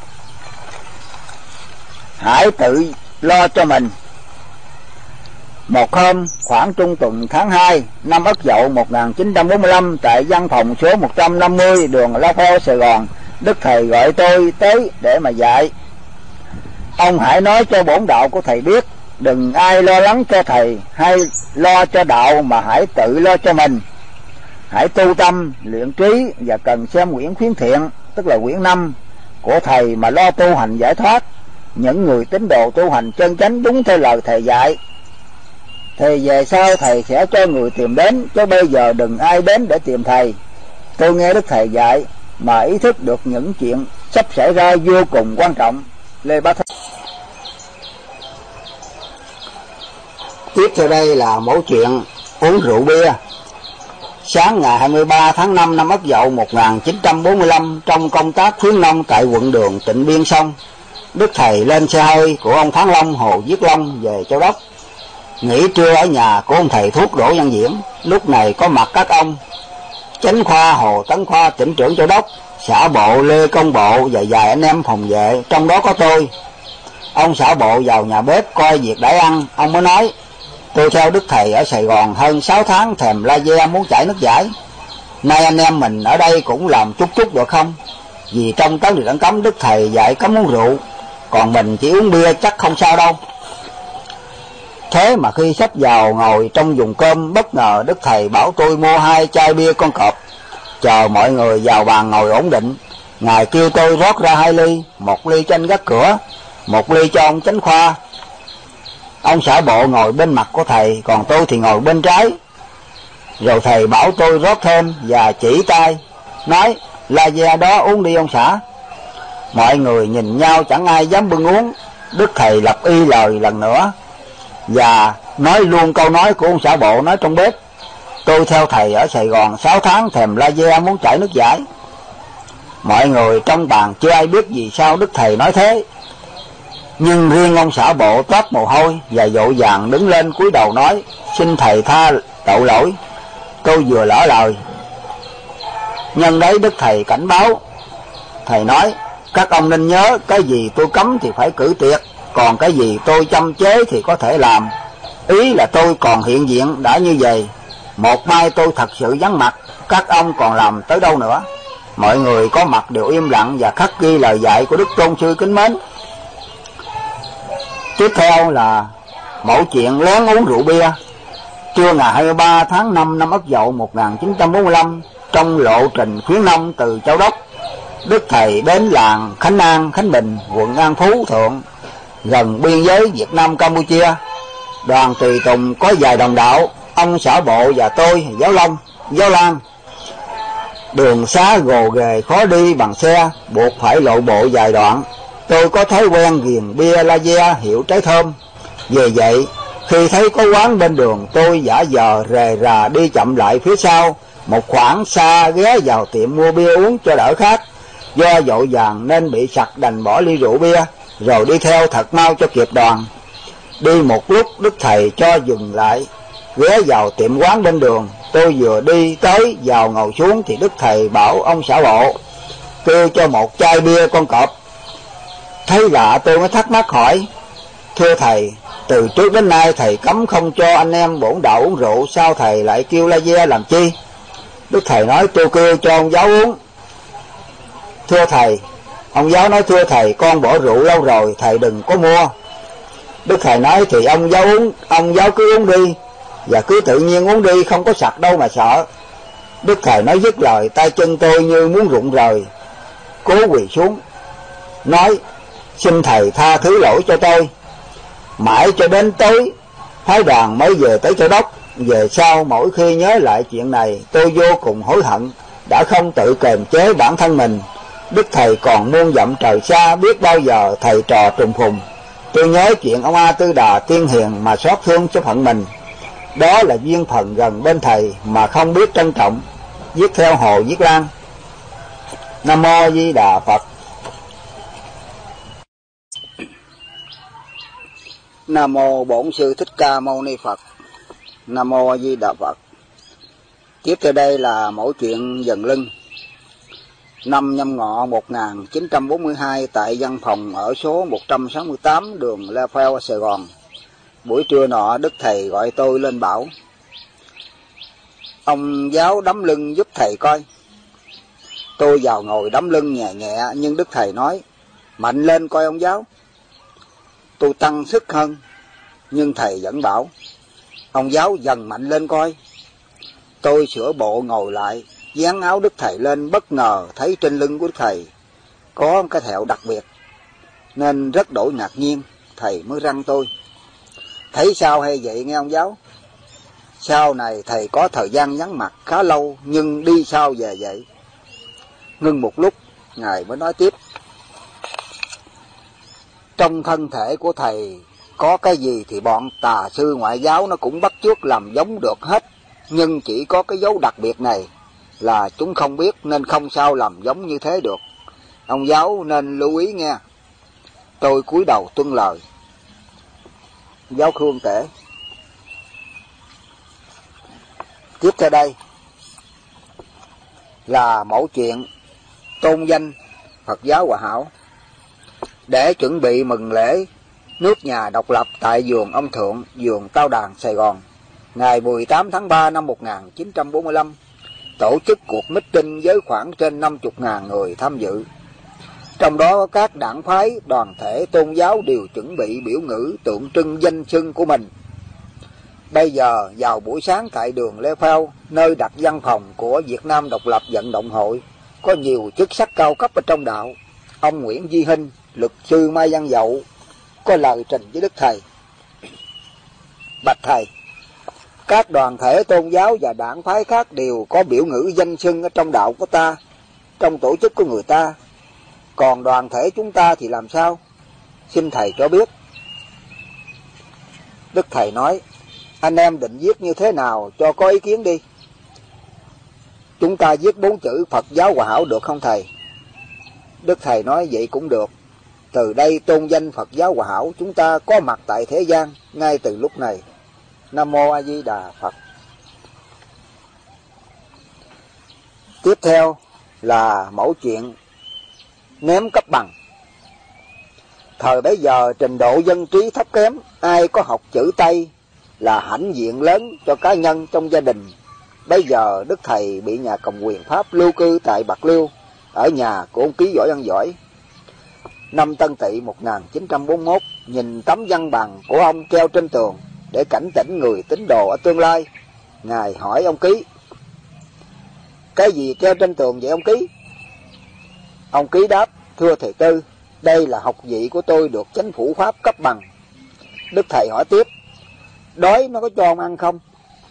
hãy tự lo cho mình. Một hôm khoảng trung tuần tháng hai năm Ất Dậu một nghìn chín trăm bốn mươi lăm, tại văn phòng số một trăm năm mươi đường La Phò, Sài Gòn, Đức Thầy gọi tôi tới để mà dạy. Ông hãy nói cho bổn đạo của thầy biết, đừng ai lo lắng cho thầy hay lo cho đạo, mà hãy tự lo cho mình. Hãy tu tâm, luyện trí và cần xem quyển khuyến thiện, tức là quyển năm của thầy mà lo tu hành giải thoát. Những người tín đồ tu hành chân chánh đúng theo lời thầy dạy thì về sau thầy sẽ cho người tìm đến, chứ bây giờ đừng ai đến để tìm thầy. Tôi nghe Đức Thầy dạy mà ý thức được những chuyện sắp xảy ra vô cùng quan trọng. Lê Bá Thế. Tiếp theo đây là mẫu chuyện uống rượu bia. Sáng ngày hai mươi ba tháng năm năm Ất Dậu một nghìn chín trăm bốn mươi lăm, trong công tác khuyến nông tại quận Đường, Tịnh Biên Sông, Đức Thầy lên xe hơi của ông Thắng Long, Hồ Viết Long về Châu Đốc. Nghỉ trưa ở nhà của ông thầy thuốc Đỗ Văn Diễn. Lúc này có mặt các ông Chánh khoa Hồ Tấn Khoa, tỉnh trưởng Châu Đốc, xã bộ Lê Công Bộ và vài anh em phòng vệ, trong đó có tôi. Ông xã bộ vào nhà bếp coi việc đãi ăn. Ông mới nói: tôi theo Đức Thầy ở Sài Gòn hơn sáu tháng, thèm la ve muốn chảy nước giải. Nay anh em mình ở đây cũng làm chút chút được không? Vì trong tám điều răn cấm Đức Thầy dạy cấm uống rượu, còn mình chỉ uống bia chắc không sao đâu. Thế mà khi sắp vào ngồi trong vùng cơm, bất ngờ Đức Thầy bảo tôi mua hai chai bia con cọp. Chờ mọi người vào bàn ngồi ổn định, Ngài kêu tôi rót ra hai ly, một ly cho anh gác cửa, một ly cho ông Chánh khoa. Ông xã bộ ngồi bên mặt của thầy, còn tôi thì ngồi bên trái. Rồi thầy bảo tôi rót thêm và chỉ tay nói: la ve đó uống đi ông xã. Mọi người nhìn nhau chẳng ai dám bưng uống. Đức Thầy lặp y lời lần nữa và nói luôn câu nói của ông xã bộ nói trong bếp: tôi theo thầy ở Sài Gòn sáu tháng, thèm la ve muốn chảy nước giải. Mọi người trong bàn chưa ai biết vì sao Đức Thầy nói thế, nhưng riêng ông xã bộ toát mồ hôi và vội vàng đứng lên cúi đầu nói: xin thầy tha tội lỗi, tôi vừa lỡ lời. Nhân đấy Đức Thầy cảnh báo. Thầy nói: các ông nên nhớ, cái gì tôi cấm thì phải cử tuyệt, còn cái gì tôi châm chế thì có thể làm. Ý là tôi còn hiện diện đã như vậy, một mai tôi thật sự vắng mặt các ông còn làm tới đâu nữa? Mọi người có mặt đều im lặng và khắc ghi lời dạy của Đức Tôn Sư kính mến. Tiếp theo là mẫu chuyện lén uống rượu bia. Trưa ngày hai mươi ba tháng năm năm Ất Dậu một nghìn chín trăm bốn mươi lăm, trong lộ trình khuyến nông từ Châu Đốc, Đức Thầy đến làng Khánh An, Khánh Bình, quận An Phú Thượng, gần biên giới Việt Nam Campuchia. Đoàn tùy tùng có vài đồng đạo, ông xã bộ và tôi, Giáo Long, Giáo Lan. Đường xá gồ ghề khó đi bằng xe, buộc phải lộ bộ vài đoạn. Tôi có thói quen ghiền bia lager hiệu trái thơm. Vì vậy, khi thấy có quán bên đường, tôi giả vờ rề rà đi chậm lại phía sau một khoảng xa, ghé vào tiệm mua bia uống cho đỡ khát. Do vội vàng nên bị sặc, đành bỏ ly rượu bia rồi đi theo thật mau cho kịp đoàn. Đi một lúc, Đức Thầy cho dừng lại, ghé vào tiệm quán bên đường. Tôi vừa đi tới vào ngồi xuống thì Đức Thầy bảo ông xã bộ kêu cho một chai bia con cọp. Thấy lạ tôi mới thắc mắc hỏi: thưa thầy, từ trước đến nay thầy cấm không cho anh em bổn đạo uống rượu, sao thầy lại kêu lager làm chi? Đức Thầy nói: tôi kêu cho ông giáo uống. Thưa thầy, ông giáo nói: thưa thầy, con bỏ rượu lâu rồi, thầy đừng có mua. Đức Thầy nói: thì ông giáo uống, ông giáo cứ uống đi, và cứ tự nhiên uống đi, không có sặc đâu mà sợ. Đức Thầy nói dứt lời, tay chân tôi như muốn rụng rời, cố quỳ xuống nói: xin thầy tha thứ lỗi cho tôi. Mãi cho đến tối, phái đoàn mới về tới Châu Đốc. Về sau mỗi khi nhớ lại chuyện này, tôi vô cùng hối hận đã không tự kiềm chế bản thân mình. Đức Thầy còn muôn dặm trời xa, biết bao giờ thầy trò trùng phùng. Tôi nhớ chuyện ông A Tư Đà tiên hiền mà xót thương cho phận mình. Đó là duyên phận gần bên thầy mà không biết trân trọng. Viết theo Hồ Viết Lan. Nam Mô A Di Đà Phật. Nam Mô Bổn Sư Thích Ca Mâu Ni Phật. Nam Mô A Di Đà Phật. Tiếp theo đây là mẫu chuyện dần lưng. Năm Nhâm Ngọ một nghìn chín trăm bốn mươi hai, tại văn phòng ở số một trăm sáu mươi tám đường Lê Pheo, Sài Gòn. Buổi trưa nọ, Đức Thầy gọi tôi lên bảo: ông giáo đấm lưng giúp thầy coi. Tôi vào ngồi đấm lưng nhẹ nhẹ, nhưng Đức Thầy nói: mạnh lên coi ông giáo. Tôi tăng sức hơn, nhưng thầy vẫn bảo: ông giáo dần mạnh lên coi. Tôi sửa bộ ngồi lại, dán áo Đức Thầy lên, bất ngờ thấy trên lưng của Đức Thầy có cái thẹo đặc biệt, nên rất đổi ngạc nhiên. Thầy mới răn tôi: thấy sao hay vậy nghe ông giáo? Sau này thầy có thời gian vắng mặt khá lâu, nhưng đi sao về vậy? Ngưng một lúc, Ngài mới nói tiếp: trong thân thể của thầy có cái gì thì bọn tà sư ngoại giáo nó cũng bắt chước làm giống được hết, nhưng chỉ có cái dấu đặc biệt này là chúng không biết, nên không sao làm giống như thế được. Ông giáo nên lưu ý nghe. Tôi cúi đầu tuân lời. Giáo Khương kể. Tiếp theo đây là mẫu chuyện tôn danh Phật giáo Hòa Hảo. Để chuẩn bị mừng lễ nước nhà độc lập tại vườn ông Thượng, vườn Tao Đàn, Sài Gòn, ngày mười tám tháng ba năm một nghìn chín trăm bốn mươi lăm, tổ chức cuộc meeting với khoảng trên năm mươi nghìn người tham dự. Trong đó các đảng phái, đoàn thể tôn giáo đều chuẩn bị biểu ngữ tượng trưng danh xưng của mình. Bây giờ vào buổi sáng tại đường Lê Phao, nơi đặt văn phòng của Việt Nam Độc lập Vận động Hội, có nhiều chức sắc cao cấp ở trong đạo. Ông Nguyễn Duy Hinh, luật sư Mai Văn Dậu, có lời trình với Đức Thầy: bạch Thầy, các đoàn thể tôn giáo và đảng phái khác đều có biểu ngữ danh xưng ở trong đạo của ta, trong tổ chức của người ta. Còn đoàn thể chúng ta thì làm sao? Xin Thầy cho biết. Đức Thầy nói: anh em định viết như thế nào cho có ý kiến đi. Chúng ta viết bốn chữ Phật giáo Hòa Hảo được không Thầy? Đức Thầy nói: vậy cũng được. Từ đây tôn danh Phật giáo Hòa Hảo chúng ta có mặt tại thế gian ngay từ lúc này. Nam Mô A Di Đà Phật. Tiếp theo là mẫu chuyện ném cấp bằng. Thời bấy giờ trình độ dân trí thấp kém, ai có học chữ Tây là hãnh diện lớn cho cá nhân trong gia đình, Bây giờ Đức Thầy bị nhà cầm quyền Pháp lưu cư tại Bạc Liêu, ở nhà của ông Ký Giỏi Văn Giỏi. Năm Tân Tỵ một nghìn chín trăm bốn mươi mốt, nhìn tấm văn bằng của ông treo trên tường để cảnh tỉnh người tín đồ ở tương lai, Ngài hỏi ông Ký: cái gì treo trên tường vậy ông Ký? Ông Ký đáp: thưa thầy Tư, đây là học vị của tôi được chính phủ Pháp cấp bằng. Đức Thầy hỏi tiếp: đói nó có cho ông ăn không?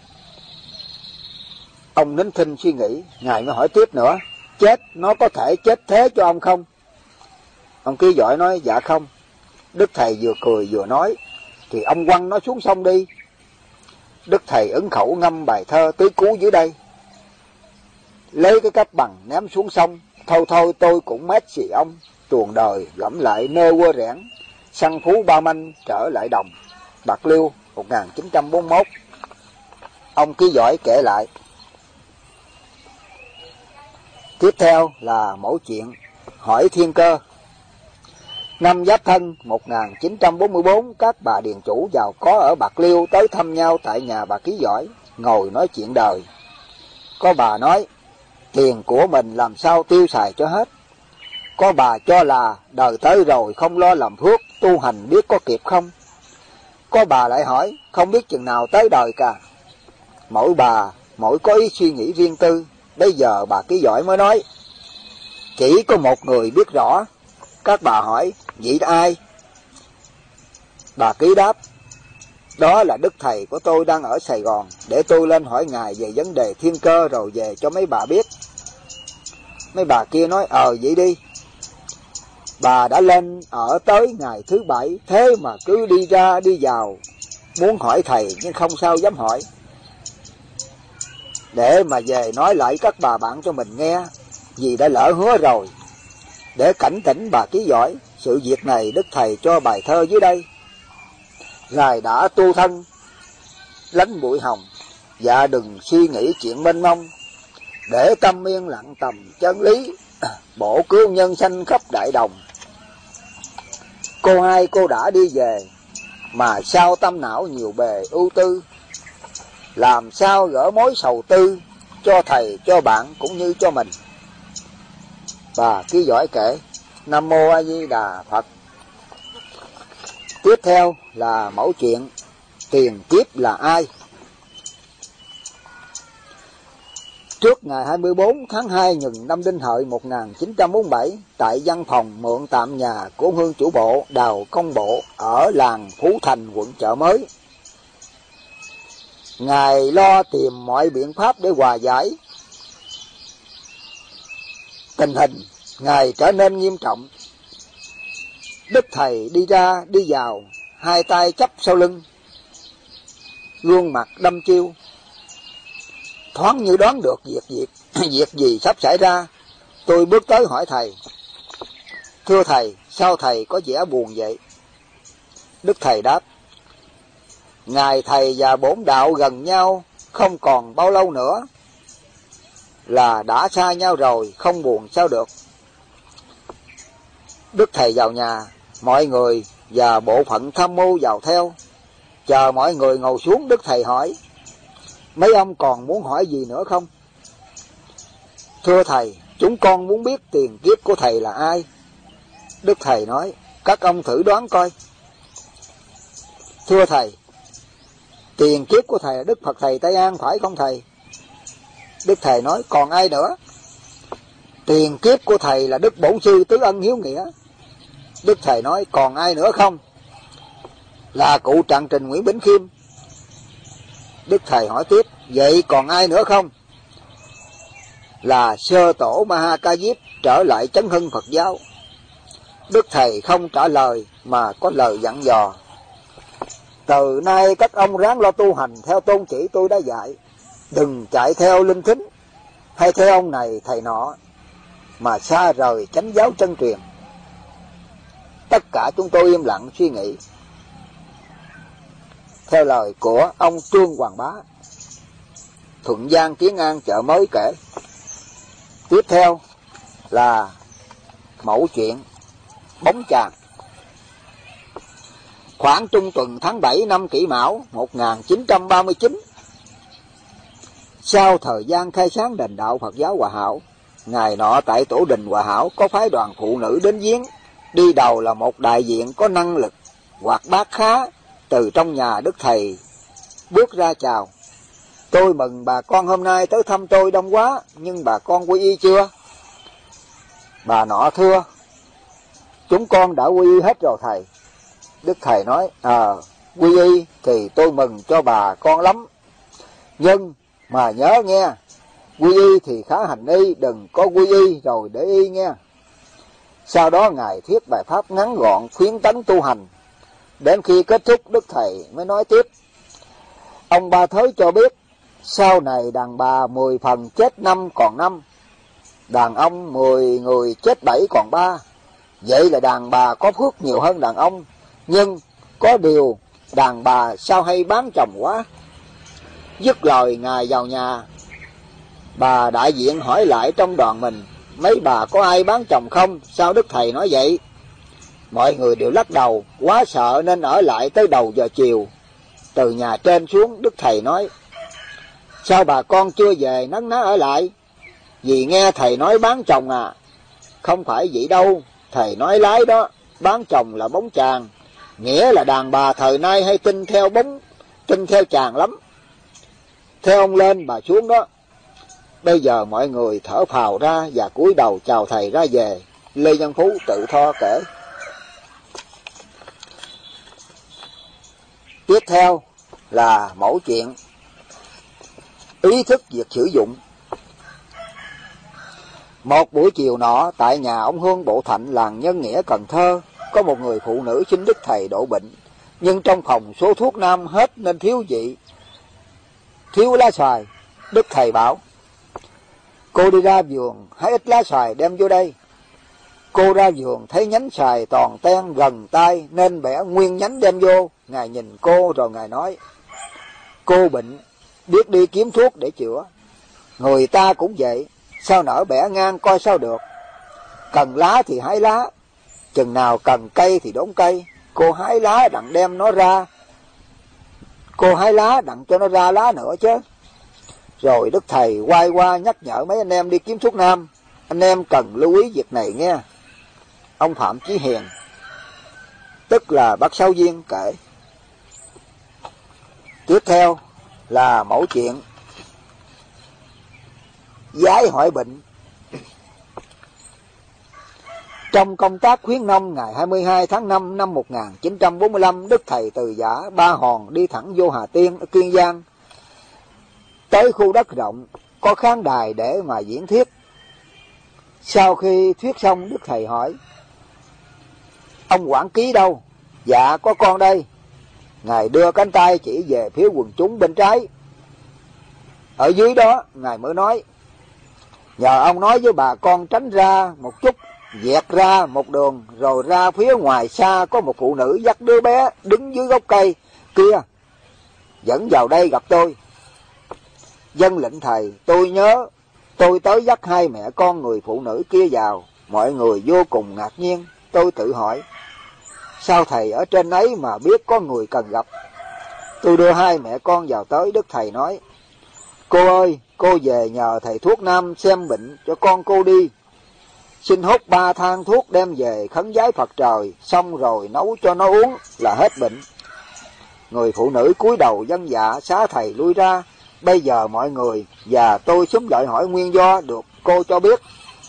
Ông nín thinh suy nghĩ, Ngài mới hỏi tiếp nữa: chết nó có thể chết thế cho ông không? Ông Ký Giỏi nói: dạ không. Đức Thầy vừa cười vừa nói: thì ông quăng nó xuống sông đi. Đức Thầy ứng khẩu ngâm bài thơ tứ cú dưới đây: lấy cái cấp bằng ném xuống sông, thôi thôi tôi cũng mét xì ông, tuồng đời gẫm lại nơ quơ rẽn, săn phú ba manh trở lại đồng. Bạc Liêu một nghìn chín trăm bốn mươi mốt. Ông Ký Giỏi kể lại. Tiếp theo là mẫu chuyện hỏi thiên cơ. Năm Giáp Thân một nghìn chín trăm bốn mươi tư, các bà điền chủ giàu có ở Bạc Liêu tới thăm nhau tại nhà bà Ký Giỏi, ngồi nói chuyện đời. Có bà nói: tiền của mình làm sao tiêu xài cho hết. Có bà cho là đời tới rồi không lo làm phước, tu hành biết có kịp không. Có bà lại hỏi: không biết chừng nào tới đời cả. Mỗi bà mỗi có ý suy nghĩ riêng tư. Bây giờ bà Ký Giỏi mới nói: chỉ có một người biết rõ. Các bà hỏi: vậy là ai? Bà Ký đáp: đó là Đức Thầy của tôi đang ở Sài Gòn, để tôi lên hỏi Ngài về vấn đề thiên cơ rồi về cho mấy bà biết. Mấy bà kia nói: ờ vậy đi. Bà đã lên ở tới ngày thứ bảy, thế mà cứ đi ra đi vào, muốn hỏi thầy nhưng không sao dám hỏi, để mà về nói lại các bà bạn cho mình nghe, vì đã lỡ hứa rồi. Để cảnh tỉnh bà Ký Giỏi, sự việc này Đức Thầy cho bài thơ dưới đây: Ngài đã tu thân lánh bụi hồng, dạ đừng suy nghĩ chuyện mênh mông, để tâm yên lặng tầm chân lý, bổ cứu nhân sanh khắp đại đồng. Cô hai cô đã đi về, mà sao tâm não nhiều bề ưu tư, làm sao gỡ mối sầu tư, cho thầy cho bạn cũng như cho mình. Bà Ký Giỏi kể: Nam Mô A Di Đà Phật. Tiếp theo là mẫu chuyện tiền kiếp là ai. Trước ngày hai mươi bốn tháng hai nhuận năm Đinh Hợi một nghìn chín trăm bốn mươi bảy, tại văn phòng mượn tạm nhà của Hương chủ bộ Đào Công Bộ ở làng Phú Thành, quận Chợ Mới, Ngài lo tìm mọi biện pháp để hòa giải. Tình hình Ngài trở nên nghiêm trọng. Đức Thầy đi ra đi vào, hai tay chắp sau lưng, gương mặt đăm chiêu. Thoáng như đoán được việc việc việc gì sắp xảy ra, tôi bước tới hỏi thầy: thưa thầy, sao thầy có vẻ buồn vậy? Đức Thầy đáp: ngài thầy và bổn đạo gần nhau không còn bao lâu nữa là đã xa nhau rồi, không buồn sao được. Đức Thầy vào nhà, mọi người và bộ phận tham mưu vào theo. Chờ mọi người ngồi xuống, Đức Thầy hỏi: mấy ông còn muốn hỏi gì nữa không? Thưa thầy, chúng con muốn biết tiền kiếp của thầy là ai. Đức Thầy nói: các ông thử đoán coi. Thưa thầy, tiền kiếp của thầy là Đức Phật Thầy Tây An, phải không thầy? Đức Thầy nói: còn ai nữa? Tiền kiếp của thầy là Đức Bổn Sư Tứ Ân Hiếu Nghĩa. Đức Thầy nói: còn ai nữa không? Là cụ Trạng Trình Nguyễn Bỉnh Khiêm. Đức Thầy hỏi tiếp: vậy còn ai nữa không? Là Sơ Tổ Ma Ha Ca Diếp trở lại Chấn Hưng Phật giáo. Đức Thầy không trả lời mà có lời dặn dò: từ nay các ông ráng lo tu hành theo tôn chỉ tôi đã dạy, đừng chạy theo linh thính hay theo ông này thầy nọ mà xa rời chánh giáo chân truyền. Tất cả chúng tôi im lặng suy nghĩ. Theo lời của ông Trương Hoàng Bá, Thuận Giang Kiến An, Chợ Mới kể. Tiếp theo là mẫu chuyện Bóng Chàm. Khoảng trung tuần tháng bảy năm Kỷ Mão một nghìn chín trăm ba mươi chín, Sau thời gian khai sáng đền đạo Phật giáo Hòa Hảo, ngày nọ tại tổ đình Hòa Hảo có phái đoàn phụ nữ đến viếng. Đi đầu là một đại diện có năng lực, hoạt bát khá, từ trong nhà Đức Thầy bước ra chào. Tôi mừng bà con hôm nay tới thăm tôi đông quá, nhưng bà con quy y chưa? Bà nọ thưa, chúng con đã quy y hết rồi thầy. Đức Thầy nói, ờ, à, quy y thì tôi mừng cho bà con lắm. Nhưng mà nhớ nghe, quy y thì khá hành y, đừng có quy y rồi để y nghe. Sau đó Ngài thuyết bài pháp ngắn gọn khuyến tấn tu hành. Đến khi kết thúc, Đức Thầy mới nói tiếp, ông Ba Thới cho biết, sau này đàn bà mười phần chết năm còn năm, đàn ông mười người chết bảy còn ba. Vậy là đàn bà có phước nhiều hơn đàn ông, nhưng có điều đàn bà sao hay bán chồng quá. Dứt lời Ngài vào nhà. Bà đại diện hỏi lại trong đoàn mình, mấy bà có ai bán chồng không? Sao Đức Thầy nói vậy? Mọi người đều lắc đầu, quá sợ nên ở lại tới đầu giờ chiều. Từ nhà trên xuống, Đức Thầy nói, sao bà con chưa về nấn ná ở lại? Vì nghe Thầy nói bán chồng à? Không phải vậy đâu, Thầy nói lái đó, bán chồng là bóng chàng, nghĩa là đàn bà thời nay hay tin theo bóng, tin theo chàng lắm. Theo ông lên bà xuống đó. Bây giờ mọi người thở phào ra và cúi đầu chào Thầy ra về. Lê Văn Phú tự tho kể. Tiếp theo là mẫu chuyện ý thức việc sử dụng. Một buổi chiều nọ, tại nhà ông Hương Bộ Thạnh, làng Nhân Nghĩa, Cần Thơ, có một người phụ nữ xin Đức Thầy độ bệnh, nhưng trong phòng số thuốc nam hết nên thiếu vị, thiếu lá xoài. Đức Thầy bảo, cô đi ra vườn hái ít lá xoài đem vô đây. Cô ra vườn thấy nhánh xoài toàn ten gần tay nên bẻ nguyên nhánh đem vô. Ngài nhìn cô rồi Ngài nói, cô bệnh, biết đi kiếm thuốc để chữa. Người ta cũng vậy, sao nỡ bẻ ngang coi sao được. Cần lá thì hái lá, chừng nào cần cây thì đốn cây. Cô hái lá đặng đem nó ra, cô hái lá đặng cho nó ra lá nữa chứ. Rồi Đức Thầy quay qua nhắc nhở mấy anh em đi kiếm thuốc nam. Anh em cần lưu ý việc này nghe. Ông Phạm Chí Hiền, tức là bác Sáu Viên, kể. Tiếp theo là mẫu chuyện giái hỏi bệnh. Trong công tác khuyến nông ngày hai mươi hai tháng năm năm một nghìn chín trăm bốn mươi lăm, Đức Thầy từ Giả Ba Hòn đi thẳng vô Hà Tiên ở Kiên Giang. Tới khu đất rộng có khán đài để mà diễn thuyết. Sau khi thuyết xong, Đức Thầy hỏi, ông quản ký đâu? Dạ có con đây. Ngài đưa cánh tay chỉ về phía quần chúng bên trái. Ở dưới đó Ngài mới nói, nhờ ông nói với bà con tránh ra một chút, dẹt ra một đường, rồi ra phía ngoài xa có một phụ nữ dắt đứa bé đứng dưới gốc cây kia, dẫn vào đây gặp tôi. Dân lệnh Thầy, tôi nhớ. Tôi tới dắt hai mẹ con người phụ nữ kia vào. Mọi người vô cùng ngạc nhiên. Tôi tự hỏi, sao Thầy ở trên ấy mà biết có người cần gặp? Tôi đưa hai mẹ con vào tới. Đức Thầy nói, cô ơi, cô về nhờ thầy thuốc nam xem bệnh cho con cô đi. Xin hút ba thang thuốc đem về khấn vái Phật trời, xong rồi nấu cho nó uống là hết bệnh. Người phụ nữ cúi đầu vâng dạ, xá Thầy lui ra. Bây giờ mọi người và tôi xúm lại hỏi nguyên do, được cô cho biết.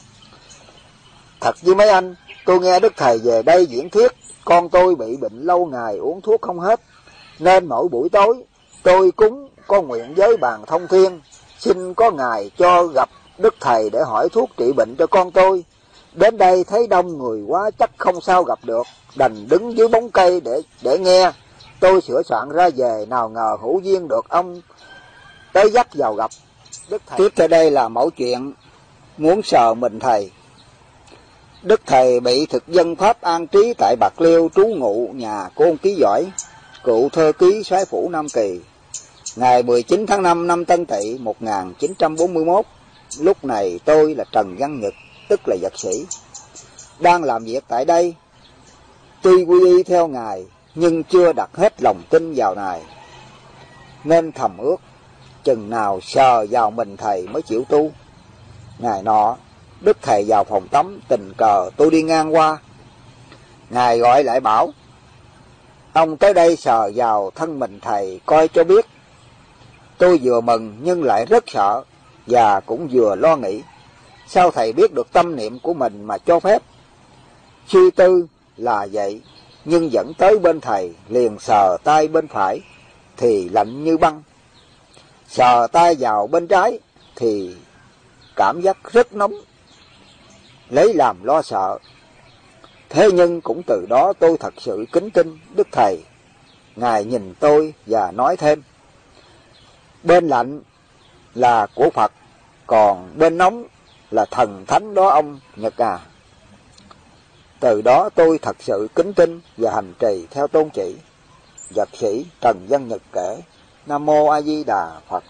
Thật với mấy anh, tôi nghe Đức Thầy về đây diễn thuyết, con tôi bị bệnh lâu ngày uống thuốc không hết, nên mỗi buổi tối tôi cúng có nguyện với bàn thông thiên, xin có Ngài cho gặp Đức Thầy để hỏi thuốc trị bệnh cho con tôi. Đến đây thấy đông người quá chắc không sao gặp được, đành đứng dưới bóng cây để để nghe. Tôi sửa soạn ra về, nào ngờ hữu duyên được ông tới dắt vào gặp Đức Thầy. Tiếp theo đây là mẫu chuyện muốn sờ mình Thầy. Đức Thầy bị thực dân Pháp an trí tại Bạc Liêu, trú ngụ nhà Côn Ký Giỏi, cựu thơ ký soái phủ Nam Kỳ. Ngày mười chín tháng năm năm Tân Tỵ một nghìn chín trăm bốn mươi mốt, lúc này tôi là Trần Văn Nhật, tức là Vật Sĩ, đang làm việc tại đây. Tuy quy y theo Ngài, nhưng chưa đặt hết lòng tin vào Ngài, nên thầm ước chừng nào sờ vào mình thầy mới chịu tu. Ngày nọ, Đức Thầy vào phòng tắm, tình cờ tôi đi ngang qua. Ngài gọi lại bảo, ông tới đây sờ vào thân mình thầy coi cho biết. Tôi vừa mừng nhưng lại rất sợ, và cũng vừa lo nghĩ, sao thầy biết được tâm niệm của mình mà cho phép? Suy tư là vậy, nhưng dẫn tới bên thầy, liền sờ tay bên phải thì lạnh như băng, sờ tay vào bên trái thì cảm giác rất nóng, lấy làm lo sợ. Thế nhưng cũng từ đó tôi thật sự kính tin Đức Thầy. Ngài nhìn tôi và nói thêm, bên lạnh là của Phật, còn bên nóng là thần thánh đó ông Nhật à. Từ đó tôi thật sự kính tin và hành trì theo tôn chỉ. Vật sĩ Trần Văn Nhật kể. Nam Mô A Di Đà Phật.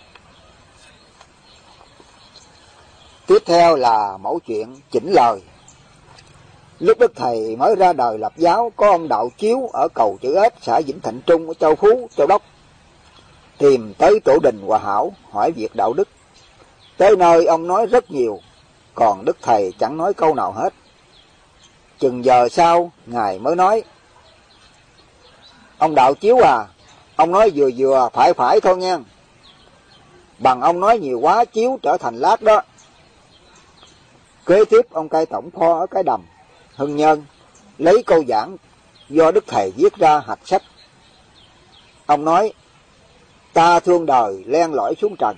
Tiếp theo là mẫu chuyện chỉnh lời. Lúc Đức Thầy mới ra đời lập giáo, có ông Đạo Chiếu ở cầu Chữ Ếch, xã Vĩnh Thạnh Trung, ở Châu Phú, Châu Đốc, tìm tới tổ đình Hòa Hảo hỏi việc đạo đức. Tới nơi ông nói rất nhiều, còn Đức Thầy chẳng nói câu nào hết. Chừng giờ sau, Ngài mới nói, ông Đạo Chiếu à, ông nói vừa vừa phải phải thôi nghe, bằng ông nói nhiều quá chiếu trở thành lát đó. Kế tiếp ông cai tổng kho ở cái đầm Hưng Nhân lấy câu giảng do Đức Thầy viết ra hạch sách. Ông nói, ta thương đời len lỏi xuống trần.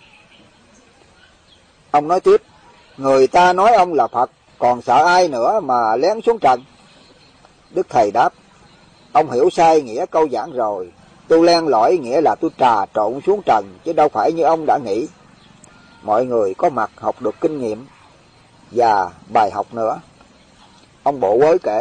Ông nói tiếp, người ta nói ông là Phật, còn sợ ai nữa mà lén xuống trần? Đức Thầy đáp, ông hiểu sai nghĩa câu giảng rồi. Tôi len lỏi nghĩa là tôi trà trộn xuống trần, chứ đâu phải như ông đã nghĩ. Mọi người có mặt học được kinh nghiệm và bài học nữa. Ông Bộ Quới kể.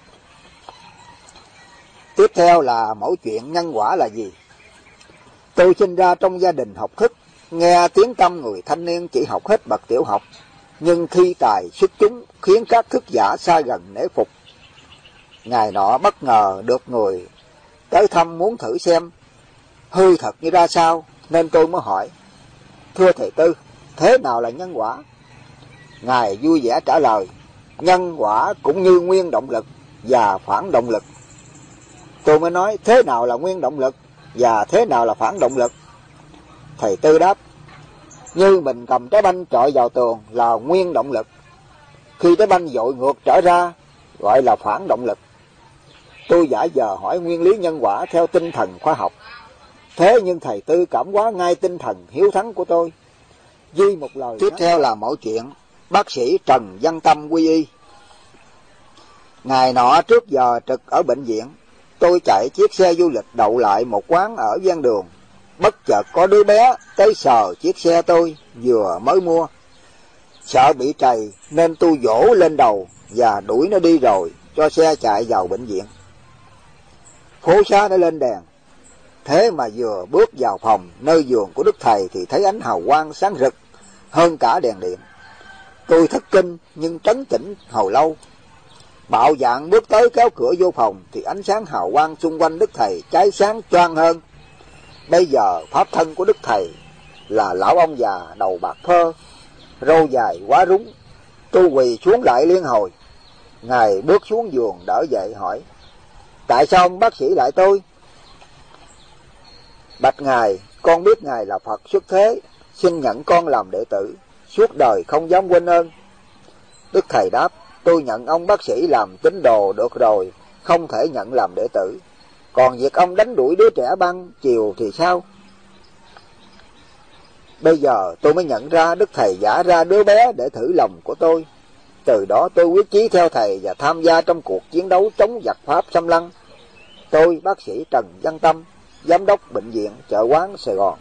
Tiếp theo là mẫu chuyện nhân quả là gì. Tôi sinh ra trong gia đình học thức, nghe tiếng tăm người thanh niên chỉ học hết bậc tiểu học, nhưng thi tài xuất chúng khiến các thức giả xa gần nể phục. Ngày nọ bất ngờ được người tới thăm muốn thử xem hư thật như ra sao, nên tôi mới hỏi, thưa thầy Tư, thế nào là nhân quả? Ngài vui vẻ trả lời, nhân quả cũng như nguyên động lực và phản động lực. Tôi mới nói, thế nào là nguyên động lực và thế nào là phản động lực? Thầy Tư đáp, như mình cầm trái banh chọi vào tường là nguyên động lực, khi trái banh dội ngược trở ra gọi là phản động lực. Tôi giả vờ hỏi nguyên lý nhân quả theo tinh thần khoa học, thế nhưng thầy Tư cảm hóa ngay tinh thần hiếu thắng của tôi. Duy một lời. Tiếp theo là mẫu chuyện bác sĩ Trần Văn Tâm quy y. Ngày nọ trước giờ trực ở bệnh viện, tôi chạy chiếc xe du lịch đậu lại một quán ở ven đường. Bất chợt có đứa bé tới sờ chiếc xe tôi vừa mới mua. Sợ bị trầy nên tôi vỗ lên đầu và đuổi nó đi rồi cho xe chạy vào bệnh viện. Phố xá đã lên đèn, thế mà vừa bước vào phòng nơi giường của Đức Thầy thì thấy ánh hào quang sáng rực hơn cả đèn điện. Tôi thất kinh nhưng trấn tĩnh hồi lâu. Bạo dạn bước tới kéo cửa vô phòng thì ánh sáng hào quang xung quanh Đức Thầy cháy sáng choang hơn. Bây giờ pháp thân của Đức Thầy là lão ông già đầu bạc phơ, râu dài quá rúng. Tôi quỳ xuống lại liên hồi. Ngài bước xuống giường đỡ dậy hỏi, tại sao ông bác sĩ lại tôi? Bạch Ngài, con biết Ngài là Phật xuất thế, xin nhận con làm đệ tử, suốt đời không dám quên ơn. Đức Thầy đáp, tôi nhận ông bác sĩ làm tín đồ được rồi, không thể nhận làm đệ tử. Còn việc ông đánh đuổi đứa trẻ ban chiều thì sao? Bây giờ tôi mới nhận ra Đức Thầy giả ra đứa bé để thử lòng của tôi. Từ đó tôi quyết chí theo Thầy và tham gia trong cuộc chiến đấu chống giặc Pháp xâm lăng. Tôi bác sĩ Trần Văn Tâm, giám đốc bệnh viện Chợ Quán, Sài Gòn.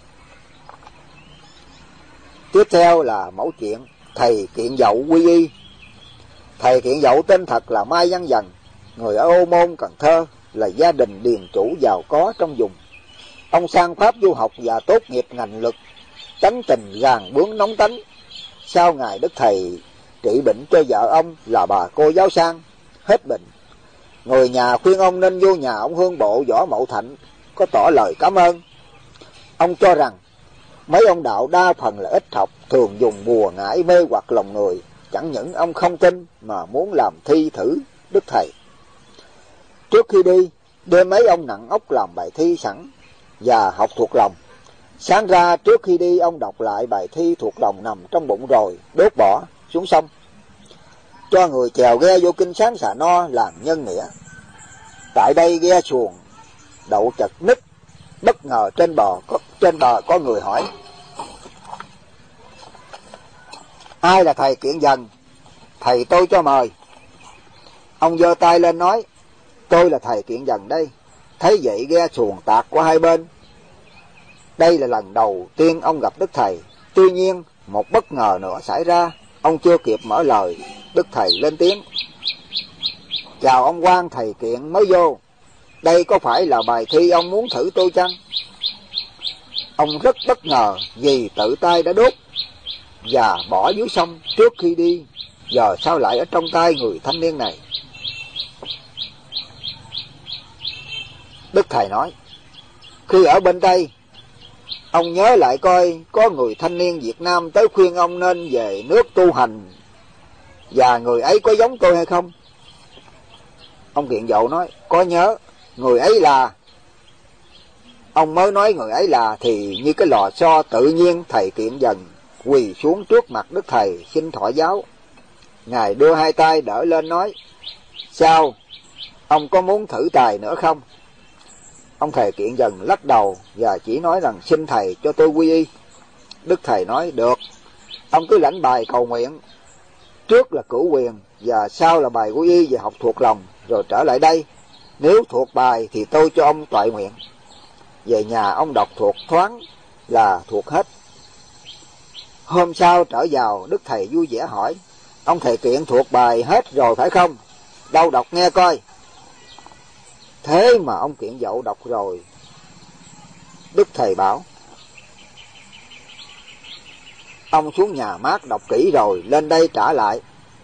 Tiếp theo là mẫu chuyện thầy Kiện Dậu quy y. Thầy Kiện Dậu tên thật là Mai Văn Dần, người ở Ô Môn, Cần Thơ, là gia đình điền chủ giàu có trong vùng. Ông sang Pháp du học và tốt nghiệp ngành luật, tánh tình gàn bướng nóng tánh. Sau ngày Đức Thầy trị bệnh cho vợ ông là bà cô giáo Sang, hết bệnh, người nhà khuyên ông nên vô nhà ông Hương Bộ Võ Mậu Thạnh có tỏ lời cảm ơn. Ông cho rằng Mấy ông đạo đa phần là ít học, thường dùng bùa ngải mê hoặc lòng người. Chẳng những ông không tin mà muốn làm thi thử đức thầy. Trước khi đi, đêm mấy ông nặng ốc làm bài thi sẵn và học thuộc lòng. Sáng ra trước khi đi, ông đọc lại bài thi thuộc lòng nằm trong bụng rồi đốt bỏ xuống sông, cho người chèo ghe vô kinh sáng xà no làm nhân nghĩa. Tại đây ghe xuồng đậu chật ních, bất ngờ trên bờ có, trên bờ có người hỏi: ai là thầy Kiện Dần? Thầy tôi cho mời. Ông giơ tay lên nói: tôi là thầy Kiện Dần đây. Thấy vậy ghe xuồng tạt qua hai bên. Đây là lần đầu tiên ông gặp Đức Thầy. Tuy nhiên một bất ngờ nữa xảy ra. Ông chưa kịp mở lời, Đức Thầy lên tiếng: chào ông Quan, thầy Kiện mới vô. Đây có phải là bài thi ông muốn thử tôi chăng? Ông rất bất ngờ vì tự tay đã đốt và bỏ dưới sông trước khi đi, giờ sao lại ở trong tay người thanh niên này? Đức Thầy nói: khi ở bên đây, ông nhớ lại coi có người thanh niên Việt Nam tới khuyên ông nên về nước tu hành, và người ấy có giống tôi hay không? Ông Kiện Dậu nói: có nhớ. Người ấy là... Ông mới nói người ấy là thì như cái lò xo tự nhiên thầy Kiện Dần quỳ xuống trước mặt Đức Thầy xin thọ giáo. Ngài đưa hai tay đỡ lên nói: sao, ông có muốn thử tài nữa không? Ông thầy Kiện Dần lắc đầu và chỉ nói rằng xin thầy cho tôi quy y. Đức Thầy nói: được, ông cứ lãnh bài cầu nguyện. Trước là cửu quyền và sau là bài quy y và học thuộc lòng, rồi trở lại đây. Nếu thuộc bài thì tôi cho ông toại nguyện. Về nhà ông đọc thuộc thoáng là thuộc hết. Hôm sau trở vào, Đức Thầy vui vẻ hỏi: ông thầy Kiện thuộc bài hết rồi phải không? Đâu đọc nghe coi. Thế mà ông Kiện Dậu đọc rồi. Đức Thầy bảo: ông xuống nhà mát đọc kỹ rồi, lên đây trả lại.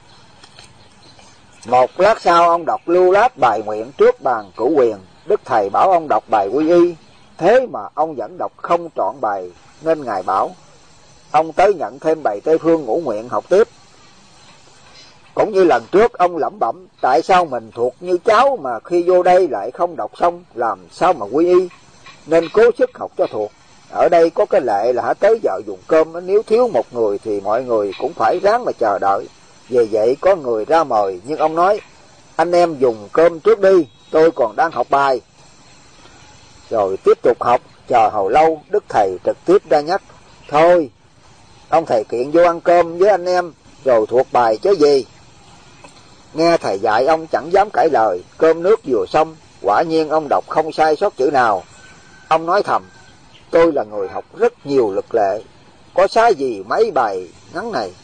Một lát sau ông đọc lưu loát bài nguyện trước bàn cửu quyền. Đức Thầy bảo ông đọc bài quy y. Thế mà ông vẫn đọc không trọn bài, nên Ngài bảo ông tới nhận thêm bài Tây Phương Ngũ Nguyện học tiếp. Cũng như lần trước ông lẩm bẩm: tại sao mình thuộc như cháu mà khi vô đây lại không đọc xong, làm sao mà quy y, nên cố sức học cho thuộc. Ở đây có cái lệ là hả tới giờ dùng cơm, nếu thiếu một người thì mọi người cũng phải ráng mà chờ đợi. Vì vậy có người ra mời, nhưng ông nói: anh em dùng cơm trước đi, tôi còn đang học bài. Rồi tiếp tục học. Chờ hồi lâu, Đức Thầy trực tiếp ra nhắc: thôi, ông thầy Kiện vô ăn cơm với anh em rồi thuộc bài chứ gì. Nghe thầy dạy ông chẳng dám cãi lời. Cơm nước vừa xong, quả nhiên ông đọc không sai sót chữ nào. Ông nói thầm: tôi là người học rất nhiều lực lệ, có sai gì mấy bài ngắn này.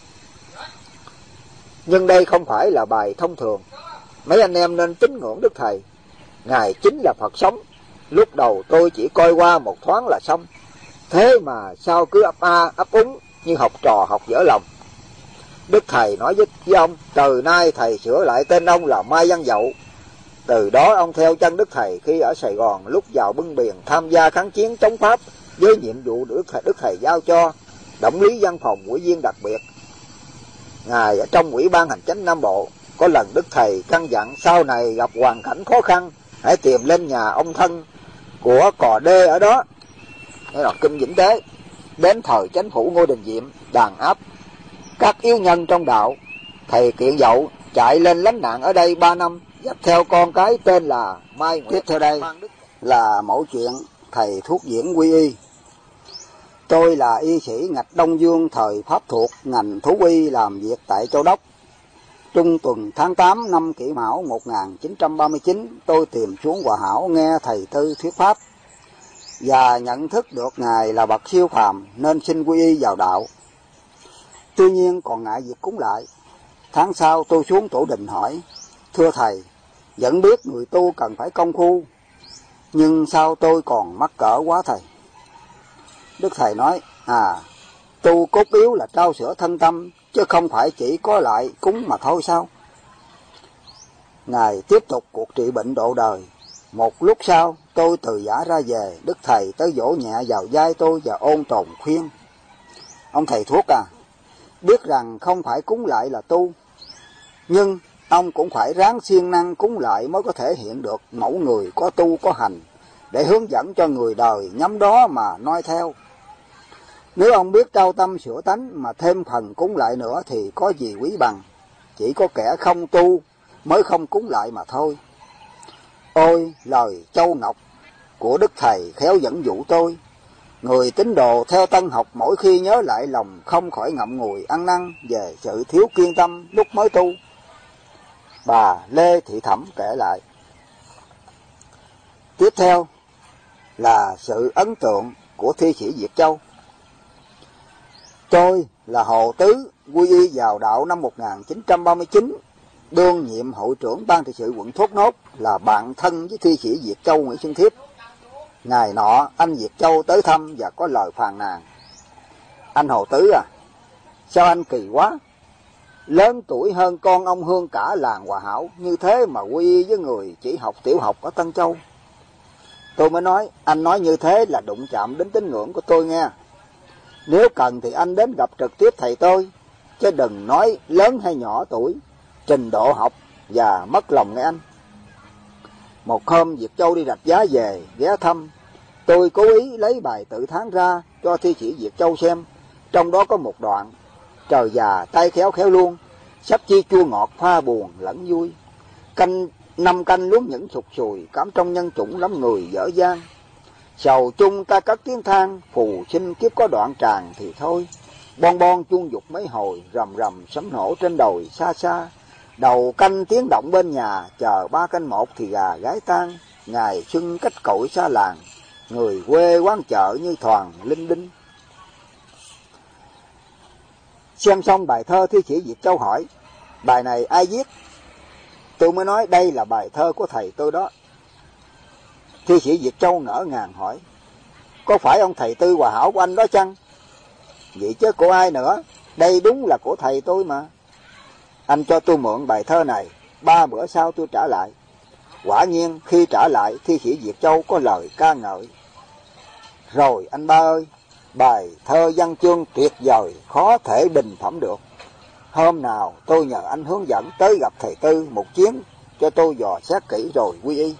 Nhưng đây không phải là bài thông thường. Mấy anh em nên tín ngưỡng Đức Thầy. Ngài chính là Phật sống. Lúc đầu tôi chỉ coi qua một thoáng là xong. Thế mà sao cứ ấp a ấp úng như học trò học dở lòng. Đức Thầy nói với, với ông: từ nay thầy sửa lại tên ông là Mai Văn Dậu. Từ đó ông theo chân Đức Thầy khi ở Sài Gòn, lúc vào bưng biển tham gia kháng chiến chống Pháp với nhiệm vụ Đức Thầy, Đức Thầy giao cho Động lý văn phòng ủy viên đặc biệt. Ngài ở trong Ủy ban Hành chánh Nam Bộ. Có lần Đức Thầy căn dặn sau này gặp hoàn cảnh khó khăn, hãy tìm lên nhà ông thân của Cò Đê ở đó, đây là Kinh Vĩnh Tế. Đến thời Chánh phủ Ngô Đình Diệm đàn áp các yếu nhân trong đạo, thầy Kiện Dậu chạy lên lánh nạn ở đây ba năm, dắt theo con cái tên là Mai Nguyệt. Tiếp theo đây là mẫu chuyện thầy thuốc diễn quy y. Tôi là y sĩ ngạch Đông Dương thời Pháp thuộc, ngành thú y, làm việc tại Châu Đốc. Trung tuần tháng tám năm Kỷ Mão một nghìn chín trăm ba mươi chín, tôi tìm xuống Hòa Hảo nghe thầy Tư thuyết pháp và nhận thức được Ngài là bậc siêu phàm nên xin quy y vào đạo. Tuy nhiên còn ngại việc cúng lại. Tháng sau tôi xuống Tổ Đình hỏi: thưa thầy, vẫn biết người tu cần phải công phu, nhưng sao tôi còn mắc cỡ quá thầy? Đức Thầy nói: à, tu cốt yếu là trao sữa thân tâm, chứ không phải chỉ có lại cúng mà thôi sao? Ngài tiếp tục cuộc trị bệnh độ đời. Một lúc sau, tôi từ giả ra về, Đức Thầy tới vỗ nhẹ vào vai tôi và ôn tồn khuyên. Ông thầy thuốc à, biết rằng không phải cúng lại là tu, nhưng ông cũng phải ráng siêng năng cúng lại mới có thể hiện được mẫu người có tu có hành, để hướng dẫn cho người đời nhắm đó mà noi theo. Nếu ông biết trao tâm sửa tánh mà thêm phần cúng lại nữa thì có gì quý bằng, chỉ có kẻ không tu mới không cúng lại mà thôi. Ôi lời châu ngọc của Đức Thầy khéo dẫn dụ tôi. Người tín đồ theo tân học mỗi khi nhớ lại lòng không khỏi ngậm ngùi ăn năn về sự thiếu kiên tâm lúc mới tu. Bà Lê Thị Thẩm kể lại. Tiếp theo là sự ấn tượng của thi sĩ Việt Châu. Tôi là Hồ Tứ, quy y vào đạo năm một nghìn chín trăm ba mươi chín, đương nhiệm hội trưởng ban trị sự quận Thốt Nốt, là bạn thân với thi sĩ Việt Châu Nguyễn Xuân Thiếp. Ngày nọ anh Việt Châu tới thăm và có lời phàn nàn. Anh Hồ Tứ à, sao anh kỳ quá, lớn tuổi hơn con ông Hương cả làng Hòa Hảo, như thế mà quy y với người chỉ học tiểu học ở Tân Châu. Tôi mới nói, anh nói như thế là đụng chạm đến tín ngưỡng của tôi nghe. Nếu cần thì anh đến gặp trực tiếp thầy tôi, chứ đừng nói lớn hay nhỏ tuổi, trình độ học và mất lòng nghe anh. Một hôm Việt Châu đi rạch giá về, ghé thăm. Tôi cố ý lấy bài tự thán ra cho thi sĩ Việt Châu xem. Trong đó có một đoạn: trời già tay khéo khéo luôn, sắp chi chua ngọt pha buồn lẫn vui. Canh năm canh luống những sụt sùi, cảm trong nhân chủng lắm người dở dang. Sầu chung ta cất tiếng than, phù sinh kiếp có đoạn tràn thì thôi. Bon bon chuông dục mấy hồi, rầm rầm sấm nổ trên đồi xa xa. Đầu canh tiếng động bên nhà, chờ ba canh một thì gà gái tan. Ngày xuân cách cội xa làng, người quê quán chợ như thoàn linh đinh. Xem xong bài thơ, thi sĩ Việt Châu hỏi, bài này ai viết? Tôi mới nói đây là bài thơ của thầy tôi đó. Thi sĩ Việt Châu ngỡ ngàng hỏi, có phải ông thầy Tư Hòa Hảo của anh đó chăng? Vậy chứ của ai nữa, đây đúng là của thầy tôi mà. Anh cho tôi mượn bài thơ này, ba bữa sau tôi trả lại. Quả nhiên khi trả lại, thi sĩ Việt Châu có lời ca ngợi. Rồi anh ba ơi, bài thơ văn chương tuyệt vời, khó thể bình phẩm được. Hôm nào tôi nhờ anh hướng dẫn tới gặp thầy Tư một chuyến, cho tôi dò xét kỹ rồi quy y.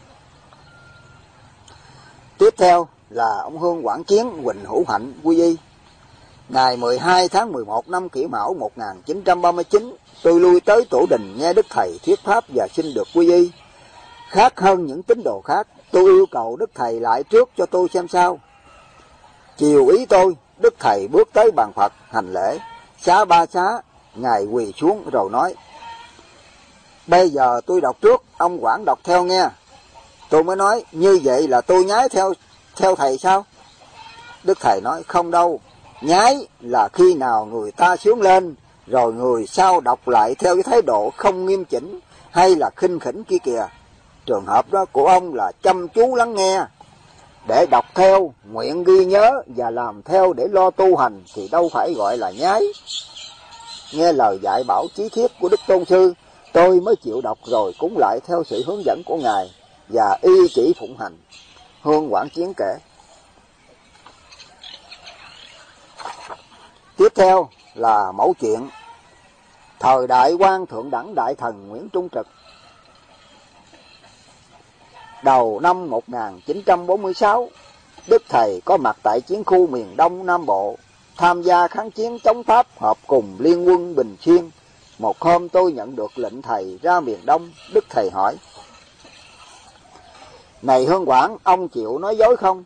Tiếp theo là ông Hương Quảng Chiến, Huỳnh Hữu Hạnh quy y. Ngày mười hai tháng mười một năm Kỷ Mão một nghìn chín trăm ba mươi chín, tôi lui tới tổ đình nghe Đức Thầy thuyết pháp và xin được quy y. Khác hơn những tín đồ khác, tôi yêu cầu Đức Thầy lại trước cho tôi xem sao. Chiều ý tôi, Đức Thầy bước tới bàn Phật hành lễ, xá ba xá, Ngài quỳ xuống rồi nói, bây giờ tôi đọc trước, ông Quảng đọc theo nghe. Tôi mới nói, như vậy là tôi nhái theo theo thầy sao? Đức Thầy nói, không đâu, nhái là khi nào người ta sướng lên, rồi người sau đọc lại theo cái thái độ không nghiêm chỉnh hay là khinh khỉnh kia kìa. Trường hợp đó của ông là chăm chú lắng nghe, để đọc theo, nguyện ghi nhớ và làm theo để lo tu hành thì đâu phải gọi là nhái. Nghe lời dạy bảo chí thiết của Đức Tôn Sư, tôi mới chịu đọc rồi cúng lại theo sự hướng dẫn của Ngài và y chỉ phụng hành. Hương Quảng Chiến kể. Tiếp theo là mẫu chuyện thời đại quan thượng đẳng đại thần Nguyễn Trung Trực. Đầu năm một nghìn chín trăm bốn mươi sáu, Đức Thầy có mặt tại chiến khu miền Đông Nam Bộ, tham gia kháng chiến chống Pháp hợp cùng Liên quân Bình Xuyên. Một hôm tôi nhận được lệnh Thầy ra miền Đông. Đức Thầy hỏi, này Hương Quảng, ông chịu nói dối không?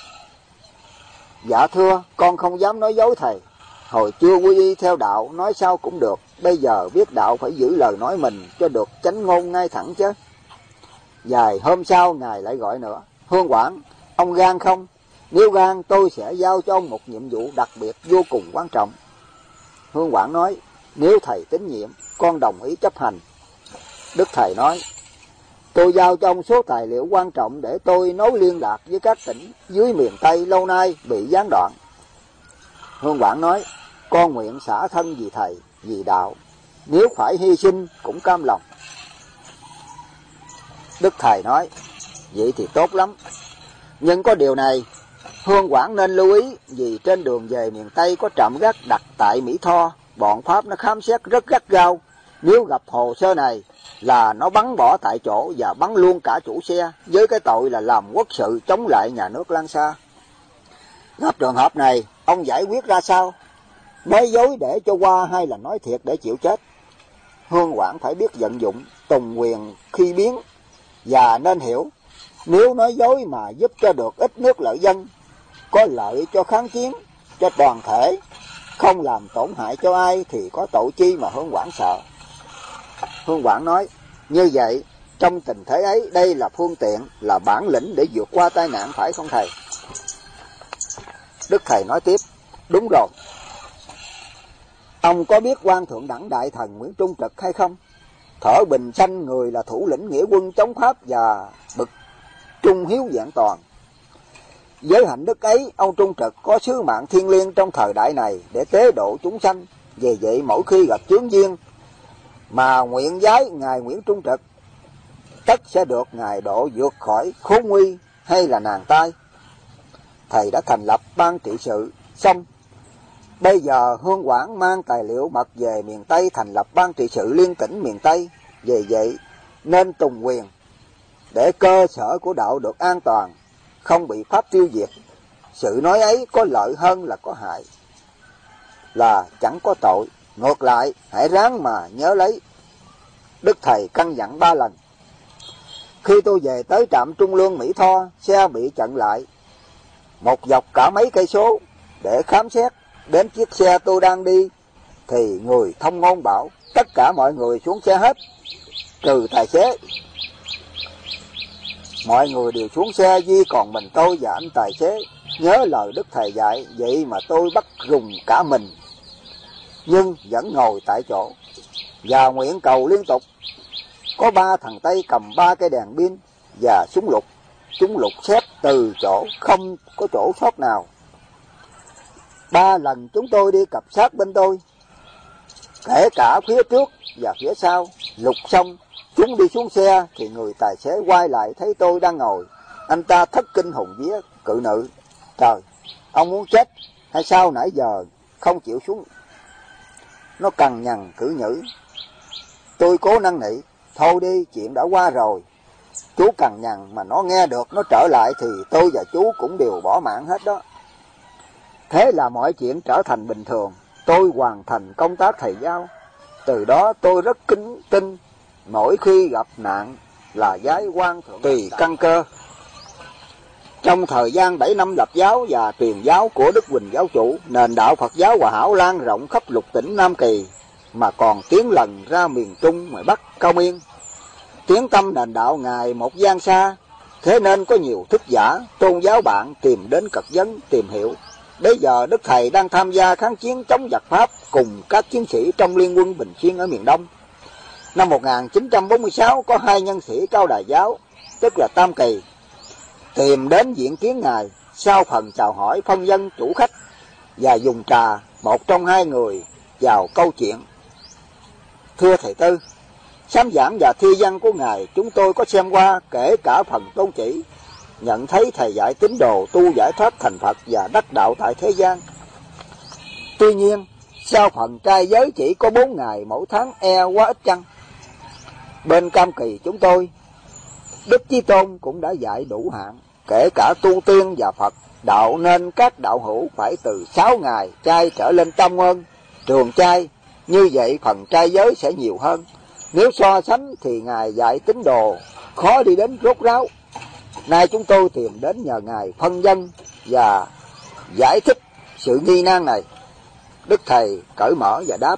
Dạ thưa, con không dám nói dối thầy. Hồi chưa quy y theo đạo, nói sao cũng được. Bây giờ biết đạo phải giữ lời nói mình cho được chánh ngôn ngay thẳng chứ. Vài hôm sau, Ngài lại gọi nữa. Hương Quảng, ông gan không? Nếu gan, tôi sẽ giao cho ông một nhiệm vụ đặc biệt vô cùng quan trọng. Hương Quảng nói, nếu thầy tín nhiệm, con đồng ý chấp hành. Đức Thầy nói, tôi giao cho ông số tài liệu quan trọng để tôi nối liên lạc với các tỉnh dưới miền Tây lâu nay bị gián đoạn. Hương Quảng nói, con nguyện xả thân vì thầy, vì đạo, nếu phải hy sinh cũng cam lòng. Đức Thầy nói, vậy thì tốt lắm. Nhưng có điều này, Hương Quảng nên lưu ý, vì trên đường về miền Tây có trạm gác đặt tại Mỹ Tho, bọn Pháp nó khám xét rất gắt gao. Nếu gặp hồ sơ này là nó bắn bỏ tại chỗ và bắn luôn cả chủ xe, với cái tội là làm quốc sự chống lại nhà nước Lan Sa. Gặp trường hợp này, ông giải quyết ra sao? Nói dối để cho qua hay là nói thiệt để chịu chết? Hương Quảng phải biết vận dụng tùng quyền khi biến, và nên hiểu, nếu nói dối mà giúp cho được ít nước lợi dân, có lợi cho kháng chiến, cho toàn thể, không làm tổn hại cho ai, thì có tội chi mà Hương Quảng sợ. Hương Quảng nói, như vậy, trong tình thế ấy, đây là phương tiện, là bản lĩnh để vượt qua tai nạn, phải không thầy? Đức thầy nói tiếp, đúng rồi. Ông có biết quan thượng đẳng đại thần Nguyễn Trung Trực hay không? Thở Bình Xanh, người là thủ lĩnh nghĩa quân chống Pháp và bậc trung hiếu vẹn toàn. Với hạnh đức ấy, ông Trung Trực có sứ mạng thiêng liêng trong thời đại này để tế độ chúng sanh. Vì vậy mỗi khi gặp chướng duyên mà nguyện giái ngài Nguyễn Trung Trực, tất sẽ được ngài độ vượt khỏi khốn nguy hay là nàng tai. Thầy đã thành lập ban trị sự xong. Bây giờ Hương Quảng mang tài liệu mật về miền Tây thành lập ban trị sự liên tỉnh miền Tây. Vì vậy nên tùng quyền để cơ sở của đạo được an toàn, không bị Pháp tiêu diệt. Sự nói ấy có lợi hơn là có hại, là chẳng có tội. Ngược lại, hãy ráng mà nhớ lấy. Đức thầy căn dặn ba lần. Khi tôi về tới trạm Trung Lương Mỹ Tho, xe bị chặn lại một dọc cả mấy cây số để khám xét. Đến chiếc xe tôi đang đi thì người thông ngôn bảo tất cả mọi người xuống xe hết, trừ tài xế. Mọi người đều xuống xe, duy còn mình tôi và anh tài xế. Nhớ lời Đức thầy dạy, vậy mà tôi bắt rùng cả mình, nhưng vẫn ngồi tại chỗ và nguyện cầu liên tục. Có ba thằng Tây cầm ba cây đèn pin và súng lục. Chúng lục xét từ chỗ, không có chỗ sót nào. Ba lần chúng tôi đi cập sát bên tôi, kể cả phía trước và phía sau. Lục xong, chúng đi xuống xe thì người tài xế quay lại thấy tôi đang ngồi. Anh ta thất kinh hồn vía, cự nữ: Trời, ông muốn chết hay sao nãy giờ không chịu xuống? Nó cằn nhằn cử nhữ. Tôi cố năn nỉ: Thôi đi, chuyện đã qua rồi. Chú cằn nhằn mà nó nghe được, nó trở lại thì tôi và chú cũng đều bỏ mạng hết đó. Thế là mọi chuyện trở thành bình thường. Tôi hoàn thành công tác thầy giáo. Từ đó tôi rất kính tin, mỗi khi gặp nạn là giái quan thượng tùy căn cơ. Trong thời gian bảy năm lập giáo và truyền giáo của Đức Huỳnh giáo chủ, nền đạo Phật giáo Hòa Hảo lan rộng khắp lục tỉnh Nam Kỳ, mà còn tiến lần ra miền Trung, ngoài Bắc, Cao Miên. Tiếng tâm nền đạo ngày một gian xa, thế nên có nhiều thức giả, tôn giáo bạn tìm đến cật vấn, tìm hiểu. Bây giờ Đức Thầy đang tham gia kháng chiến chống giặc Pháp cùng các chiến sĩ trong Liên quân Bình Xuyên ở miền Đông. Năm một nghìn chín trăm bốn mươi sáu có hai nhân sĩ Cao Đài giáo, tức là Tam Kỳ, tìm đến diện kiến ngài. Sau phần chào hỏi phân dân chủ khách và dùng trà, một trong hai người vào câu chuyện: Thưa thầy Tư, sám giảng và thi văn của ngài chúng tôi có xem qua, kể cả phần tôn chỉ, nhận thấy thầy dạy tín đồ tu giải thoát thành Phật và đắc đạo tại thế gian. Tuy nhiên, sao phần trai giới chỉ có bốn ngày mỗi tháng e quá ít chăng? Bên Cam Kỳ chúng tôi, Đức Chí Tôn cũng đã dạy đủ hạn, kể cả tu tiên và Phật đạo, nên các đạo hữu phải từ sáu ngày trai trở lên tam ơn, trường trai. Như vậy phần trai giới sẽ nhiều hơn. Nếu so sánh thì ngài dạy tín đồ khó đi đến rốt ráo. Nay chúng tôi tìm đến nhờ ngài phân dân và giải thích sự nghi nan này. Đức Thầy cởi mở và đáp: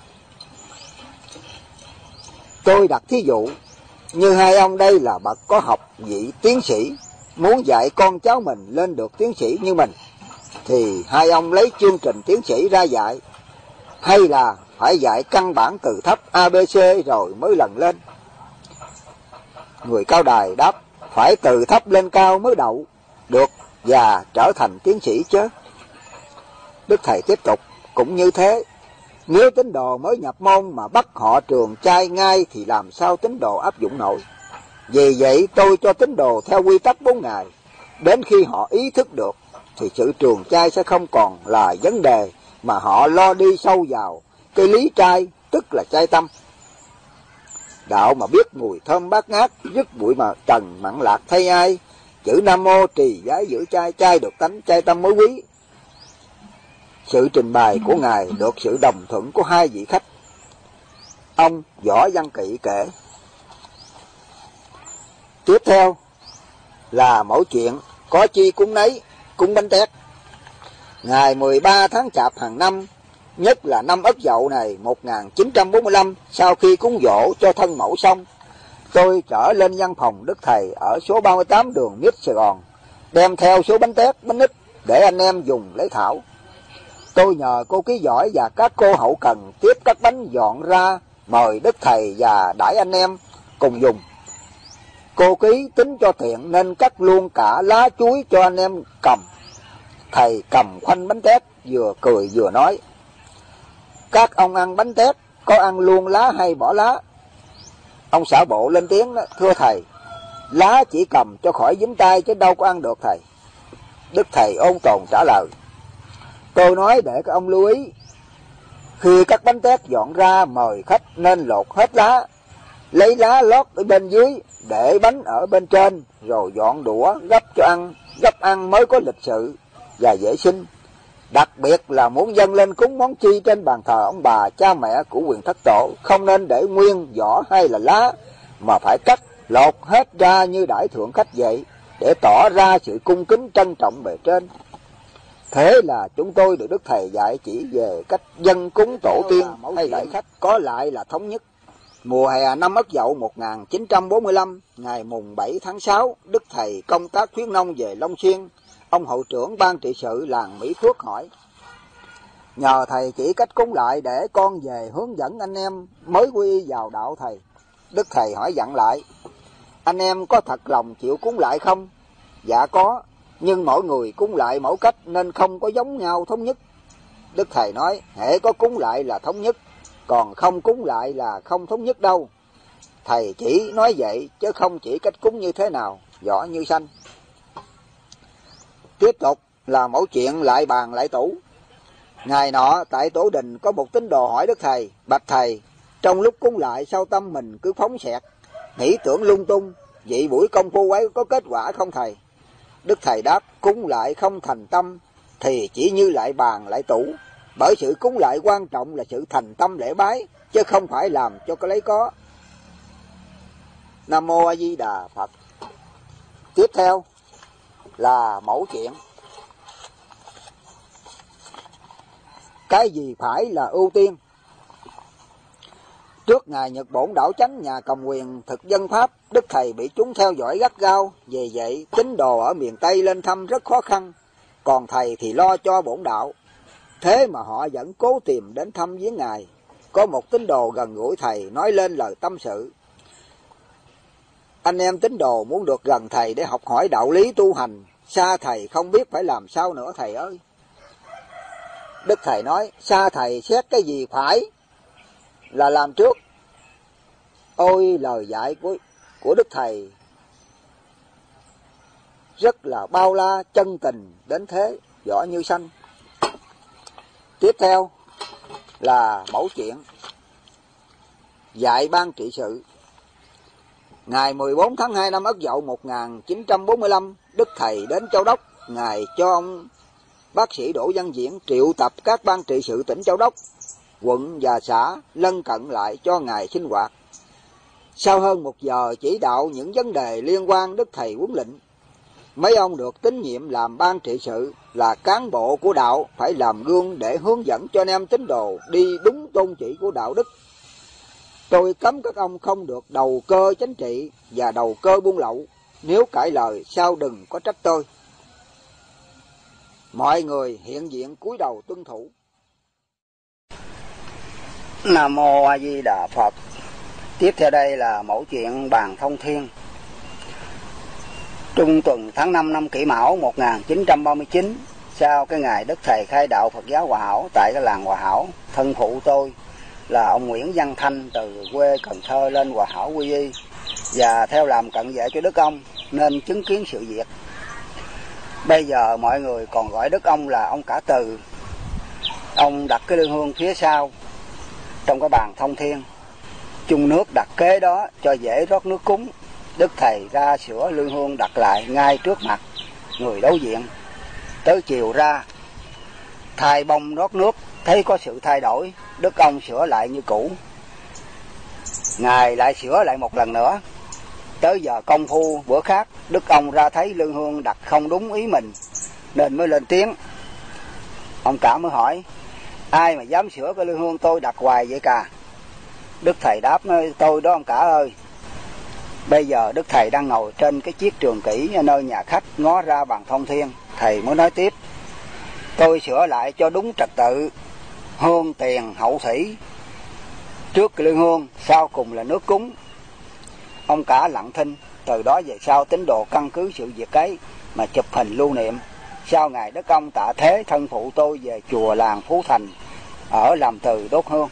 Tôi đặt thí dụ, như hai ông đây là bậc có học vị tiến sĩ, muốn dạy con cháu mình lên được tiến sĩ như mình, thì hai ông lấy chương trình tiến sĩ ra dạy, hay là phải dạy căn bản từ thấp a bê xê rồi mới lần lên? Người Cao Đài đáp: Phải từ thấp lên cao mới đậu được và trở thành tiến sĩ chứ. Đức Thầy tiếp tục: Cũng như thế, nếu tín đồ mới nhập môn mà bắt họ trường trai ngay thì làm sao tín đồ áp dụng nổi? Vì vậy tôi cho tín đồ theo quy tắc bốn ngày. Đến khi họ ý thức được thì sự trường trai sẽ không còn là vấn đề, mà họ lo đi sâu vào cái lý trai, tức là trai tâm. Đạo mà biết mùi thơm bát ngát, dứt bụi mà trần mặn lạc thay ai. Chữ Nam Mô trì giới giữ trai, trai được tánh, trai tâm mới quý. Sự trình bày của Ngài được sự đồng thuận của hai vị khách. Ông Võ Văn Kỵ kể. Tiếp theo là mẫu chuyện có chi cúng nấy, cúng bánh tét. Ngày mười ba tháng Chạp hàng năm, nhất là năm Ất Dậu này một nghìn chín trăm bốn mươi lăm, sau khi cúng dỗ cho thân mẫu xong, tôi trở lên văn phòng Đức Thầy ở số ba mươi tám đường Mít Sài Gòn, đem theo số bánh tét, bánh ít để anh em dùng lấy thảo. Tôi nhờ cô Ký Giỏi và các cô hậu cần tiếp các bánh dọn ra, mời Đức Thầy và đãi anh em cùng dùng. Cô Ký tính cho tiện nên cắt luôn cả lá chuối cho anh em cầm. Thầy cầm khoanh bánh tét, vừa cười vừa nói: các ông ăn bánh tét có ăn luôn lá hay bỏ lá? Ông xã bộ lên tiếng đó: thưa thầy, lá chỉ cầm cho khỏi dính tay chứ đâu có ăn được thầy. Đức Thầy ôn tồn trả lời: tôi nói để các ông lưu ý, khi các bánh tét dọn ra mời khách nên lột hết lá, lấy lá lót ở bên dưới, để bánh ở bên trên, rồi dọn đũa gấp cho ăn, gấp ăn mới có lịch sự và vệ sinh. Đặc biệt là muốn dâng lên cúng món chi trên bàn thờ ông bà cha mẹ của quyền thất tổ, không nên để nguyên vỏ hay là lá, mà phải cắt lột hết ra như đãi thượng khách vậy, để tỏ ra sự cung kính trân trọng bề trên. Thế là chúng tôi được Đức Thầy dạy chỉ về cách dâng cúng tổ tiên hay đãi khách, có lại là thống nhất. Mùa hè năm Ất Dậu một nghìn chín trăm bốn mươi lăm, ngày mùng bảy tháng sáu, Đức Thầy công tác khuyến nông về Long Xuyên. Ông hậu trưởng ban trị sự làng Mỹ Phước hỏi: nhờ thầy chỉ cách cúng lại để con về hướng dẫn anh em mới quy y vào đạo thầy. Đức Thầy hỏi dặn lại: anh em có thật lòng chịu cúng lại không? Dạ có, nhưng mỗi người cúng lại mỗi cách nên không có giống nhau thống nhất. Đức Thầy nói: hễ có cúng lại là thống nhất, còn không cúng lại là không thống nhất đâu. Thầy chỉ nói vậy chứ không chỉ cách cúng như thế nào. Võ Như Sanh. Tiếp tục là mẫu chuyện lại bàn lại tủ. Ngày nọ tại tổ đình có một tín đồ hỏi Đức Thầy: bạch thầy, trong lúc cúng lại sao tâm mình cứ phóng xẹt, nghĩ tưởng lung tung, vậy buổi công phu ấy có kết quả không thầy? Đức Thầy đáp: cúng lại không thành tâm thì chỉ như lại bàn lại tủ. Bởi sự cúng lại quan trọng là sự thành tâm lễ bái, chứ không phải làm cho cái lấy có. Nam Mô A Di Đà Phật. Tiếp theo là mẫu chuyện cái gì phải là ưu tiên. Trước ngày Nhật Bổn Đảo Chánh, nhà cầm quyền thực dân Pháp, Đức Thầy bị chúng theo dõi gắt gao. Vì vậy tín đồ ở miền Tây lên thăm rất khó khăn, còn thầy thì lo cho bổn đạo. Thế mà họ vẫn cố tìm đến thăm viếng ngài. Có một tín đồ gần gũi thầy nói lên lời tâm sự: anh em tín đồ muốn được gần thầy để học hỏi đạo lý tu hành, xa thầy không biết phải làm sao nữa thầy ơi. Đức Thầy nói: xa thầy xét cái gì phải là làm trước. Ôi, lời dạy của, của Đức Thầy rất là bao la, chân tình đến thế. Võ Như Sanh. Tiếp theo là mẫu chuyện dạy ban trị sự. Ngày mười bốn tháng hai năm Ất Dậu một nghìn chín trăm bốn mươi lăm, Đức Thầy đến Châu Đốc. Ngài cho ông bác sĩ Đỗ Văn Diễn triệu tập các ban trị sự tỉnh Châu Đốc, quận và xã lân cận lại cho ngài sinh hoạt. Sau hơn một giờ chỉ đạo những vấn đề liên quan, Đức Thầy huấn lệnh mấy ông được tín nhiệm làm ban trị sự là cán bộ của đạo phải làm gương để hướng dẫn cho anh em tín đồ đi đúng tôn chỉ của đạo đức. Tôi cấm các ông không được đầu cơ chính trị và đầu cơ buôn lậu, nếu cãi lời sao đừng có trách tôi. Mọi người hiện diện cúi đầu tuân thủ. Nam Mô A Di Đà Phật. Tiếp theo đây là mẫu chuyện bàn thông thiên. Trung tuần tháng năm năm Kỷ Mão một nghìn chín trăm ba mươi chín, sau cái ngày Đức Thầy khai đạo Phật giáo Hòa Hảo tại cái làng Hòa Hảo, thân phụ tôi là ông Nguyễn Văn Thanh từ quê Cần Thơ lên Hòa Hảo quy y. và theo làm cận vệ cho đức ông nên chứng kiến sự việc. Bây giờ mọi người còn gọi đức ông là ông Cả Từ. Ông đặt cái lư hương phía sau trong cái bàn thông thiên, chung nước đặt kế đó cho dễ rót nước cúng. Đức thầy ra sửa lư hương đặt lại ngay trước mặt người đối diện. Tới chiều ra thay bông rót nước, thấy có sự thay đổi, đức ông sửa lại như cũ. Ngài lại sửa lại một lần nữa. Tới giờ công phu bữa khác, đức ông ra thấy lư hương đặt không đúng ý mình nên mới lên tiếng. Ông Cả mới hỏi: ai mà dám sửa cái lư hương tôi đặt hoài vậy cả? Đức thầy đáp: tôi đó ông Cả ơi. Bây giờ đức thầy đang ngồi trên cái chiếc trường kỷ nơi nhà khách, ngó ra bàn thông thiên. Thầy mới nói tiếp: tôi sửa lại cho đúng trật tự, hương tiền hậu thủy, trước cái lư hương, sau cùng là nước cúng. Ông Cả lặng thinh. Từ đó về sau tín đồ căn cứ sự việc ấy mà chụp hình lưu niệm. Sau ngày đức ông tạ thế, thân phụ tôi về chùa làng Phú Thành ở làm từ đốt hương.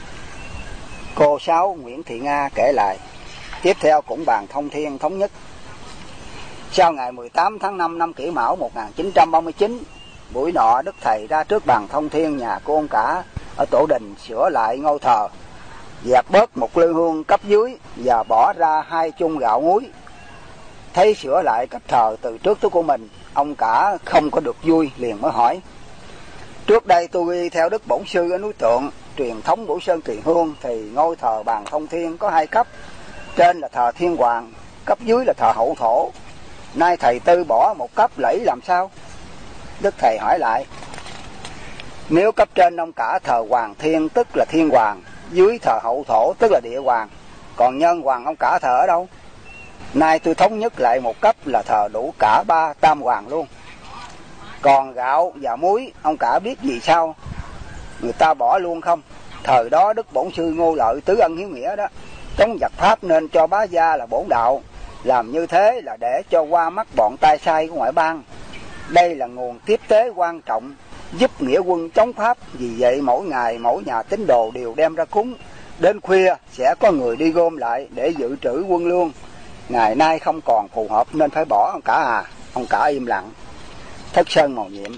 Cô Sáu Nguyễn Thị Nga kể lại. Tiếp theo cũng bàn thông thiên thống nhất. Sau ngày mười tám tháng năm năm Kỷ Mão một nghìn chín trăm ba mươi chín, buổi nọ đức thầy ra trước bàn thông thiên nhà của ông Cả ở tổ đình, sửa lại ngôi thờ, dẹp bớt một lư hương cấp dưới và bỏ ra hai chung gạo muối. Thấy sửa lại cách thờ từ trước tới của mình, ông Cả không có được vui, liền mới hỏi: trước đây tôi ghi theo đức bổn sư ở núi Tượng, truyền thống Bửu Sơn Kỳ Hương thì ngôi thờ bàn thông thiên có hai cấp, trên là thờ thiên hoàng, cấp dưới là thờ hậu thổ. Nay thầy tư bỏ một cấp lẫy làm sao? Đức thầy hỏi lại: nếu cấp trên ông Cả thờ hoàng thiên tức là thiên hoàng, dưới thờ hậu thổ tức là địa hoàng, còn nhân hoàng ông Cả thờ ở đâu? Nay tôi thống nhất lại một cấp là thờ đủ cả ba tam hoàng luôn. Còn gạo và muối ông Cả biết gì sao người ta bỏ luôn không? Thời đó đức bổn sư Ngô Lợi tứ ân hiếu nghĩa đó, chống giặc Pháp nên cho bá gia là bổn đạo. Làm như thế là để cho qua mắt bọn tay sai của ngoại bang. Đây là nguồn tiếp tế quan trọng giúp nghĩa quân chống Pháp. Vì vậy mỗi ngày mỗi nhà tín đồ đều đem ra cúng. Đến khuya sẽ có người đi gom lại để dự trữ quân lương. Ngày nay không còn phù hợp nên phải bỏ ông Cả à. Ông Cả im lặng. Thất Sơn mầu nhiệm.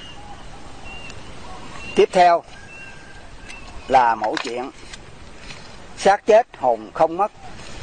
Tiếp theo là mẫu chuyện xác chết hồn không mất.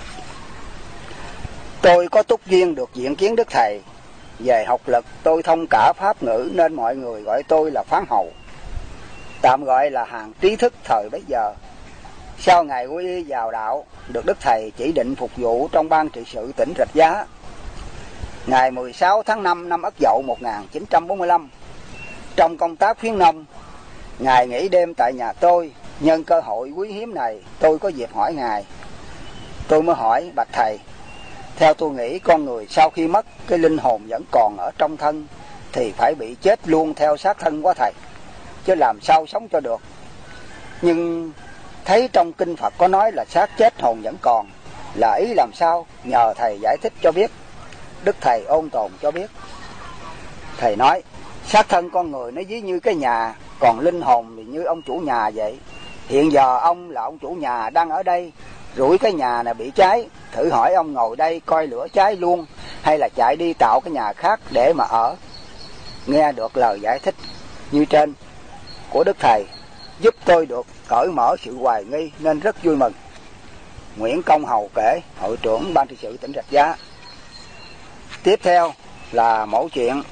Tôi có túc duyên được diện kiến đức thầy. Về học lực tôi thông cả pháp ngữ nên mọi người gọi tôi là Phán Hầu, tạm gọi là hàng trí thức thời bấy giờ. Sau ngày quy y vào đạo, được đức thầy chỉ định phục vụ trong ban trị sự tỉnh Rạch Giá. Ngày mười sáu tháng năm năm Ất Dậu một nghìn chín trăm bốn mươi lăm, trong công tác khuyến nông, Ngài nghỉ đêm tại nhà tôi. Nhân cơ hội quý hiếm này, tôi có dịp hỏi Ngài. Tôi mới hỏi: bạch thầy, theo tôi nghĩ con người sau khi mất, cái linh hồn vẫn còn ở trong thân thì phải bị chết luôn theo xác thân quá thầy, chứ làm sao sống cho được. Nhưng thấy trong kinh Phật có nói là xác chết hồn vẫn còn, là ý làm sao? Nhờ thầy giải thích cho biết. Đức thầy ôn tồn cho biết. Thầy nói: xác thân con người nó ví như cái nhà, còn linh hồn thì như ông chủ nhà vậy. Hiện giờ ông là ông chủ nhà đang ở đây, rủi cái nhà này bị cháy, thử hỏi ông ngồi đây coi lửa cháy luôn, hay là chạy đi tạo cái nhà khác để mà ở? Nghe được lời giải thích như trên của đức thầy, giúp tôi được cởi mở sự hoài nghi nên rất vui mừng. Nguyễn Công Hầu kể, hội trưởng ban trị sự tỉnh Rạch Giá. Tiếp theo là mẫu chuyện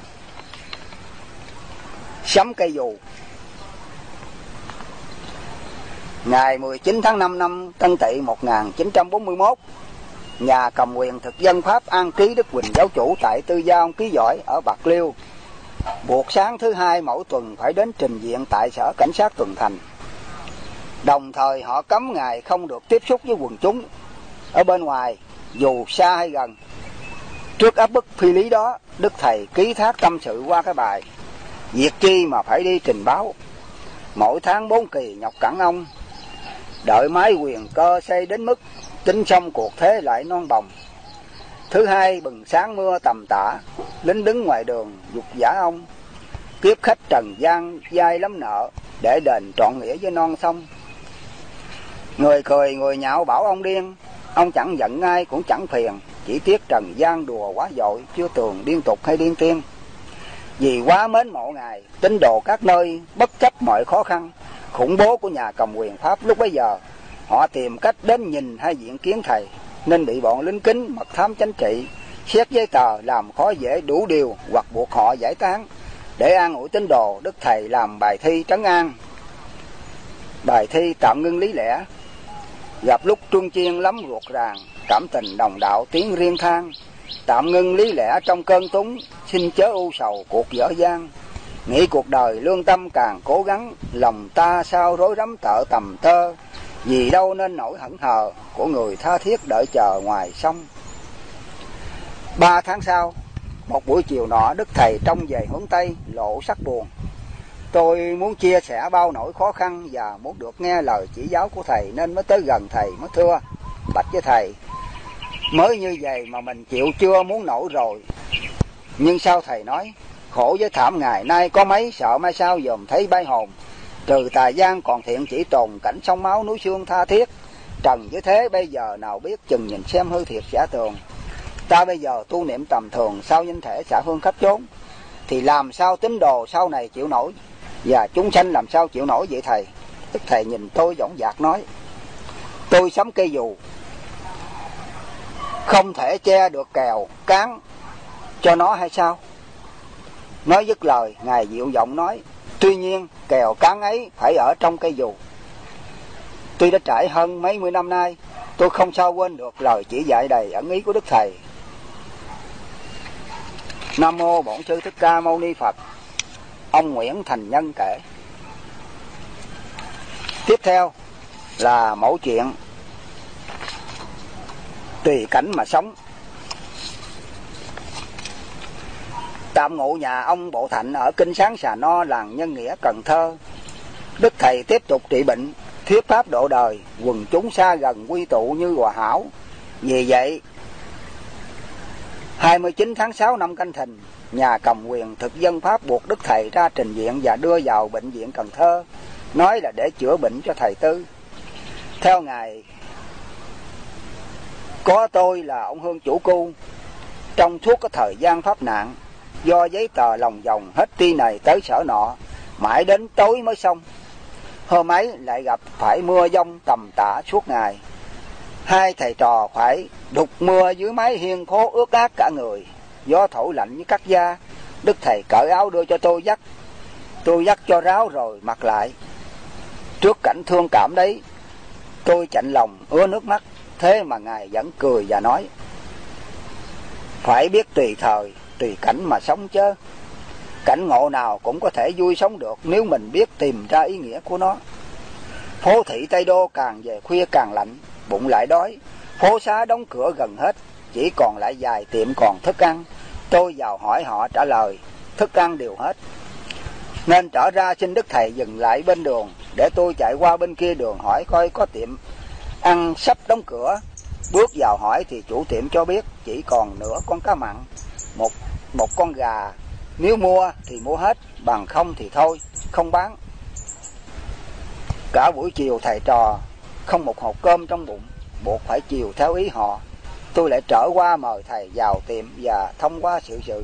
sắm cây dù. Ngày mười chín tháng năm năm Tân Tỵ một nghìn chín trăm bốn mươi mốt, nhà cầm quyền thực dân Pháp An Ký Đức Quỳnh giáo chủ tại Tư Gia ông Ký Giỏi ở Bạc Liêu buộc sáng thứ hai mỗi tuần phải đến trình diện tại sở cảnh sát tuần thành. Đồng thời họ cấm Ngài không được tiếp xúc với quần chúng ở bên ngoài, dù xa hay gần. Trước áp bức phi lý đó, đức thầy ký thác tâm sự qua cái bài: việc chi mà phải đi trình báo, mỗi tháng bốn kỳ nhọc cẳng ông, đợi mái quyền cơ xây đến mức tính xong cuộc thế lại non bồng. Thứ hai bừng sáng mưa tầm tã, lính đứng ngoài đường dục giả ông, kiếp khách trần gian dai lắm nợ, để đền trọn nghĩa với non sông. Người cười người nhạo bảo ông điên, Ông chẳng giận ai cũng chẳng phiền, chỉ tiếc trần gian đùa quá dội, chưa tường điên tục hay điên tiên. Vì quá mến mộ Ngài, tín đồ các nơi bất chấp mọi khó khăn, khủng bố của nhà cầm quyền Pháp lúc bấy giờ, họ tìm cách đến nhìn hay diện kiến Thầy, nên bị bọn lính kính mật thám chánh trị xét giấy tờ làm khó dễ đủ điều hoặc buộc họ giải tán. Để an ủi tín đồ, Đức Thầy làm bài thi trấn an. Bài thi tạm ngưng lý lẽ. Gặp lúc Trung Chiên lắm ruột ràng, cảm tình đồng đạo tiếng riêng than. Tạm ngưng lý lẽ trong cơn túng, xin chớ ưu sầu cuộc dở dang. Nghĩ cuộc đời lương tâm càng cố gắng, lòng ta sao rối rắm tợ tầm tơ. Vì đâu nên nỗi hững hờ của người tha thiết đợi chờ ngoài sông. Ba tháng sau, một buổi chiều nọ, Đức Thầy trông về hướng Tây, lộ sắc buồn. Tôi muốn chia sẻ bao nỗi khó khăn và muốn được nghe lời chỉ giáo của Thầy, nên mới tới gần Thầy mới thưa bạch với Thầy. Mới như vậy mà mình chịu chưa muốn nổi rồi. Nhưng sao Thầy nói, khổ với thảm ngày nay có mấy, sợ mai sau dòm thấy bay hồn. Trừ tà gian còn thiện chỉ tồn cảnh sông máu núi xương tha thiết. Trần với thế bây giờ nào biết chừng nhìn xem hư thiệt giả tường. Ta bây giờ tu niệm tầm thường, sao nhân thể xả hương khắp chốn, thì làm sao tín đồ sau này chịu nổi, và chúng sanh làm sao chịu nổi vậy Thầy? Đức Thầy nhìn tôi dõng dạc nói, tôi sắm cây dù, không thể che được kèo cán cho nó hay sao? Nói dứt lời, Ngài dịu giọng nói, tuy nhiên kèo cán ấy phải ở trong cây dù. Tuy đã trải hơn mấy mươi năm nay, tôi không sao quên được lời chỉ dạy đầy ẩn ý của Đức Thầy. Nam mô Bổn Sư Thích Ca Mâu Ni Phật. Ông Nguyễn Thành Nhân kể. Tiếp theo là mẫu chuyện tùy cảnh mà sống. Tạm ngụ nhà ông Bộ Thạnh ở Kinh Sáng Xà No, làng Nhân Nghĩa, Cần Thơ. Đức Thầy tiếp tục trị bệnh, thuyết pháp độ đời, quần chúng xa gần quy tụ như hòa hảo. Vì vậy, hai mươi chín tháng sáu năm Canh Thìn, nhà cầm quyền thực dân Pháp buộc Đức Thầy ra trình diện và đưa vào bệnh viện Cần Thơ, nói là để chữa bệnh cho Thầy Tư. Theo Ngài, có tôi là ông Hương chủ cu, trong suốt cái thời gian Pháp nạn, do giấy tờ lòng vòng hết ti này tới sở nọ, mãi đến tối mới xong. Hôm ấy lại gặp phải mưa giông tầm tã suốt ngày. Hai thầy trò phải đục mưa dưới mái hiên khố ướt át cả người, gió thổi lạnh như cắt da. Đức Thầy cởi áo đưa cho tôi dắt, tôi dắt cho ráo rồi mặc lại. Trước cảnh thương cảm đấy, tôi chạnh lòng ứa nước mắt. Thế mà Ngài vẫn cười và nói, phải biết tùy thời, tùy cảnh mà sống chớ. Cảnh ngộ nào cũng có thể vui sống được nếu mình biết tìm ra ý nghĩa của nó. Phố thị Tây Đô càng về khuya càng lạnh, bụng lại đói. Phố xá đóng cửa gần hết, chỉ còn lại vài tiệm còn thức ăn. Tôi vào hỏi họ trả lời, thức ăn đều hết. Nên trở ra xin Đức Thầy dừng lại bên đường, để tôi chạy qua bên kia đường hỏi coi có tiệm ăn sắp đóng cửa. Bước vào hỏi thì chủ tiệm cho biết chỉ còn nửa con cá mặn, một, một con gà. Nếu mua thì mua hết, bằng không thì thôi, không bán. Cả buổi chiều thầy trò không một hộp cơm trong bụng, buộc phải chiều theo ý họ. Tôi lại trở qua mời Thầy vào tiệm và thông qua sự sự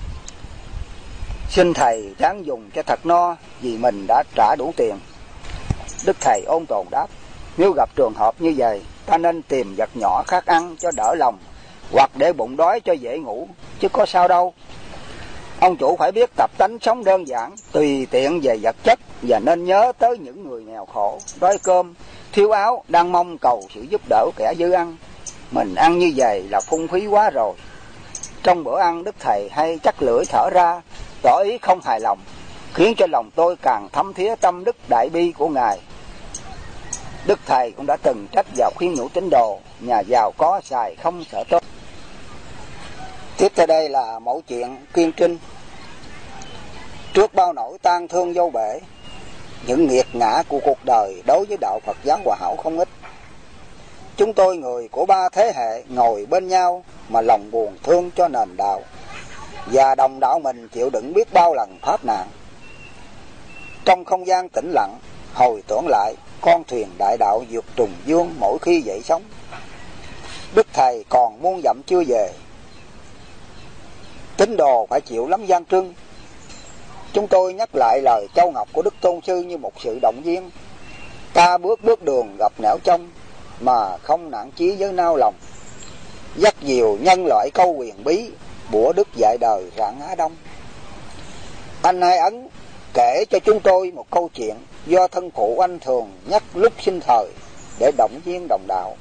xin Thầy ráng dùng cho thật no, vì mình đã trả đủ tiền. Đức Thầy ôn tồn đáp, nếu gặp trường hợp như vậy, ta nên tìm vật nhỏ khác ăn cho đỡ lòng, hoặc để bụng đói cho dễ ngủ, chứ có sao đâu. Ông chủ phải biết tập tánh sống đơn giản, tùy tiện về vật chất, và nên nhớ tới những người nghèo khổ, đói cơm, thiếu áo, đang mong cầu sự giúp đỡ kẻ dư ăn. Mình ăn như vậy là phung phí quá rồi. Trong bữa ăn, Đức Thầy hay chắc lưỡi thở ra, tỏ ý không hài lòng, khiến cho lòng tôi càng thấm thía tâm đức đại bi của Ngài. Đức Thầy cũng đã từng trách vào khuyên nhủ tín đồ, nhà giàu có xài không sợ tốt. Tiếp theo đây là mẫu chuyện Kiên Trinh. Trước bao nỗi tang thương vô bể, những nghiệt ngã của cuộc đời đối với đạo Phật giáo Hòa Hảo không ít. Chúng tôi người của ba thế hệ ngồi bên nhau mà lòng buồn thương cho nền đạo, và đồng đạo mình chịu đựng biết bao lần pháp nạn. Trong không gian tĩnh lặng, hồi tưởng lại con thuyền đại đạo vượt trùng dương mỗi khi dậy sóng. Đức thầy còn muôn dặm chưa về, tín đồ phải chịu lắm gian trưng. Chúng tôi nhắc lại lời châu ngọc của Đức Tôn Sư như một sự động viên. Ta bước bước đường gặp nẻo trong, mà không nản chí với nao lòng. Dắt diều nhân loại câu quyền bí, bủa đức dạy đời rạng Á Đông. Anh Hai Ấn kể cho chúng tôi một câu chuyện do thân phụ anh thường nhắc lúc sinh thời để động viên đồng đạo.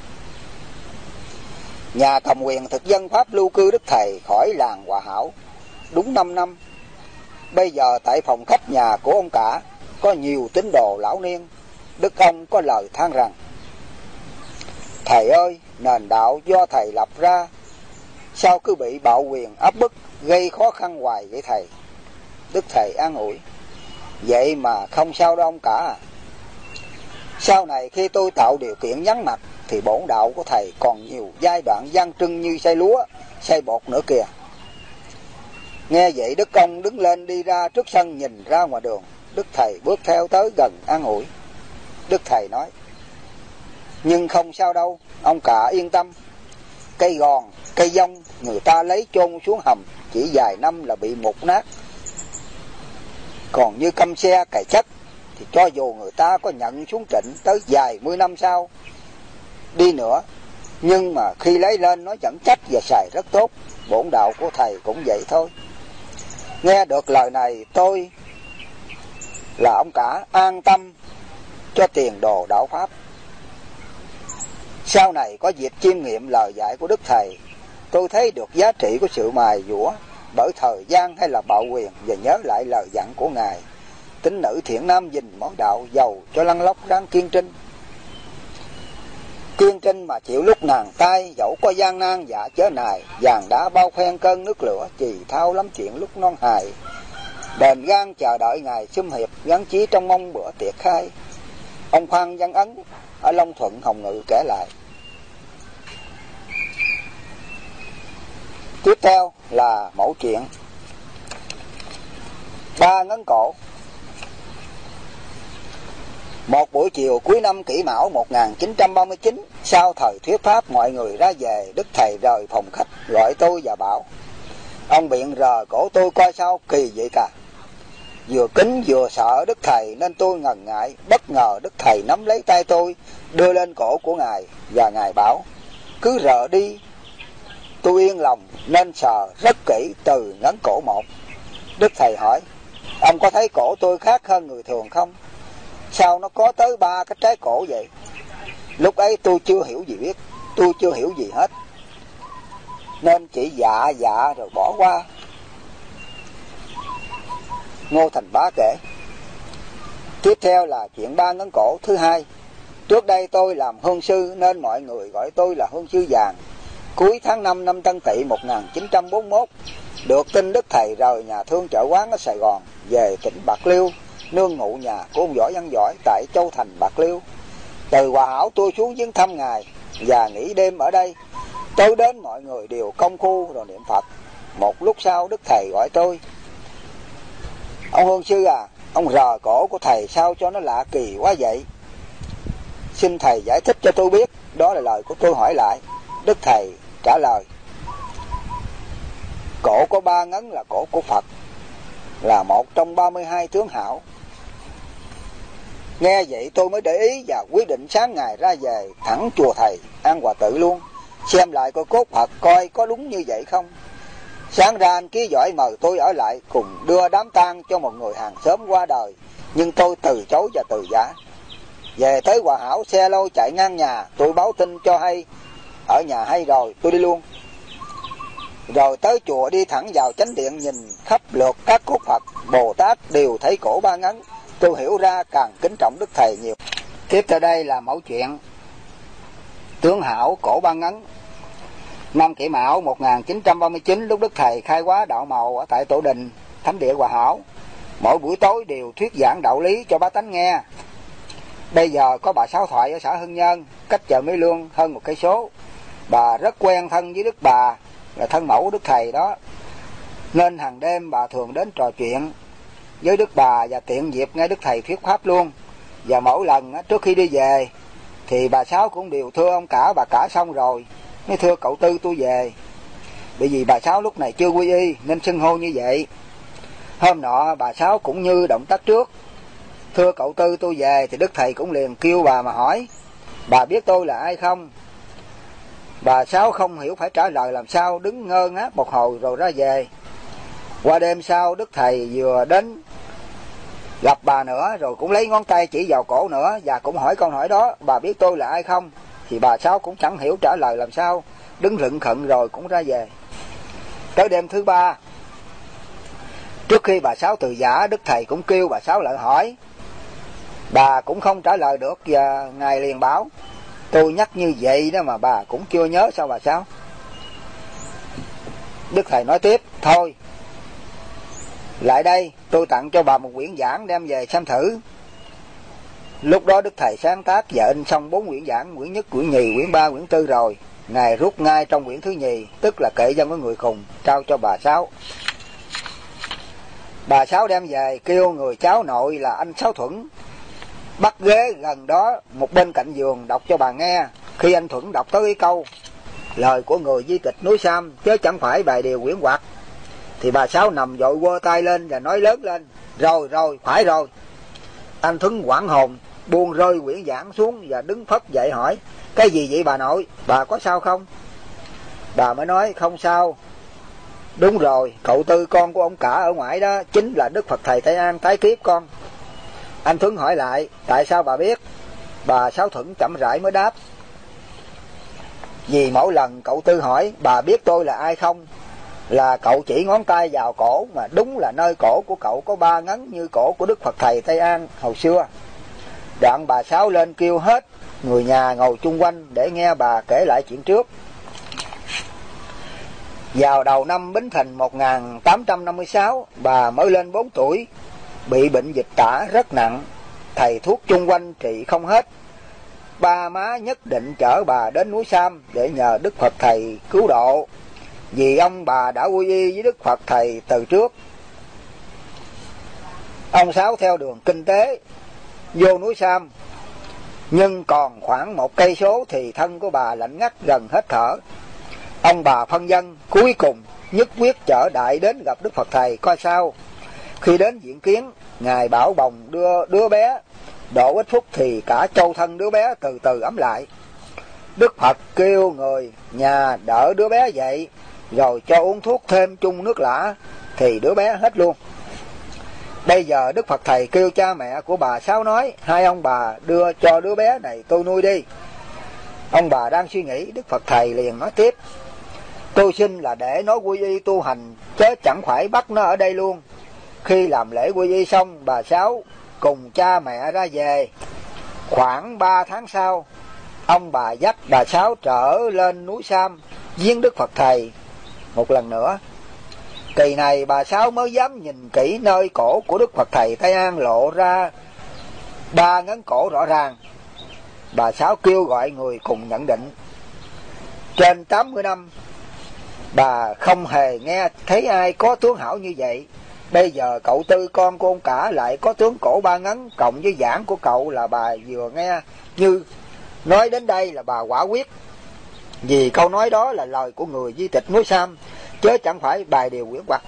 Nhà cầm quyền thực dân Pháp lưu cư Đức thầy khỏi làng Hòa Hảo đúng năm năm. Bây giờ tại phòng khách nhà của ông cả có nhiều tín đồ lão niên. Đức ông có lời than rằng: thầy ơi, nền đạo do thầy lập ra sao cứ bị bạo quyền áp bức, gây khó khăn hoài vậy thầy? Đức thầy an ủi: vậy mà không sao đâu ông cả. Sau này khi tôi tạo điều kiện vắng mặt thì bổn đạo của thầy còn nhiều giai đoạn gian trưng như xây lúa, xây bột nữa kìa. Nghe vậy Đức ông đứng lên đi ra trước sân nhìn ra ngoài đường. Đức thầy bước theo tới gần an ủi. Đức thầy nói: nhưng không sao đâu, ông cả yên tâm. Cây gòn, cây dông người ta lấy chôn xuống hầm chỉ vài năm là bị mục nát. Còn như căm xe cày chất thì cho dù người ta có nhận xuống trịnh tới vài mươi năm sau đi nữa, nhưng mà khi lấy lên nó vẫn chắc và xài rất tốt. Bổn đạo của thầy cũng vậy thôi. Nghe được lời này tôi là ông cả an tâm cho tiền đồ đạo Pháp. Sau này có dịp chiêm nghiệm lời dạy của Đức thầy, tôi thấy được giá trị của sự mài dũa bởi thời gian hay là bạo quyền, và nhớ lại lời dặn của Ngài: tín nữ thiện nam gìn món đạo, giàu cho lăn lóc đáng kiên trinh. Kiên trinh mà chịu lúc nàng tay, dẫu có gian nan dạ chớ nài. Vàng đá bao khoen cơn nước lửa, chì thao lắm chuyện lúc non hài. Đền gan chờ đợi Ngài xâm hiệp, gắn chí trong mong bữa tiệc khai. Ông Phan Văn Ấn ở Long Thuận Hồng Ngự kể lại. Tiếp theo là mẫu chuyện Ba Ngấn Cổ. Một buổi chiều cuối năm Kỷ Mão một nghìn chín trăm ba mươi chín, sau thời thuyết pháp mọi người ra về, Đức thầy rời phòng khách gọi tôi và bảo: ông biện rờ cổ tôi coi sao kỳ vậy cả. Vừa kính vừa sợ Đức thầy nên tôi ngần ngại. Bất ngờ Đức thầy nắm lấy tay tôi đưa lên cổ của Ngài, và Ngài bảo: cứ rờ đi. Tôi yên lòng nên sờ rất kỹ từ ngấn cổ một. Đức thầy hỏi: ông có thấy cổ tôi khác hơn người thường không? Sao nó có tới ba cái trái cổ vậy? Lúc ấy tôi chưa hiểu gì biết, tôi chưa hiểu gì hết, nên chỉ dạ dạ rồi bỏ qua. Ngô Thành Bá kể. Tiếp theo là chuyện ba ngấn cổ thứ hai. Trước đây tôi làm hương sư nên mọi người gọi tôi là hương sư vàng. Cuối tháng năm năm Tân Tỵ một nghìn chín trăm bốn mươi mốt, được tin Đức thầy rời nhà thương chợ quán ở Sài Gòn về tỉnh Bạc Liêu, nương ngụ nhà của ông Võ Văn Giỏi tại Châu Thành, Bạc Liêu. Từ Hòa Hảo tôi xuống viếng thăm Ngài và nghỉ đêm ở đây. Tối đến mọi người đều công phu rồi niệm Phật. Một lúc sau Đức thầy gọi tôi: ông hương sư à, ông rờ cổ của thầy sao cho nó lạ kỳ quá vậy? Xin thầy giải thích cho tôi biết. Đó là lời của tôi hỏi lại. Đức thầy trả lời: cổ có ba ngấn là cổ của Phật, là một trong ba mươi hai tướng hảo. Nghe vậy tôi mới để ý và quyết định sáng ngày ra về thẳng chùa thầy An Hòa Tự luôn, xem lại coi cốt Phật coi có đúng như vậy không. Sáng ra anh Ký Giỏi mời tôi ở lại cùng đưa đám tang cho một người hàng xóm qua đời, nhưng tôi từ chối và từ giả. Về tới Hòa Hảo, xe lôi chạy ngang nhà, tôi báo tin cho hay ở nhà hay rồi, tôi đi luôn. Rồi tới chùa đi thẳng vào chánh điện, nhìn khắp lượt các cốt Phật Bồ Tát đều thấy cổ ba ngấn. Tôi hiểu ra càng kính trọng Đức thầy nhiều. Tiếp theo đây là mẫu chuyện tướng hảo cổ ba ngấn. Năm Kỷ Mão một nghìn chín trăm ba mươi chín, lúc Đức thầy khai hóa đạo màu ở tại Tổ Đình, thánh địa Hòa Hảo, mỗi buổi tối đều thuyết giảng đạo lý cho bá tánh nghe. Bây giờ có bà Sáu Thoại ở xã Hưng Nhân, cách chợ Mỹ Lương hơn một cây số. Bà rất quen thân với Đức bà, là thân mẫu Đức thầy đó, nên hàng đêm bà thường đến trò chuyện với Đức bà và tiện dịp nghe Đức thầy thuyết pháp luôn. Và mỗi lần trước khi đi về, thì bà Sáu cũng đều thưa ông cả bà cả xong rồi mới thưa cậu Tư tôi về. Bởi vì bà Sáu lúc này chưa quy y nên xưng hô như vậy. Hôm nọ bà Sáu cũng như động tác trước, thưa cậu Tư tôi về, thì Đức Thầy cũng liền kêu bà mà hỏi: bà biết tôi là ai không? Bà Sáu không hiểu phải trả lời làm sao, đứng ngơ ngác một hồi rồi ra về. Qua đêm sau Đức Thầy vừa đến gặp bà nữa, rồi cũng lấy ngón tay chỉ vào cổ nữa và cũng hỏi câu hỏi đó: bà biết tôi là ai không? Thì bà Sáu cũng chẳng hiểu trả lời làm sao, đứng rựng khựng rồi cũng ra về. Tới đêm thứ ba, trước khi bà Sáu từ giã, Đức Thầy cũng kêu bà Sáu lại hỏi. Bà cũng không trả lời được và Ngài liền bảo: tôi nhắc như vậy đó mà bà cũng chưa nhớ sao bà Sáu? Đức Thầy nói tiếp: thôi, lại đây tôi tặng cho bà một quyển giảng đem về xem thử. Lúc đó Đức Thầy sáng tác và in xong bốn quyển giảng, quyển nhất, quyển nhì, quyển ba, quyển tư rồi. Ngài rút ngay trong quyển thứ nhì, tức là kệ dân của người khùng, trao cho bà Sáu. Bà Sáu đem về kêu người cháu nội là anh Sáu Thuận bắt ghế gần đó một bên cạnh giường đọc cho bà nghe. Khi anh Thuận đọc tới câu lời của người di tịch núi Sam chứ chẳng phải bài điều quyển Hoặc, thì bà Sáu nằm vội quơ tay lên và nói lớn lên: rồi rồi, phải rồi. Anh Thuận hoảng hồn buông rơi quyển giảng xuống và đứng phấp dậy hỏi: cái gì vậy bà nội, bà có sao không? Bà mới nói: không sao. Đúng rồi, cậu Tư con của ông cả ở ngoài đó chính là Đức Phật Thầy Tây An tái kiếp con. Anh Thuận hỏi lại: tại sao bà biết? Bà Sáu Thuận chậm rãi mới đáp: vì mỗi lần cậu Tư hỏi bà biết tôi là ai không, là cậu chỉ ngón tay vào cổ, mà đúng là nơi cổ của cậu có ba ngấn như cổ của Đức Phật Thầy Tây An hồi xưa. Đoạn bà Sáu lên kêu hết người nhà ngồi chung quanh để nghe bà kể lại chuyện trước. Vào đầu năm Bính Thìn một nghìn tám trăm năm mươi sáu, bà mới lên bốn tuổi, bị bệnh dịch tả rất nặng, thầy thuốc chung quanh trị không hết. Ba má nhất định chở bà đến núi Sam để nhờ Đức Phật Thầy cứu độ, vì ông bà đã quy y với Đức Phật Thầy từ trước. Ông Sáu theo đường kinh tế vô núi Sam, nhưng còn khoảng một cây số thì thân của bà lạnh ngắt gần hết thở. Ông bà phân dân cuối cùng nhất quyết chở đại đến gặp Đức Phật Thầy coi sao. Khi đến diện kiến, Ngài bảo bồng đưa đứa bé, độ ít phút thì cả châu thân đứa bé từ từ ấm lại. Đức Phật kêu người nhà đỡ đứa bé dậy, rồi cho uống thuốc thêm chung nước lã, thì đứa bé hết luôn. Bây giờ Đức Phật Thầy kêu cha mẹ của bà Sáu nói: hai ông bà đưa cho đứa bé này tôi nuôi đi. Ông bà đang suy nghĩ, Đức Phật Thầy liền nói tiếp: tôi xin là để nó quy y tu hành, chứ chẳng phải bắt nó ở đây luôn. Khi làm lễ quy y xong, bà Sáu cùng cha mẹ ra về. Khoảng ba tháng sau, ông bà dắt bà Sáu trở lên núi Sam viếng Đức Phật Thầy một lần nữa. Kỳ này bà Sáu mới dám nhìn kỹ nơi cổ của Đức Phật Thầy Tây An lộ ra ba ngấn cổ rõ ràng. Bà Sáu kêu gọi người cùng nhận định. Trên tám mươi năm, bà không hề nghe thấy ai có tướng hảo như vậy. Bây giờ cậu Tư con của ông cả lại có tướng cổ ba ngấn, cộng với giảng của cậu là bà vừa nghe. Như nói đến đây là bà quả quyết, vì câu nói đó là lời của người di tịch núi Sam, chứ chẳng phải bài điều quyển Hoặc.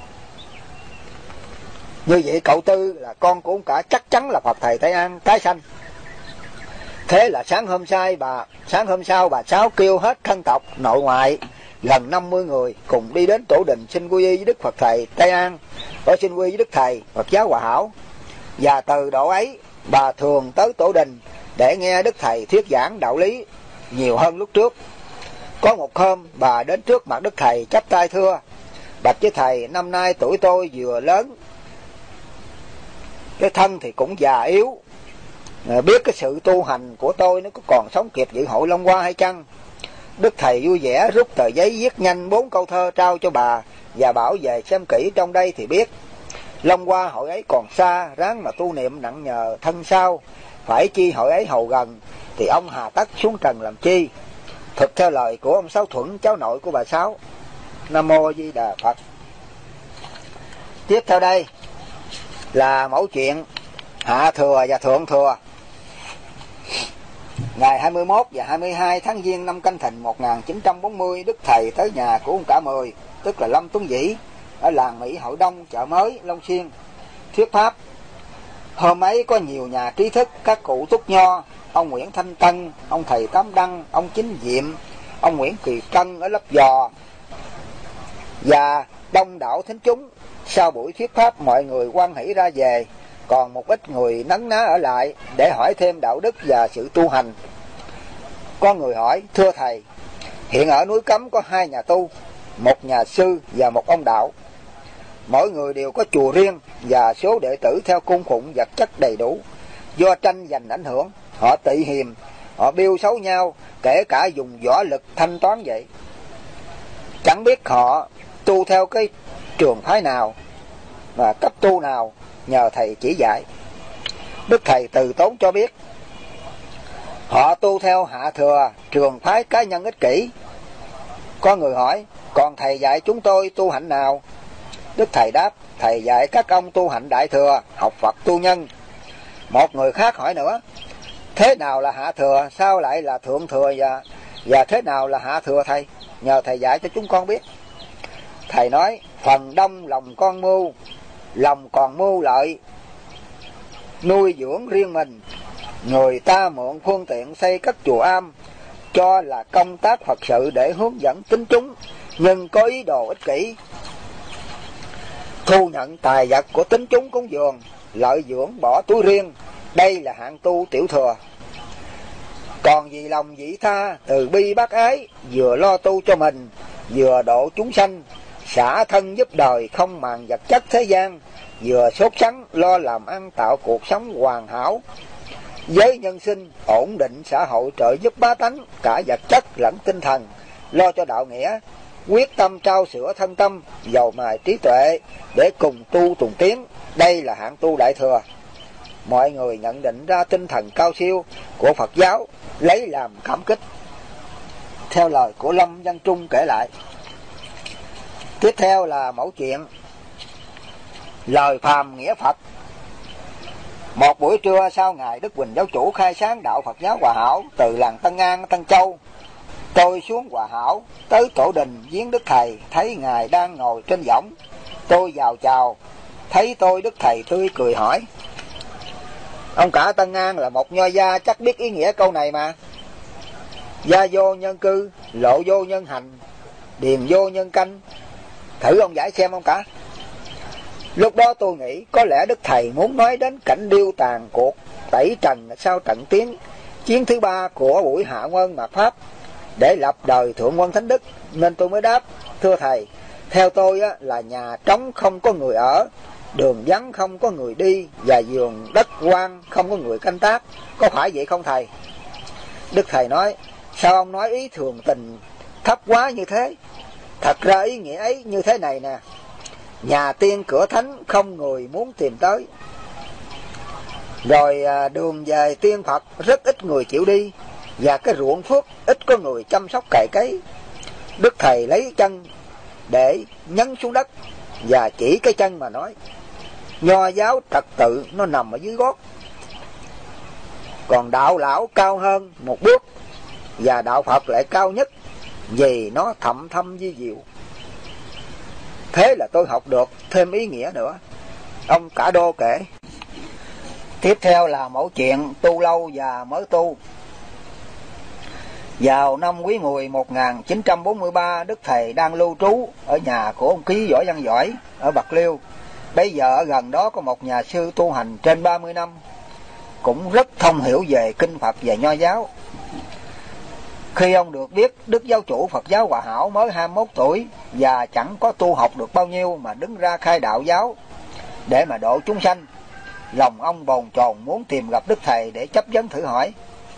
Như vậy cậu Tư là con của ông cả chắc chắn là Phật Thầy Tây An tái sanh. Thế là sáng hôm sau bà sáng hôm sau bà Sáu kêu hết thân tộc nội ngoại gần năm mươi người cùng đi đến tổ đình xin quy y với Đức Phật Thầy Tây An, ở xin quy với Đức Thầy Phật giáo Hòa Hảo. Và từ độ ấy bà thường tới tổ đình để nghe Đức Thầy thuyết giảng đạo lý nhiều hơn lúc trước. Có một hôm bà đến trước mặt Đức Thầy chắp tay thưa: bạch với Thầy, năm nay tuổi tôi vừa lớn, cái thân thì cũng già yếu, biết cái sự tu hành của tôi nó có còn sống kịp dự hội Long Hoa hay chăng? Đức Thầy vui vẻ rút tờ giấy viết nhanh bốn câu thơ trao cho bà và bảo về xem kỹ trong đây thì biết. Long Hoa hội ấy còn xa, ráng mà tu niệm nặng nhờ thân sao, phải chi hội ấy hầu gần, thì ông hà tất xuống trần làm chi? Thực theo lời của ông Sáu Thuận, cháu nội của bà Sáu. Nam Mô Di Đà Phật. Tiếp theo đây là mẫu chuyện Hạ Thừa và Thượng Thừa. Ngày hai mươi mốt và hai mươi hai tháng Giêng năm Canh Thìn một nghìn chín trăm bốn mươi, Đức Thầy tới nhà của ông Cả Mười, tức là Lâm Tuấn Vĩ, ở làng Mỹ Hội Đông, chợ mới, Long Xuyên, thuyết pháp. Hôm ấy có nhiều nhà trí thức, các cụ Túc Nho, ông Nguyễn Thanh Tân, ông thầy Tám Đăng, ông Chính Diệm, ông Nguyễn Kỳ Cân ở Lấp Giò, và đông đảo thính chúng. Sau buổi thuyết pháp, mọi người hoan hỷ ra về, còn một ít người nấn ná ở lại để hỏi thêm đạo đức và sự tu hành. Có người hỏi: thưa thầy, hiện ở núi Cấm có hai nhà tu, một nhà sư và một ông đạo. Mỗi người đều có chùa riêng và số đệ tử theo cung phụng vật chất đầy đủ. Do tranh giành ảnh hưởng, họ tị hiềm, họ biêu xấu nhau, kể cả dùng võ lực thanh toán vậy. Chẳng biết họ tu theo cái trường phái nào và cấp tu nào, nhờ thầy chỉ dạy. Đức Thầy từ tốn cho biết họ tu theo Hạ Thừa, trường phái cá nhân ích kỷ. Có người hỏi: còn thầy dạy chúng tôi tu hạnh nào? Đức Thầy đáp: thầy dạy các ông tu hạnh Đại Thừa, học Phật tu nhân. Một người khác hỏi nữa: thế nào là Hạ Thừa, sao lại là Thượng Thừa, và, và thế nào là Hạ Thừa thầy? Nhờ thầy dạy cho chúng con biết. Thầy nói: phần đông lòng con mưu, lòng còn mưu lợi, nuôi dưỡng riêng mình. Người ta mượn phương tiện xây các chùa am, cho là công tác Phật sự để hướng dẫn tín chúng, nhưng có ý đồ ích kỷ, thu nhận tài vật của tín chúng cúng dường, lợi dưỡng bỏ túi riêng. Đây là hạng tu tiểu thừa. Còn vì lòng vị tha, từ bi bác ái, vừa lo tu cho mình, vừa độ chúng sanh, xả thân giúp đời, không màng vật chất thế gian, vừa sốt sắng lo làm ăn tạo cuộc sống hoàn hảo, giới nhân sinh, ổn định xã hội, trợ giúp bá tánh, cả vật chất lẫn tinh thần, lo cho đạo nghĩa, quyết tâm trao sửa thân tâm, dầu mài trí tuệ để cùng tu tùng tiến. Đây là hạng tu Đại Thừa. Mọi người nhận định ra tinh thần cao siêu của Phật giáo, lấy làm cảm kích. Theo lời của Lâm Văn Trung kể lại. Tiếp theo là mẫu chuyện lời phàm nghĩa Phật. Một buổi trưa sau ngày Đức Huỳnh Giáo Chủ khai sáng đạo Phật giáo Hòa Hảo từ làng Tân An, Tân Châu, tôi xuống Hòa Hảo tới tổ đình viếng Đức Thầy, thấy ngài đang ngồi trên võng. Tôi vào chào, thấy tôi Đức Thầy tươi cười hỏi: ông Cả Tân An là một nho gia, chắc biết ý nghĩa câu này mà. Gia vô nhân cư, lộ vô nhân hành, điền vô nhân canh. Thử ông giải xem ông Cả. Lúc đó tôi nghĩ có lẽ Đức Thầy muốn nói đến cảnh điêu tàn cuộc tẩy trần sau trận tiến chiến thứ ba của buổi hạ quân mạt Pháp để lập đời Thượng Quân Thánh Đức, nên tôi mới đáp: thưa Thầy, theo tôi á, là nhà trống không có người ở, đường vắng không có người đi, và vườn đất hoang không có người canh tác. Có phải vậy không Thầy? Đức Thầy nói: sao ông nói ý thường tình thấp quá như thế? Thật ra ý nghĩa ấy như thế này nè: nhà tiên cửa thánh không người muốn tìm tới, rồi đường về tiên Phật rất ít người chịu đi, và cái ruộng phước ít có người chăm sóc cày cấy. Đức Thầy lấy chân để nhấn xuống đất và chỉ cái chân mà nói: nho giáo trật tự nó nằm ở dưới gót, còn đạo lão cao hơn một bước, và đạo Phật lại cao nhất vì nó thậm thâm vi diệu. Thế là tôi học được thêm ý nghĩa nữa. Ông Cả Đô kể. Tiếp theo là mẫu chuyện tu lâu và mới tu. Vào năm Quý Mùi một nghìn chín trăm bốn mươi ba, Đức Thầy đang lưu trú ở nhà của ông Ký Võ Văn Giỏi ở Bạc Liêu. Bây giờ ở gần đó có một nhà sư tu hành trên ba mươi năm, cũng rất thông hiểu về kinh Phật và nho giáo. Khi ông được biết Đức Giáo Chủ Phật giáo Hòa Hảo mới hai mươi mốt tuổi và chẳng có tu học được bao nhiêu mà đứng ra khai đạo giáo để mà độ chúng sanh, lòng ông bồn chồn muốn tìm gặp Đức Thầy để chấp vấn thử hỏi.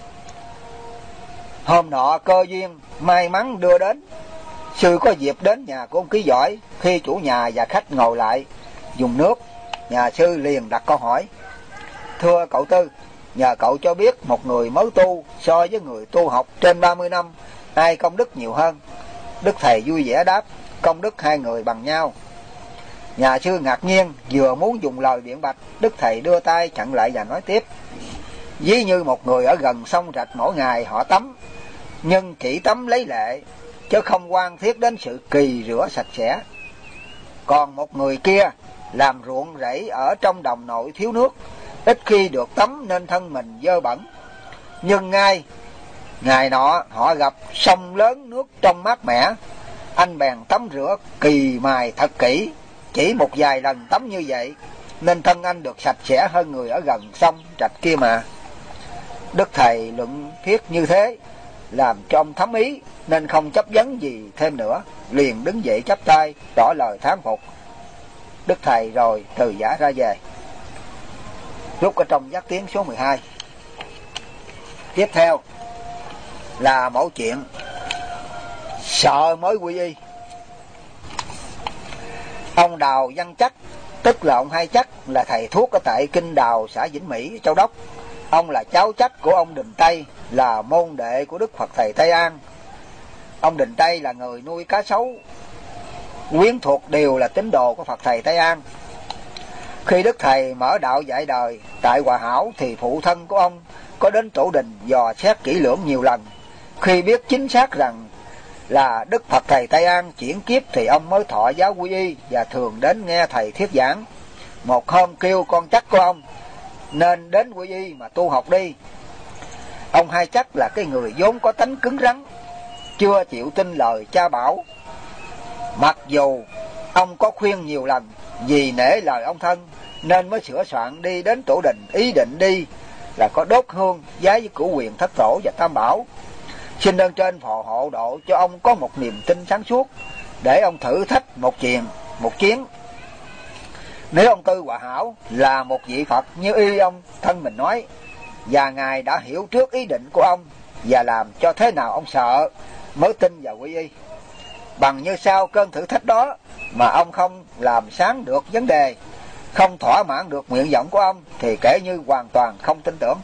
Hôm nọ cơ duyên may mắn đưa đến, sư có dịp đến nhà của ông Ký Giỏi. Khi chủ nhà và khách ngồi lại dùng nước, nhà sư liền đặt câu hỏi: thưa cậu Tư, nhờ cậu cho biết một người mới tu so với người tu học trên ba mươi năm, ai công đức nhiều hơn? Đức Thầy vui vẻ đáp: công đức hai người bằng nhau. Nhà sư ngạc nhiên, vừa muốn dùng lời biện bạch, Đức Thầy đưa tay chặn lại và nói tiếp: ví như một người ở gần sông rạch mỗi ngày họ tắm, nhưng chỉ tắm lấy lệ, chứ không quan thiết đến sự kỳ rửa sạch sẽ. Còn một người kia làm ruộng rẫy ở trong đồng nội thiếu nước, ít khi được tắm nên thân mình dơ bẩn. Nhưng ngay ngày nọ họ gặp sông lớn nước trong mát mẻ, anh bèn tắm rửa kỳ mài thật kỹ. Chỉ một vài lần tắm như vậy nên thân anh được sạch sẽ hơn người ở gần sông rạch kia mà. Đức thầy luận thuyết như thế làm cho ông thấm ý, nên không chấp vấn gì thêm nữa, liền đứng dậy chắp tay tỏ lời thán phục. Đức thầy rồi từ giả ra về. Rút ở trong giác tiến số mười hai. Tiếp theo là mẫu chuyện sợ mới quy y. Ông Đào Văn Chắc, tức là ông Hai Chắc, là thầy thuốc ở tại Kinh Đào, xã Vĩnh Mỹ, Châu Đốc. Ông là cháu chắc của ông Đình Tây, là môn đệ của Đức Phật Thầy Tây An. Ông Đình Tây là người nuôi cá sấu, quyến thuộc đều là tín đồ của Phật Thầy Tây An. Khi Đức Thầy mở đạo dạy đời tại Hòa Hảo thì phụ thân của ông có đến tổ đình dò xét kỹ lưỡng nhiều lần. Khi biết chính xác rằng là Đức Phật Thầy Tây An chuyển kiếp thì ông mới thọ giáo quy y và thường đến nghe thầy thuyết giảng. Một hôm kêu con chắc của ông nên đến quy y mà tu học đi. Ông Hai Chắc là cái người vốn có tánh cứng rắn, chưa chịu tin lời cha bảo. Mặc dù ông có khuyên nhiều lần, vì nể lời ông thân nên mới sửa soạn đi đến tổ đình, ý định đi là có đốt hương vái với cửu quyền thất tổ và tam bảo, xin ơn trên phò hộ độ cho ông có một niềm tin sáng suốt, để ông thử thách một chuyện một chuyến. Nếu ông Tư Hòa Hảo là một vị Phật như y ông thân mình nói, và ngài đã hiểu trước ý định của ông và làm cho thế nào ông sợ mới tin vào quy y. Bằng như sau cơn thử thách đó mà ông không làm sáng được vấn đề, không thỏa mãn được nguyện vọng của ông, thì kể như hoàn toàn không tin tưởng.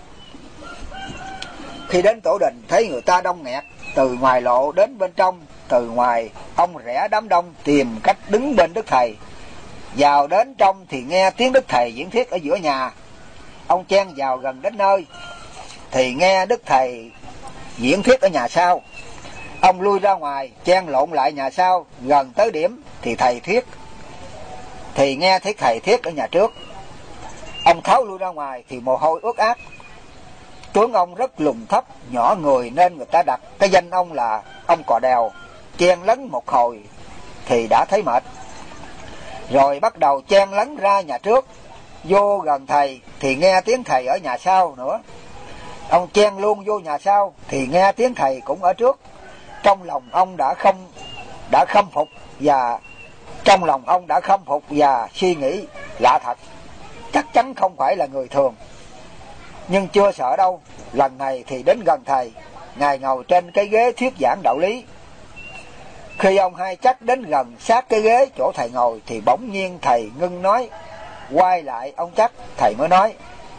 Khi đến tổ đình thấy người ta đông nghẹt, từ ngoài lộ đến bên trong, từ ngoài ông rẽ đám đông tìm cách đứng bên Đức Thầy. Vào đến trong thì nghe tiếng Đức Thầy diễn thuyết ở giữa nhà. Ông chen vào gần đến nơi thì nghe Đức Thầy diễn thuyết ở nhà sau. Ông lui ra ngoài chen lộn lại nhà sau, gần tới điểm thì thầy thuyết thì nghe thấy thầy thuyết ở nhà trước. Ông tháo lui ra ngoài thì mồ hôi ướt át. Tướng ông rất lùn thấp, nhỏ người nên người ta đặt cái danh ông là ông Cò Đèo. Chen lấn một hồi thì đã thấy mệt, rồi bắt đầu chen lấn ra nhà trước. Vô gần thầy thì nghe tiếng thầy ở nhà sau nữa. Ông chen luôn vô nhà sau thì nghe tiếng thầy cũng ở trước. Trong lòng ông đã không đã khâm phục và trong lòng ông đã khâm phục và suy nghĩ lạ thật, chắc chắn không phải là người thường. Nhưng chưa sợ đâu, lần này thì đến gần thầy, ngài ngồi trên cái ghế thuyết giảng đạo lý. Khi ông Hai Chắc đến gần sát cái ghế chỗ thầy ngồi thì bỗng nhiên thầy ngưng nói. Quay lại ông Chắc, thầy mới nói: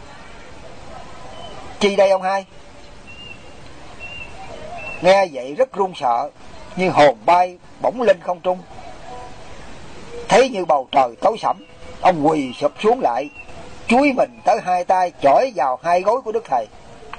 chi đây ông Hai? Nghe vậy rất run sợ, như hồn bay bỗng lên không trung. Thấy như bầu trời tối sẫm, ông quỳ sụp xuống lại, chúi mình tới hai tay chỏi vào hai gối của Đức Thầy.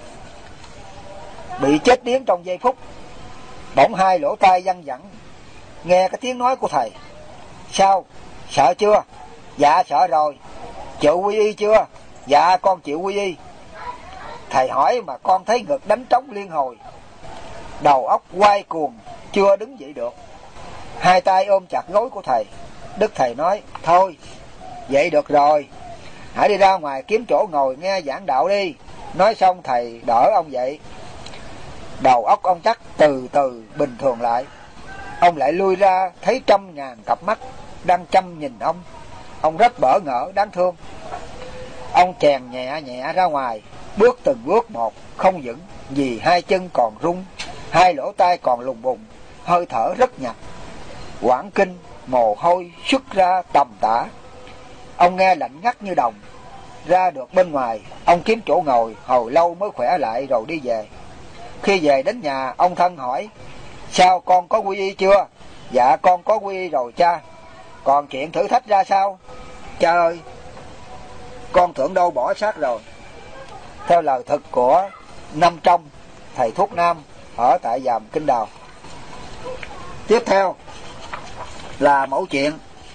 Bị chết điếng trong giây phút, bỗng hai lỗ tai văng vẳng nghe cái tiếng nói của thầy. Sao? Sợ chưa? Dạ sợ rồi. Chịu quy y chưa? Dạ con chịu quy y. Thầy hỏi mà con thấy ngực đánh trống liên hồi, đầu óc quay cuồng, chưa đứng dậy được. Hai tay ôm chặt gối của thầy. Đức Thầy nói: thôi vậy được rồi, hãy đi ra ngoài kiếm chỗ ngồi nghe giảng đạo đi. Nói xong thầy đỡ ông dậy. Đầu óc ông Chắc từ từ bình thường lại. Ông lại lui ra thấy trăm ngàn cặp mắt đang chăm nhìn ông. Ông rất bỡ ngỡ đáng thương. Ông chèn nhẹ nhẹ ra ngoài, bước từng bước một, không vững vì hai chân còn rung, hai lỗ tai còn lùng bùng, hơi thở rất nhạt, quảng kinh, mồ hôi xuất ra tầm tã. Ông nghe lạnh ngắt như đồng. Ra được bên ngoài, ông kiếm chỗ ngồi hồi lâu mới khỏe lại rồi đi về. Khi về đến nhà, ông thân hỏi: sao con có quy y chưa? Dạ con có quy y rồi cha. Còn chuyện thử thách ra sao? Cha ơi, con tưởng đâu bỏ xác rồi. theo lời thực của Năm Trong, thầy thuốc nam ở tại Giàm Kinh Đào. Tiếp theo là mẫu chuyện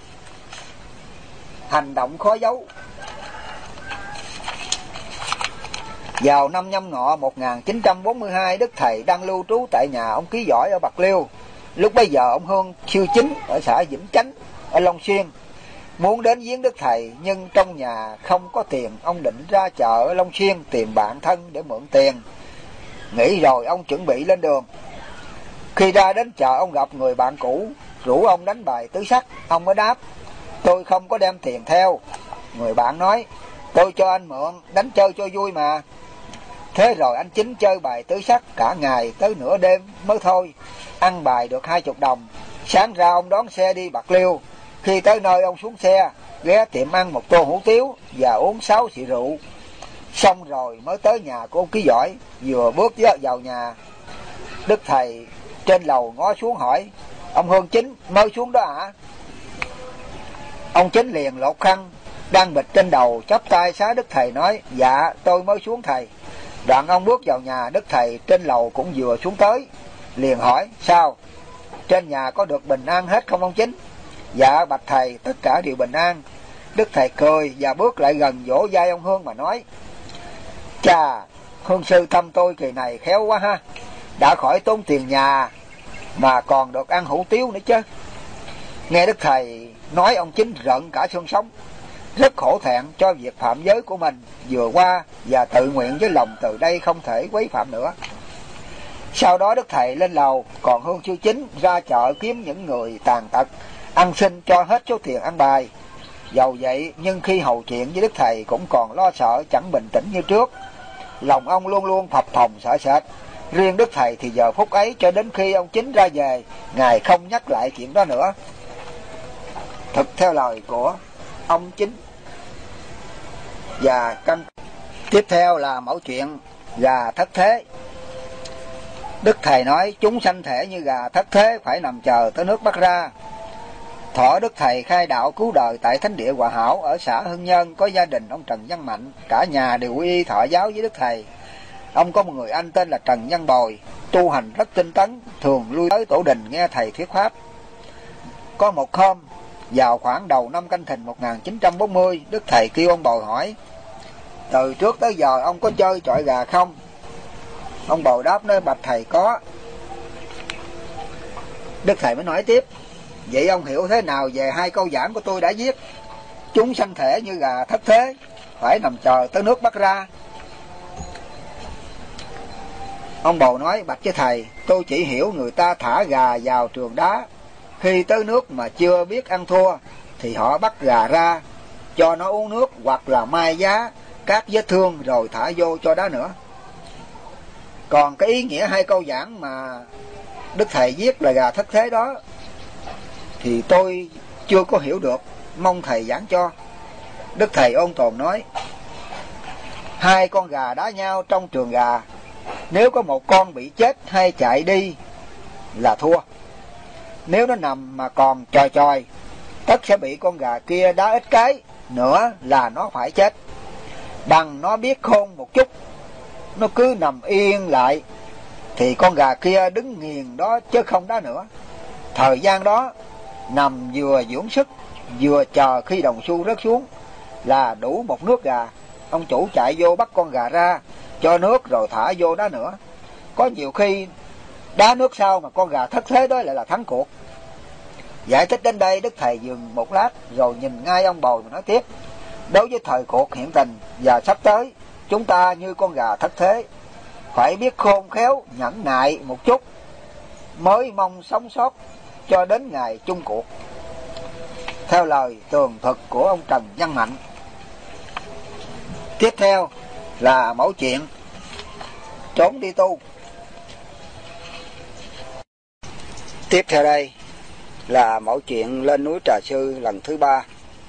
hành động khó giấu. Vào năm Nhâm Ngọ một nghìn chín trăm bốn mươi hai, Đức Thầy đang lưu trú tại nhà ông Ký Giỏi ở Bạc Liêu. Lúc bấy giờ ông Hương Siêu Chính ở xã Vĩnh Chánh ở Long Xuyên muốn đến viếng Đức Thầy, nhưng trong nhà không có tiền. Ông định ra chợ ở Long Xuyên tìm bạn thân để mượn tiền. Nghĩ rồi ông chuẩn bị lên đường. Khi ra đến chợ, ông gặp người bạn cũ rủ ông đánh bài tứ sắc. Ông mới đáp: tôi không có đem tiền theo. Người bạn nói: tôi cho anh mượn đánh chơi cho vui mà. Thế rồi anh Chính chơi bài tứ sắc cả ngày tới nửa đêm mới thôi. Ăn bài được hai chục đồng. Sáng ra ông đón xe đi Bạc Liêu. Khi tới nơi, ông xuống xe ghé tiệm ăn một tô hủ tiếu và uống sáu xị rượu. Xong rồi mới tới nhà của ông Ký Giỏi. Vừa bước vào nhà, Đức Thầy trên lầu ngó xuống hỏi: ông Hương Chính mới xuống đó hả? Ông Chính liền lột khăn đang bịt trên đầu, chắp tay xá Đức Thầy nói: dạ tôi mới xuống thầy. Đoạn ông bước vào nhà. Đức Thầy trên lầu cũng vừa xuống tới, liền hỏi: sao, trên nhà có được bình an hết không ông Chính? Dạ bạch thầy, tất cả đều bình an. Đức Thầy cười và bước lại gần vỗ vai ông Hương mà nói: chà, Hương sư thăm tôi kỳ này khéo quá ha, đã khỏi tốn tiền nhà mà còn được ăn hủ tiếu nữa chứ. Nghe Đức Thầy nói, ông Chính rợn cả xương sống, rất khổ thẹn cho việc phạm giới của mình vừa qua và tự nguyện với lòng từ đây không thể quấy phạm nữa. Sau đó Đức Thầy lên lầu, còn Hương Sư Chính ra chợ kiếm những người tàn tật ăn xin cho hết số tiền ăn bài. Dầu vậy nhưng khi hầu chuyện với Đức Thầy cũng còn lo sợ, chẳng bình tĩnh như trước. Lòng ông luôn luôn phập phồng sợ sệt. Riêng Đức Thầy thì giờ phút ấy cho đến khi ông Chính ra về, Ngài không nhắc lại chuyện đó nữa. Thực theo lời của ông Chính. Và căn tiếp theo là mẫu chuyện gà thất thế. Đức Thầy nói: chúng sanh thể như gà thất thế, phải nằm chờ tới nước bắt ra. Thọ Đức Thầy khai đạo cứu đời tại Thánh địa Hòa Hảo ở xã Hưng Nhân, có gia đình ông Trần Văn Mạnh, cả nhà đều quy y thọ giáo với Đức Thầy. Ông có một người anh tên là Trần Văn Bồi, tu hành rất tinh tấn, thường lui tới tổ đình nghe thầy thuyết pháp. Có một hôm, vào khoảng đầu năm Canh Thìn một nghìn chín trăm bốn mươi, Đức Thầy kêu ông Bồi hỏi: từ trước tới giờ ông có chơi chọi gà không? Ông Bồi đáp nói: bạch thầy có. Đức Thầy mới nói tiếp: vậy ông hiểu thế nào về hai câu giảng của tôi đã viết: chúng sanh thể như gà thất thế, phải nằm chờ tới nước bắt ra? Ông Bồi nói: bạch với thầy, tôi chỉ hiểu người ta thả gà vào trường đá, khi tới nước mà chưa biết ăn thua thì họ bắt gà ra cho nó uống nước, hoặc là mai giá các vết thương rồi thả vô cho đá nữa. Còn cái ý nghĩa hai câu giảng mà Đức Thầy viết là gà thất thế đó thì tôi chưa có hiểu được, mong thầy giảng cho. Đức Thầy ôn tồn nói: hai con gà đá nhau trong trường gà, nếu có một con bị chết hay chạy đi là thua. Nếu nó nằm mà còn chòi chòi, tất sẽ bị con gà kia đá ít cái nữa là nó phải chết. Bằng nó biết khôn một chút, nó cứ nằm yên lại thì con gà kia đứng nghiền đó chứ không đá nữa. Thời gian đó nằm vừa dưỡng sức, vừa chờ khi đồng xu rớt xuống là đủ một nước gà. Ông chủ chạy vô bắt con gà ra, cho nước rồi thả vô đá nữa. Có nhiều khi đá nước sau mà con gà thất thế đó lại là thắng cuộc. Giải thích đến đây, Đức Thầy dừng một lát rồi nhìn ngay ông Bồi mà nói tiếp: đối với thời cuộc hiện tình và sắp tới, chúng ta như con gà thất thế, phải biết khôn khéo nhẫn nại một chút, mới mong sống sót cho đến ngày chung cuộc. Theo lời tường thuật của ông Trần Văn Mạnh. Tiếp theo là mẫu chuyện trốn đi tu. Tiếp theo đây là mẫu chuyện lên núi Trà Sư lần thứ ba.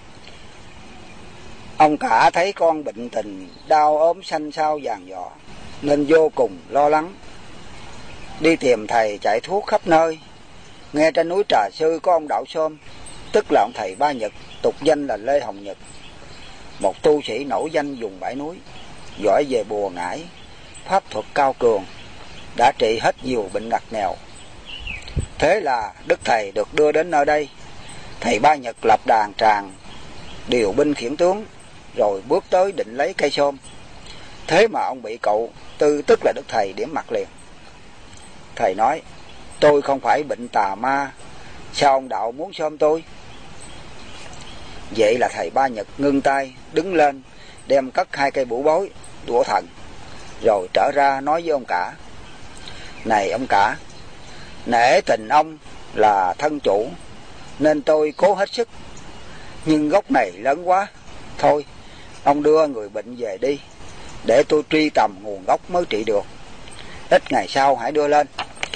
Ông cả thấy con bệnh tình đau ốm xanh xao vàng vọ nên vô cùng lo lắng, đi tìm thầy chạy thuốc khắp nơi. Nghe trên núi Trà Sư có ông Đạo Sôm, tức là ông thầy Ba Nhật, tục danh là Lê Hồng Nhật, một tu sĩ nổi danh vùng bãi núi. giỏi về bùa ngải, pháp thuật cao cường, đã trị hết nhiều bệnh ngặt nghèo. Thế là đức thầy được đưa đến nơi đây. Thầy Ba Nhật lập đàn tràng, điều binh khiển tướng, rồi bước tới định lấy cây xôm. Thế mà ông bị cậu Tư, tức là đức thầy, điểm mặt liền. Thầy nói: tôi không phải bệnh tà ma, sao ông đạo muốn xôm tôi? Vậy là thầy Ba Nhật ngưng tay, đứng lên, đem cất hai cây bủa bối, đũa thần, rồi trở ra nói với ông cả: này ông cả, nể tình ông là thân chủ nên tôi cố hết sức, nhưng gốc này lớn quá, thôi ông đưa người bệnh về đi, để tôi truy tầm nguồn gốc mới trị được. Ít ngày sau hãy đưa lên.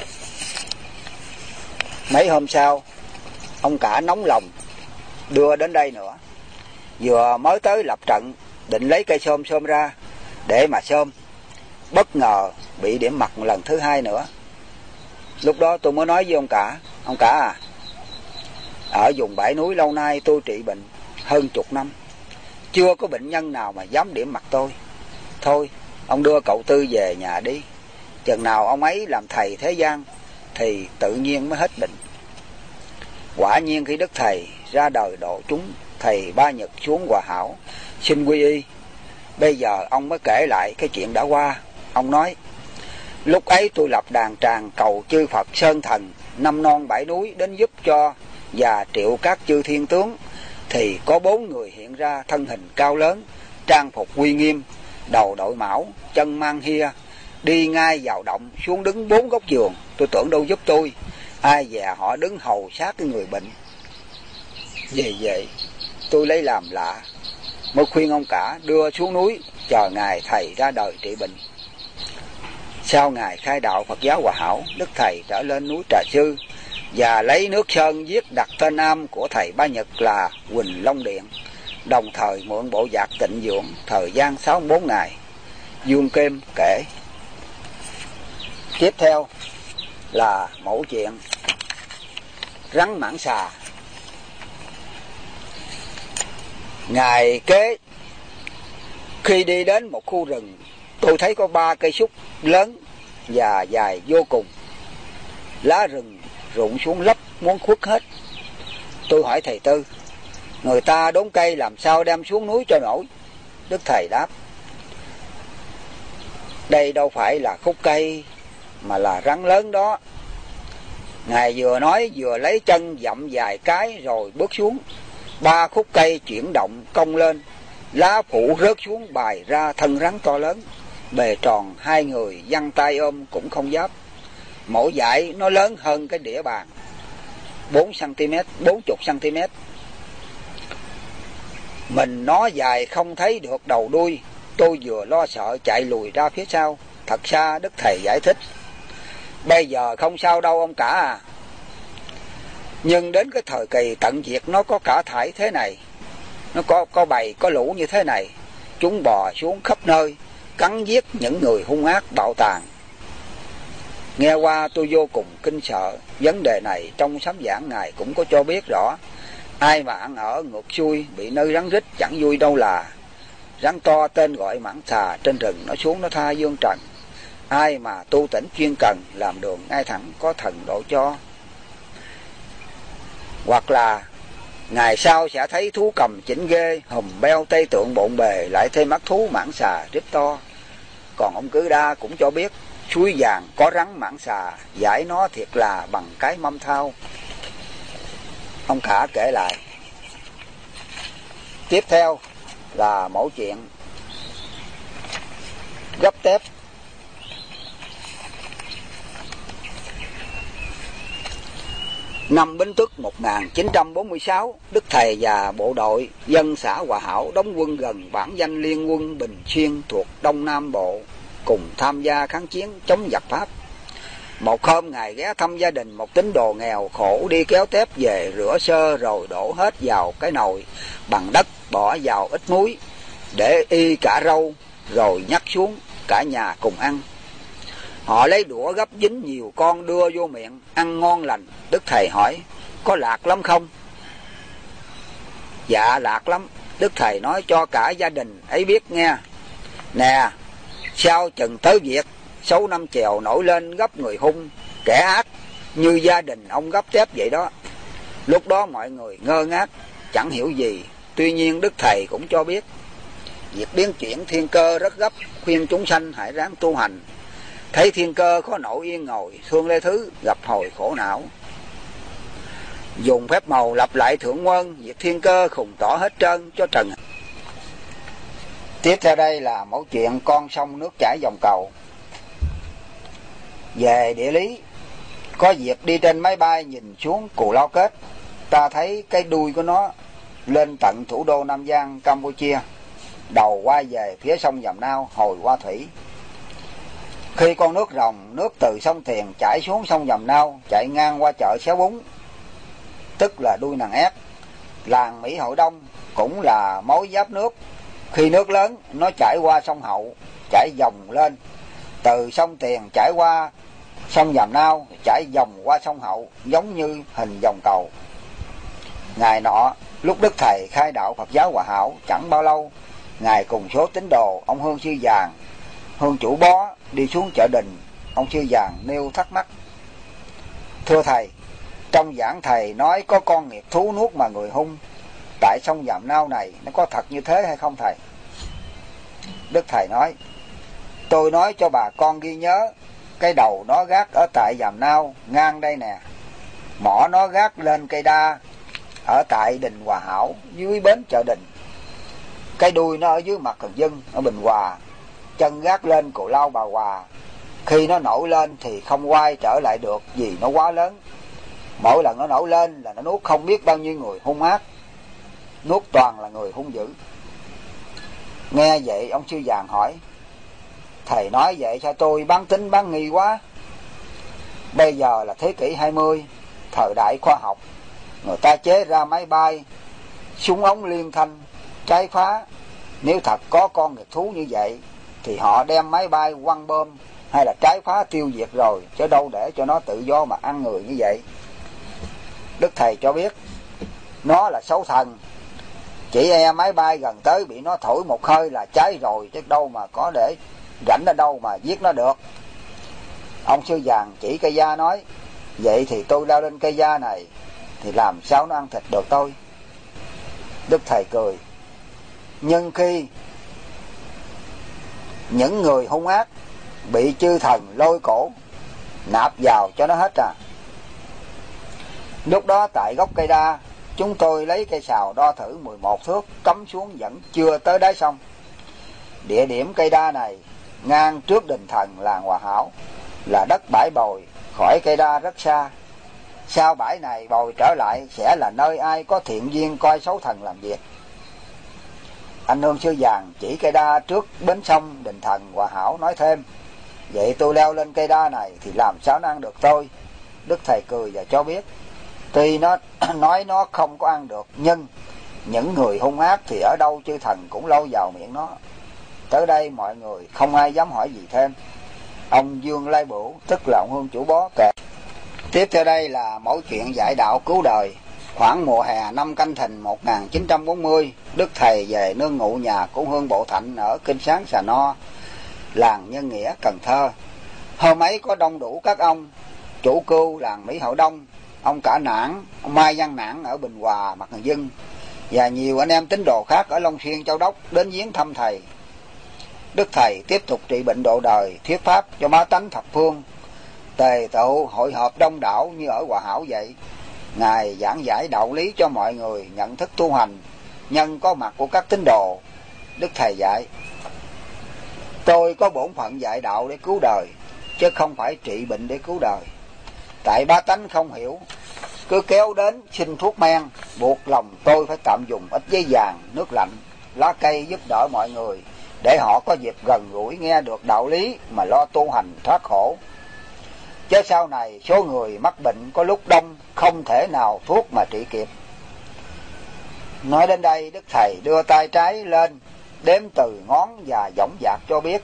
Mấy hôm sau, ông cả nóng lòng đưa đến đây nữa. Vừa mới tới lập trận, định lấy cây xôm xôm ra để mà xôm, bất ngờ bị điểm mặt một lần thứ hai nữa. Lúc đó tôi mới nói với ông cả: ông cả à, ở vùng bãi núi lâu nay tôi trị bệnh hơn chục năm, chưa có bệnh nhân nào mà dám điểm mặt tôi. Thôi ông đưa cậu Tư về nhà đi, chừng nào ông ấy làm thầy thế gian thì tự nhiên mới hết bệnh. Quả nhiên khi đức thầy ra đời độ chúng, thầy Ba Nhật xuống Hòa Hảo xin quy y. Bây giờ ông mới kể lại cái chuyện đã qua. Ông nói: lúc ấy tôi lập đàn tràng cầu chư Phật Sơn Thần năm non bảy núi đến giúp cho và triệu các chư thiên tướng, thì có bốn người hiện ra, thân hình cao lớn, trang phục uy nghiêm, đầu đội mão, chân mang hia, đi ngay vào động, xuống đứng bốn góc giường. Tôi tưởng đâu giúp tôi, ai dè họ đứng hầu sát cái người bệnh. Vì vậy tôi lấy làm lạ, mới khuyên ông cả đưa xuống núi chờ ngài thầy ra đời trị bệnh. Sau ngày khai đạo Phật giáo Hòa Hảo, đức thầy trở lên núi Trà Sư và lấy nước sơn viết đặt tên am của thầy Ba Nhật là Quỳnh Long Điện, đồng thời mượn bộ giạc tịnh dưỡng thời gian sáu mươi bốn ngày. Dương Kim kể. Tiếp theo là mẫu chuyện rắn mãng xà. Ngày kế, khi đi đến một khu rừng, tôi thấy có ba cây súc lớn và dài vô cùng. Lá rừng rụng xuống lấp muốn khuất hết. Tôi hỏi thầy Tư: người ta đốn cây làm sao đem xuống núi cho nổi? Đức thầy đáp: đây đâu phải là khúc cây mà là rắn lớn đó. Ngài vừa nói vừa lấy chân dậm vài cái rồi bước xuống. Ba khúc cây chuyển động cong lên, lá phủ rớt xuống bày ra thân rắn to lớn, bề tròn hai người giăng tay ôm cũng không giáp. Mỗi dải nó lớn hơn cái đĩa bàn bốn xăng-ti-mét, bốn mươi xăng-ti-mét. Mình nó dài không thấy được đầu đuôi. Tôi vừa lo sợ chạy lùi ra phía sau. Thật xa đức thầy giải thích: bây giờ không sao đâu ông cả à, nhưng đến cái thời kỳ tận diệt nó có cả thải thế này, nó có có bầy có lũ như thế này, chúng bò xuống khắp nơi, cắn giết những người hung ác bạo tàn. Nghe qua tôi vô cùng kinh sợ. Vấn đề này trong sấm giảng ngài cũng có cho biết rõ. Ai mà ăn ở ngược xuôi, bị nơi rắn rít chẳng vui đâu là. Rắn to tên gọi mãng xà trên rừng, nó xuống nó tha dương trần. Ai mà tu tỉnh chuyên cần, làm đường ngay thẳng, có thần độ cho. Hoặc là ngày sau sẽ thấy thú cầm chỉnh ghê, hùm beo tây tượng bộn bề, lại thêm mắt thú mãng xà rít to. Còn ông Cử Đa cũng cho biết suối vàng có rắn mãng xà, giải nó thiệt là bằng cái mâm thao. Ông cả kể lại. Tiếp theo là mẫu chuyện gấp tép. Năm Bính Tuất một nghìn chín trăm bốn mươi sáu, đức thầy và bộ đội dân xã Hòa Hảo đóng quân gần bản danh Liên Quân Bình Xuyên thuộc Đông Nam Bộ, cùng tham gia kháng chiến chống giặc Pháp. Một hôm ngài ghé thăm gia đình một tín đồ nghèo khổ đi kéo tép về, rửa sơ rồi đổ hết vào cái nồi bằng đất, bỏ vào ít muối để y cả rau, rồi nhắc xuống cả nhà cùng ăn. Họ lấy đũa gấp dính nhiều con đưa vô miệng, ăn ngon lành. Đức thầy hỏi: có lạc lắm không? Dạ lạc lắm. Đức thầy nói cho cả gia đình ấy biết nghe. Nè, sao chừng tới việc xấu năm chèo nổi lên gấp người hung, kẻ ác như gia đình ông gấp thép vậy đó. Lúc đó mọi người ngơ ngác, chẳng hiểu gì. Tuy nhiên Đức Thầy cũng cho biết việc biến chuyển thiên cơ rất gấp, khuyên chúng sanh hãy ráng tu hành. Thấy thiên cơ khó nổi yên ngồi, thương lê thứ gặp hồi khổ não. Dùng phép màu lập lại thượng quân, việc thiên cơ khùng tỏ hết trơn cho trần. Tiếp theo đây là mẫu chuyện con sông nước chảy dòng cầu. Về địa lý, có dịp đi trên máy bay nhìn xuống Cù Lao Kết, ta thấy cái đuôi của nó lên tận thủ đô Nam Giang, Campuchia, đầu quay về phía sông Vàm Nao, hồi qua thủy. Khi con nước rồng, nước từ sông Tiền chảy xuống sông Vàm Nao, chạy ngang qua chợ Xéo Bún, tức là đuôi nàng ét, làng Mỹ Hội Đông cũng là mối giáp nước. Khi nước lớn, nó chảy qua sông Hậu, chảy dòng lên, từ sông Tiền chảy qua sông Vàm Nao, chảy dòng qua sông Hậu, giống như hình vòng cầu. Ngày nọ, lúc Đức Thầy khai đạo Phật giáo Hòa Hảo, chẳng bao lâu, Ngài cùng số tín đồ, ông Hương Sư Vàng, Hương Chủ Bó đi xuống chợ Đình. Ông Sư Vàng nêu thắc mắc: thưa Thầy, trong giảng Thầy nói có con nghiệt thú nuốt mà người hung, tại sông Vàm Nao này nó có thật như thế hay không Thầy? Đức Thầy nói: tôi nói cho bà con ghi nhớ, cái đầu nó gác ở tại Vàm Nao ngang đây nè, mỏ nó gác lên cây đa ở tại Đình Hòa Hảo dưới bến chợ Đình, cái đuôi nó ở dưới mặt Cần Dân ở Bình Hòa, chân gác lên Cù Lao Bà Hòa. Khi nó nổi lên thì không quay trở lại được vì nó quá lớn. Mỗi lần nó nổi lên là nó nuốt không biết bao nhiêu người hung ác, nuốt toàn là người hung dữ. Nghe vậy ông Sư Vàng hỏi: Thầy nói vậy cho tôi bán tính bán nghi quá. Bây giờ là thế kỷ hai mươi, thời đại khoa học, người ta chế ra máy bay, súng ống liên thanh, trái phá. Nếu thật có con nghiệt thú như vậy thì họ đem máy bay quăng bom hay là trái phá tiêu diệt rồi, chứ đâu để cho nó tự do mà ăn người như vậy. Đức Thầy cho biết nó là xấu thần, chỉ e máy bay gần tới bị nó thổi một hơi là cháy rồi, chứ đâu mà có để rảnh ở đâu mà giết nó được. Ông Sư Vàng chỉ cây da nói: vậy thì tôi leo lên cây da này thì làm sao nó ăn thịt được tôi? Đức Thầy cười: nhưng khi những người hung ác bị chư thần lôi cổ nạp vào cho nó hết à. Lúc đó tại gốc cây đa, chúng tôi lấy cây sào đo thử mười một thước, cắm xuống vẫn chưa tới đáy sông. Địa điểm cây đa này ngang trước đình thần làng Hòa Hảo, là đất bãi bồi, khỏi cây đa rất xa. Sau bãi này bồi trở lại sẽ là nơi ai có thiện duyên coi xấu thần làm việc. Anh Hương Sư Vàng chỉ cây đa trước bến sông đình thần Hòa Hảo nói thêm: vậy tôi leo lên cây đa này thì làm sao nó ăn được tôi? Đức Thầy cười và cho biết tuy nó nói nó không có ăn được, nhưng những người hung ác thì ở đâu chư thần cũng lâu vào miệng nó. Tới đây mọi người không ai dám hỏi gì thêm. Ông Dương Lai Bửu, tức là ông Hương Chủ Bó, kể. Tiếp theo đây là mẫu chuyện dạy đạo cứu đời. Khoảng mùa hè năm Canh Thìn một nghìn chín trăm bốn mươi, Đức Thầy về nương ngụ nhà của Hương Bộ Thạnh ở Kinh Sáng Xà No, làng Nhân Nghĩa, Cần Thơ. Hôm ấy có đông đủ các ông chủ cưu làng Mỹ Hội Đông, ông Cả Nản, ông Mai Văn Nản ở Bình Hòa, Mặt Cần Dân, và nhiều anh em tín đồ khác ở Long Xuyên, Châu Đốc đến viếng thăm Thầy. Đức Thầy tiếp tục trị bệnh độ đời, thuyết pháp cho bá tánh thập phương, tề tựu hội họp đông đảo như ở Hòa Hảo vậy. Ngài giảng giải đạo lý cho mọi người nhận thức tu hành, nhân có mặt của các tín đồ. Đức Thầy dạy: tôi có bổn phận dạy đạo để cứu đời, chứ không phải trị bệnh để cứu đời. Tại bá tánh không hiểu, cứ kéo đến xin thuốc men, buộc lòng tôi phải tạm dùng ít giấy vàng, nước lạnh, lá cây giúp đỡ mọi người, để họ có dịp gần gũi nghe được đạo lý mà lo tu hành thoát khổ. Chứ sau này số người mắc bệnh có lúc đông, không thể nào thuốc mà trị kịp. Nói đến đây, Đức Thầy đưa tay trái lên đếm từ ngón và dõng dạc cho biết: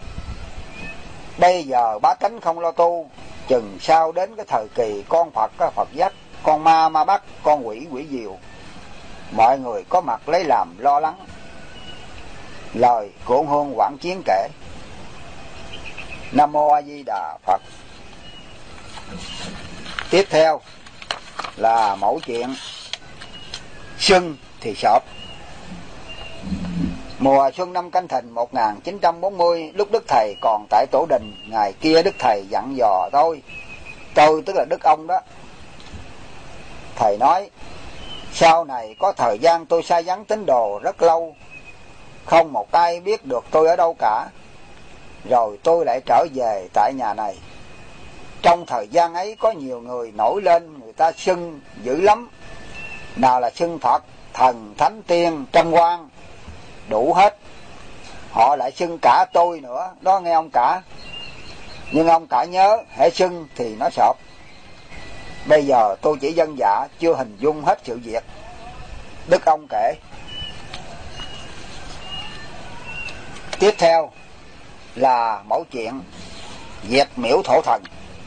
bây giờ bá tánh không lo tu, chừng sau đến cái thời kỳ con Phật có Phật dắt, con ma ma bắt, con quỷ quỷ diều, mọi người có mặt lấy làm lo lắng. Lời của Hương Quảng Chiến kể. Nam Mô A Di Đà Phật. Tiếp theo là mẫu chuyện Xuân thì sọp. Mùa xuân năm Canh Thìn một nghìn chín trăm bốn mươi, lúc Đức Thầy còn tại tổ đình, ngày kia Đức Thầy dặn dò tôi, tôi tức là Đức ông đó. Thầy nói, sau này có thời gian tôi sai vắng tín đồ rất lâu, không một ai biết được tôi ở đâu cả. Rồi tôi lại trở về tại nhà này. Trong thời gian ấy có nhiều người nổi lên, người ta xưng dữ lắm. Nào là xưng Phật, thần, thánh, tiên, trăm quan, đủ hết. Họ lại xưng cả tôi nữa, đó nghe ông cả. Nhưng ông cả nhớ, hễ xưng thì nó sọp. Bây giờ tôi chỉ dân dạ, chưa hình dung hết sự việc. Đức ông kể. Tiếp theo là mẫu chuyện diệt miễu thổ thần.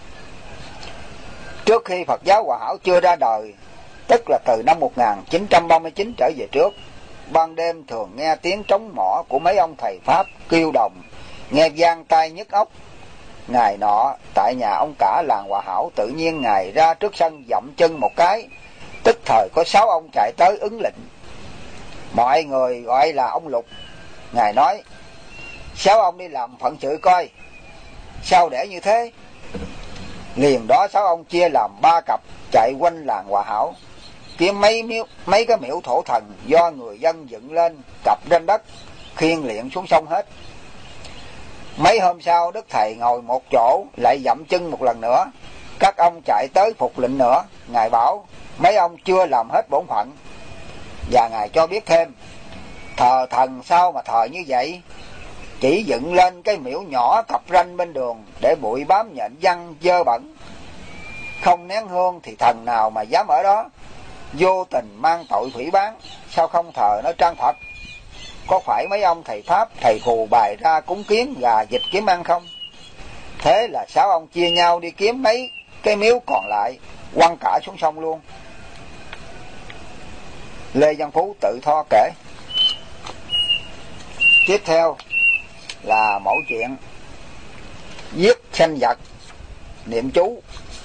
Trước khi Phật giáo Hòa Hảo chưa ra đời, tức là từ năm một nghìn chín trăm ba mươi chín trở về trước, ban đêm thường nghe tiếng trống mõ của mấy ông thầy Pháp kêu đồng, nghe vang tai nhức óc. Ngày nọ tại nhà ông cả làng Hòa Hảo, tự nhiên Ngài ra trước sân dậm chân một cái, tức thời có sáu ông chạy tới ứng lệnh. Mọi người gọi là ông Lục. Ngài nói, sáu ông đi làm phận sự coi. Sao để như thế? Liền đó sáu ông chia làm ba cặp, chạy quanh làng Hòa Hảo, kiếm mấy miếu, mấy cái miễu thổ thần do người dân dựng lên, cặp trên đất, khiêng liệng xuống sông hết. Mấy hôm sau, Đức Thầy ngồi một chỗ, lại dậm chân một lần nữa. Các ông chạy tới phục lệnh nữa. Ngài bảo mấy ông chưa làm hết bổn phận. Và Ngài cho biết thêm, thờ thần sao mà thờ như vậy? Chỉ dựng lên cái miễu nhỏ cặp ranh bên đường, để bụi bám nhện văng dơ bẩn. Không nén hương thì thần nào mà dám ở đó? Vô tình mang tội phỉ báng, sao không thờ nó trang Phật? Có phải mấy ông thầy Pháp, thầy phù bày ra cúng kiến gà vịt kiếm ăn không? Thế là sáu ông chia nhau đi kiếm mấy cái miếu còn lại, quăng cả xuống sông luôn. Lê Văn Phú tự tho kể. Tiếp theo là mẫu chuyện giết sanh vật, niệm chú.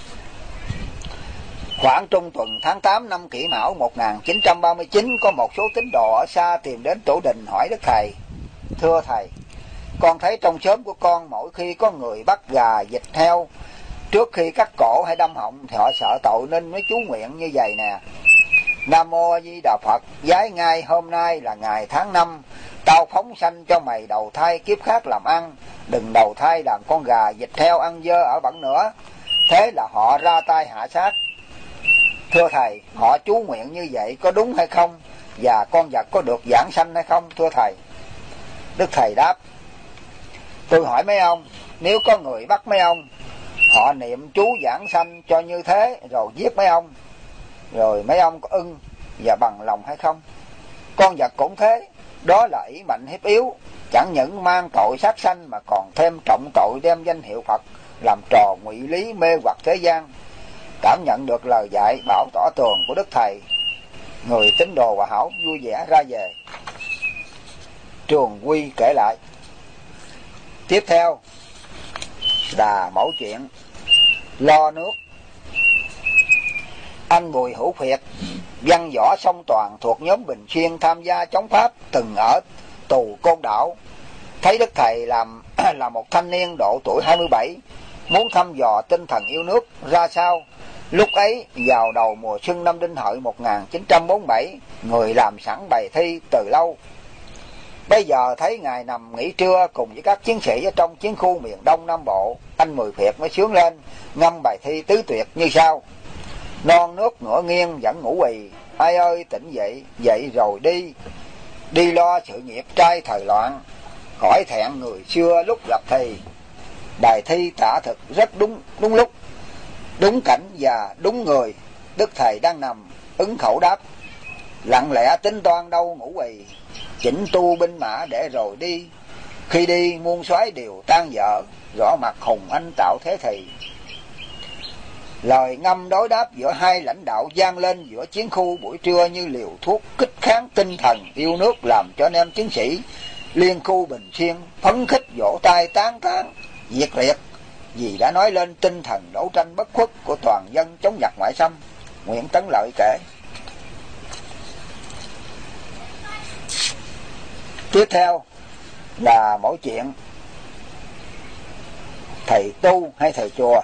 Khoảng trung tuần tháng tám năm Kỷ Mão một nghìn chín trăm ba mươi chín, có một số tín đồ ở xa tìm đến tổ đình hỏi Đức Thầy. Thưa Thầy, con thấy trong xóm của con mỗi khi có người bắt gà, vịt, heo, trước khi cắt cổ hay đâm họng thì họ sợ tội nên mới chú nguyện như vậy nè. Nam Mô A Di Đà Phật. Giái ngay hôm nay là ngày tháng năm, tao phóng sanh cho mày đầu thai kiếp khác làm ăn, đừng đầu thai làm con gà, vịt, heo ăn dơ ở bẩn nữa. Thế là họ ra tay hạ sát. Thưa Thầy, họ chú nguyện như vậy có đúng hay không? Và con vật có được giảng sanh hay không, thưa Thầy? Đức Thầy đáp, tôi hỏi mấy ông, nếu có người bắt mấy ông, họ niệm chú giảng sanh cho như thế, rồi giết mấy ông, rồi mấy ông có ưng và bằng lòng hay không? Con vật cũng thế, đó là ý mạnh hiếp yếu, chẳng những mang tội sát sanh mà còn thêm trọng tội đem danh hiệu Phật làm trò ngụy lý mê hoặc thế gian. Cảm nhận được lời dạy bảo tỏ tường của Đức Thầy, người tín đồ Hòa Hảo vui vẻ ra về. Trường Quy kể lại. Tiếp theo là mẫu chuyện lo nước. Anh Bùi Hữu Phiệt, văn võ song toàn thuộc nhóm Bình Xuyên tham gia chống Pháp, từng ở tù Côn Đảo. Thấy Đức Thầy làm là một thanh niên độ tuổi hai mươi bảy, muốn thăm dò tinh thần yêu nước ra sao. Lúc ấy vào đầu mùa xuân năm Đinh Hợi một nghìn chín trăm bốn mươi bảy, người làm sẵn bài thi từ lâu. Bây giờ thấy Ngài nằm nghỉ trưa cùng với các chiến sĩ ở trong chiến khu miền Đông Nam Bộ, anh Mười Phiệt mới sướng lên ngâm bài thi tứ tuyệt như sau: non nước ngửa nghiêng vẫn ngủ quỳ, ai ơi tỉnh dậy, dậy rồi đi, đi lo sự nghiệp trai thời loạn, khỏi thẹn người xưa lúc gặp thì. Bài thi tả thực rất đúng đúng lúc, đúng cảnh và đúng người. Đức Thầy đang nằm ứng khẩu đáp: lặng lẽ tính toan đâu ngủ quỳ, chỉnh tu binh mã để rồi đi, khi đi muôn soái đều tan vỡ, rõ mặt hùng anh tạo thế thì. Lời ngâm đối đáp giữa hai lãnh đạo vang lên giữa chiến khu buổi trưa như liều thuốc kích kháng tinh thần yêu nước, làm cho anh em chiến sĩ Liên khu Bình Xuyên phấn khích vỗ tay tán thán nhiệt liệt vì đã nói lên tinh thần đấu tranh bất khuất của toàn dân chống giặc ngoại xâm. Nguyễn Tấn Lợi kể. Tiếp theo là mẫu chuyện thầy tu hay thầy chùa.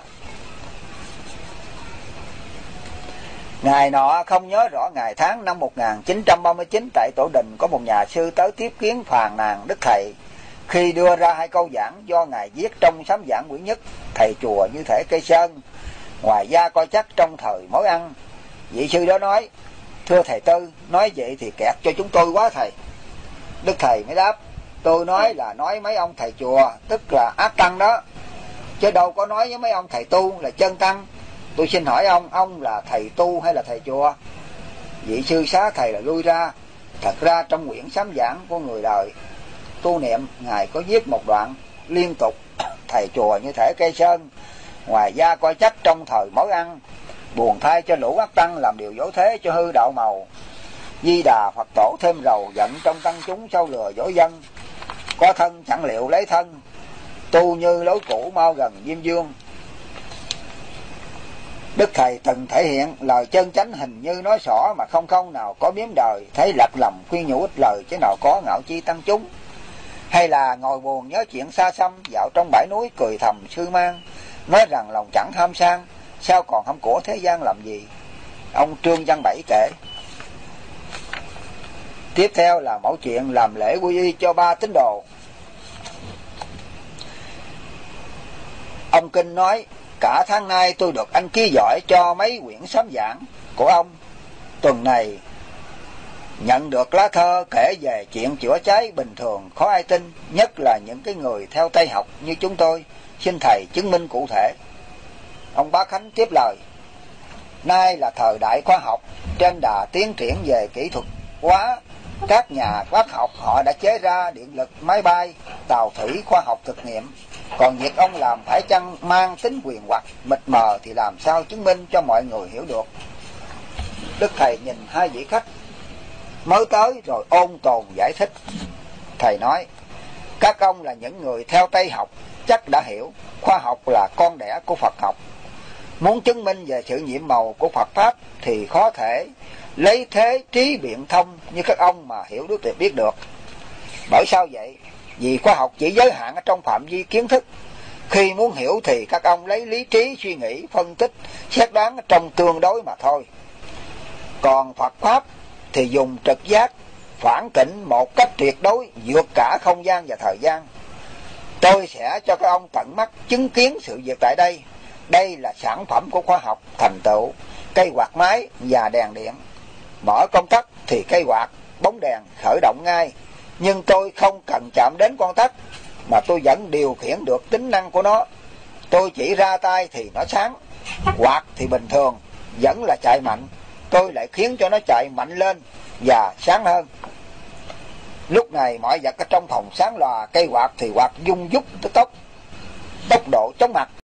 Ngày nọ không nhớ rõ ngày tháng năm một nghìn chín trăm ba mươi chín, tại Tổ Đình có một nhà sư tới tiếp kiến phàn nàn đức thầy khi đưa ra hai câu giảng do ngài viết trong sám giảng quyển nhất: thầy chùa như thể cây sơn, ngoài da coi chắc trong thời mối ăn. Vị sư đó nói: thưa thầy Tư, nói vậy thì kẹt cho chúng tôi quá thầy. Đức thầy mới đáp: tôi nói là nói mấy ông thầy chùa, tức là ác tăng đó, chứ đâu có nói với mấy ông thầy tu là chân tăng. Tôi xin hỏi ông, ông là thầy tu hay là thầy chùa? Vị sư xá thầy là lui ra. Thật ra trong quyển sám giảng của người đời tu niệm, ngài có viết một đoạn liên tục: thầy chùa như thể cây sơn, ngoài da coi chắc trong thời mối ăn. Buồn thay cho lũ ác tăng làm điều dối thế cho hư đạo màu. Di Đà Phật tổ thêm rầu giận trong tăng chúng sau lừa dối dân. Có thân chẳng liệu lấy thân, tu như lối cũ mau gần Diêm Dương. Đức thầy từng thể hiện lời chân chánh hình như nói xỏ mà không không nào có biếm đời, thấy lật lầm khuyên nhủ ít lời chứ nào có ngạo chi tăng chúng. Hay là ngồi buồn nhớ chuyện xa xăm, dạo trong bãi núi cười thầm sư mang, nói rằng lòng chẳng tham sang, sao còn hâm của thế gian làm gì. Ông Trương Văn Bảy kể. Tiếp theo là mẫu chuyện làm lễ quy y cho ba tín đồ. Ông Kinh nói: cả tháng nay tôi được anh ký giỏi cho mấy quyển sám giảng của ông. Tuần này nhận được lá thơ kể về chuyện chữa cháy bình thường khó ai tin, nhất là những cái người theo Tây học như chúng tôi. Xin thầy chứng minh cụ thể. Ông Bá Khánh tiếp lời: nay là thời đại khoa học, trên đà tiến triển về kỹ thuật hóa, các nhà khoa học họ đã chế ra điện lực, máy bay, tàu thủy khoa học thực nghiệm. Còn việc ông làm phải chăng mang tính quyền hoặc mịt mờ thì làm sao chứng minh cho mọi người hiểu được. Đức thầy nhìn hai vị khách mới tới rồi ôn tồn giải thích. Thầy nói: các ông là những người theo Tây học, chắc đã hiểu khoa học là con đẻ của Phật học. Muốn chứng minh về sự nhiệm màu của Phật Pháp thì khó thể lấy thế trí biện thông như các ông mà hiểu được thì biết được. Bởi sao vậy? Vì khoa học chỉ giới hạn ở trong phạm vi kiến thức. Khi muốn hiểu thì các ông lấy lý trí suy nghĩ, phân tích, xét đoán trong tương đối mà thôi. Còn Phật Pháp thì dùng trực giác, phản tỉnh một cách tuyệt đối, vượt cả không gian và thời gian. Tôi sẽ cho các ông tận mắt chứng kiến sự việc tại đây. Đây là sản phẩm của khoa học thành tựu, cây quạt máy và đèn điện. Mở công tắc thì cây quạt, bóng đèn khởi động ngay. Nhưng tôi không cần chạm đến con tắc, mà tôi vẫn điều khiển được tính năng của nó. Tôi chỉ ra tay thì nó sáng. Quạt thì bình thường, vẫn là chạy mạnh, tôi lại khiến cho nó chạy mạnh lên và sáng hơn. Lúc này mọi vật ở trong phòng sáng lòa, cây quạt thì quạt dung dút tới tốc tốc độ chóng mặt.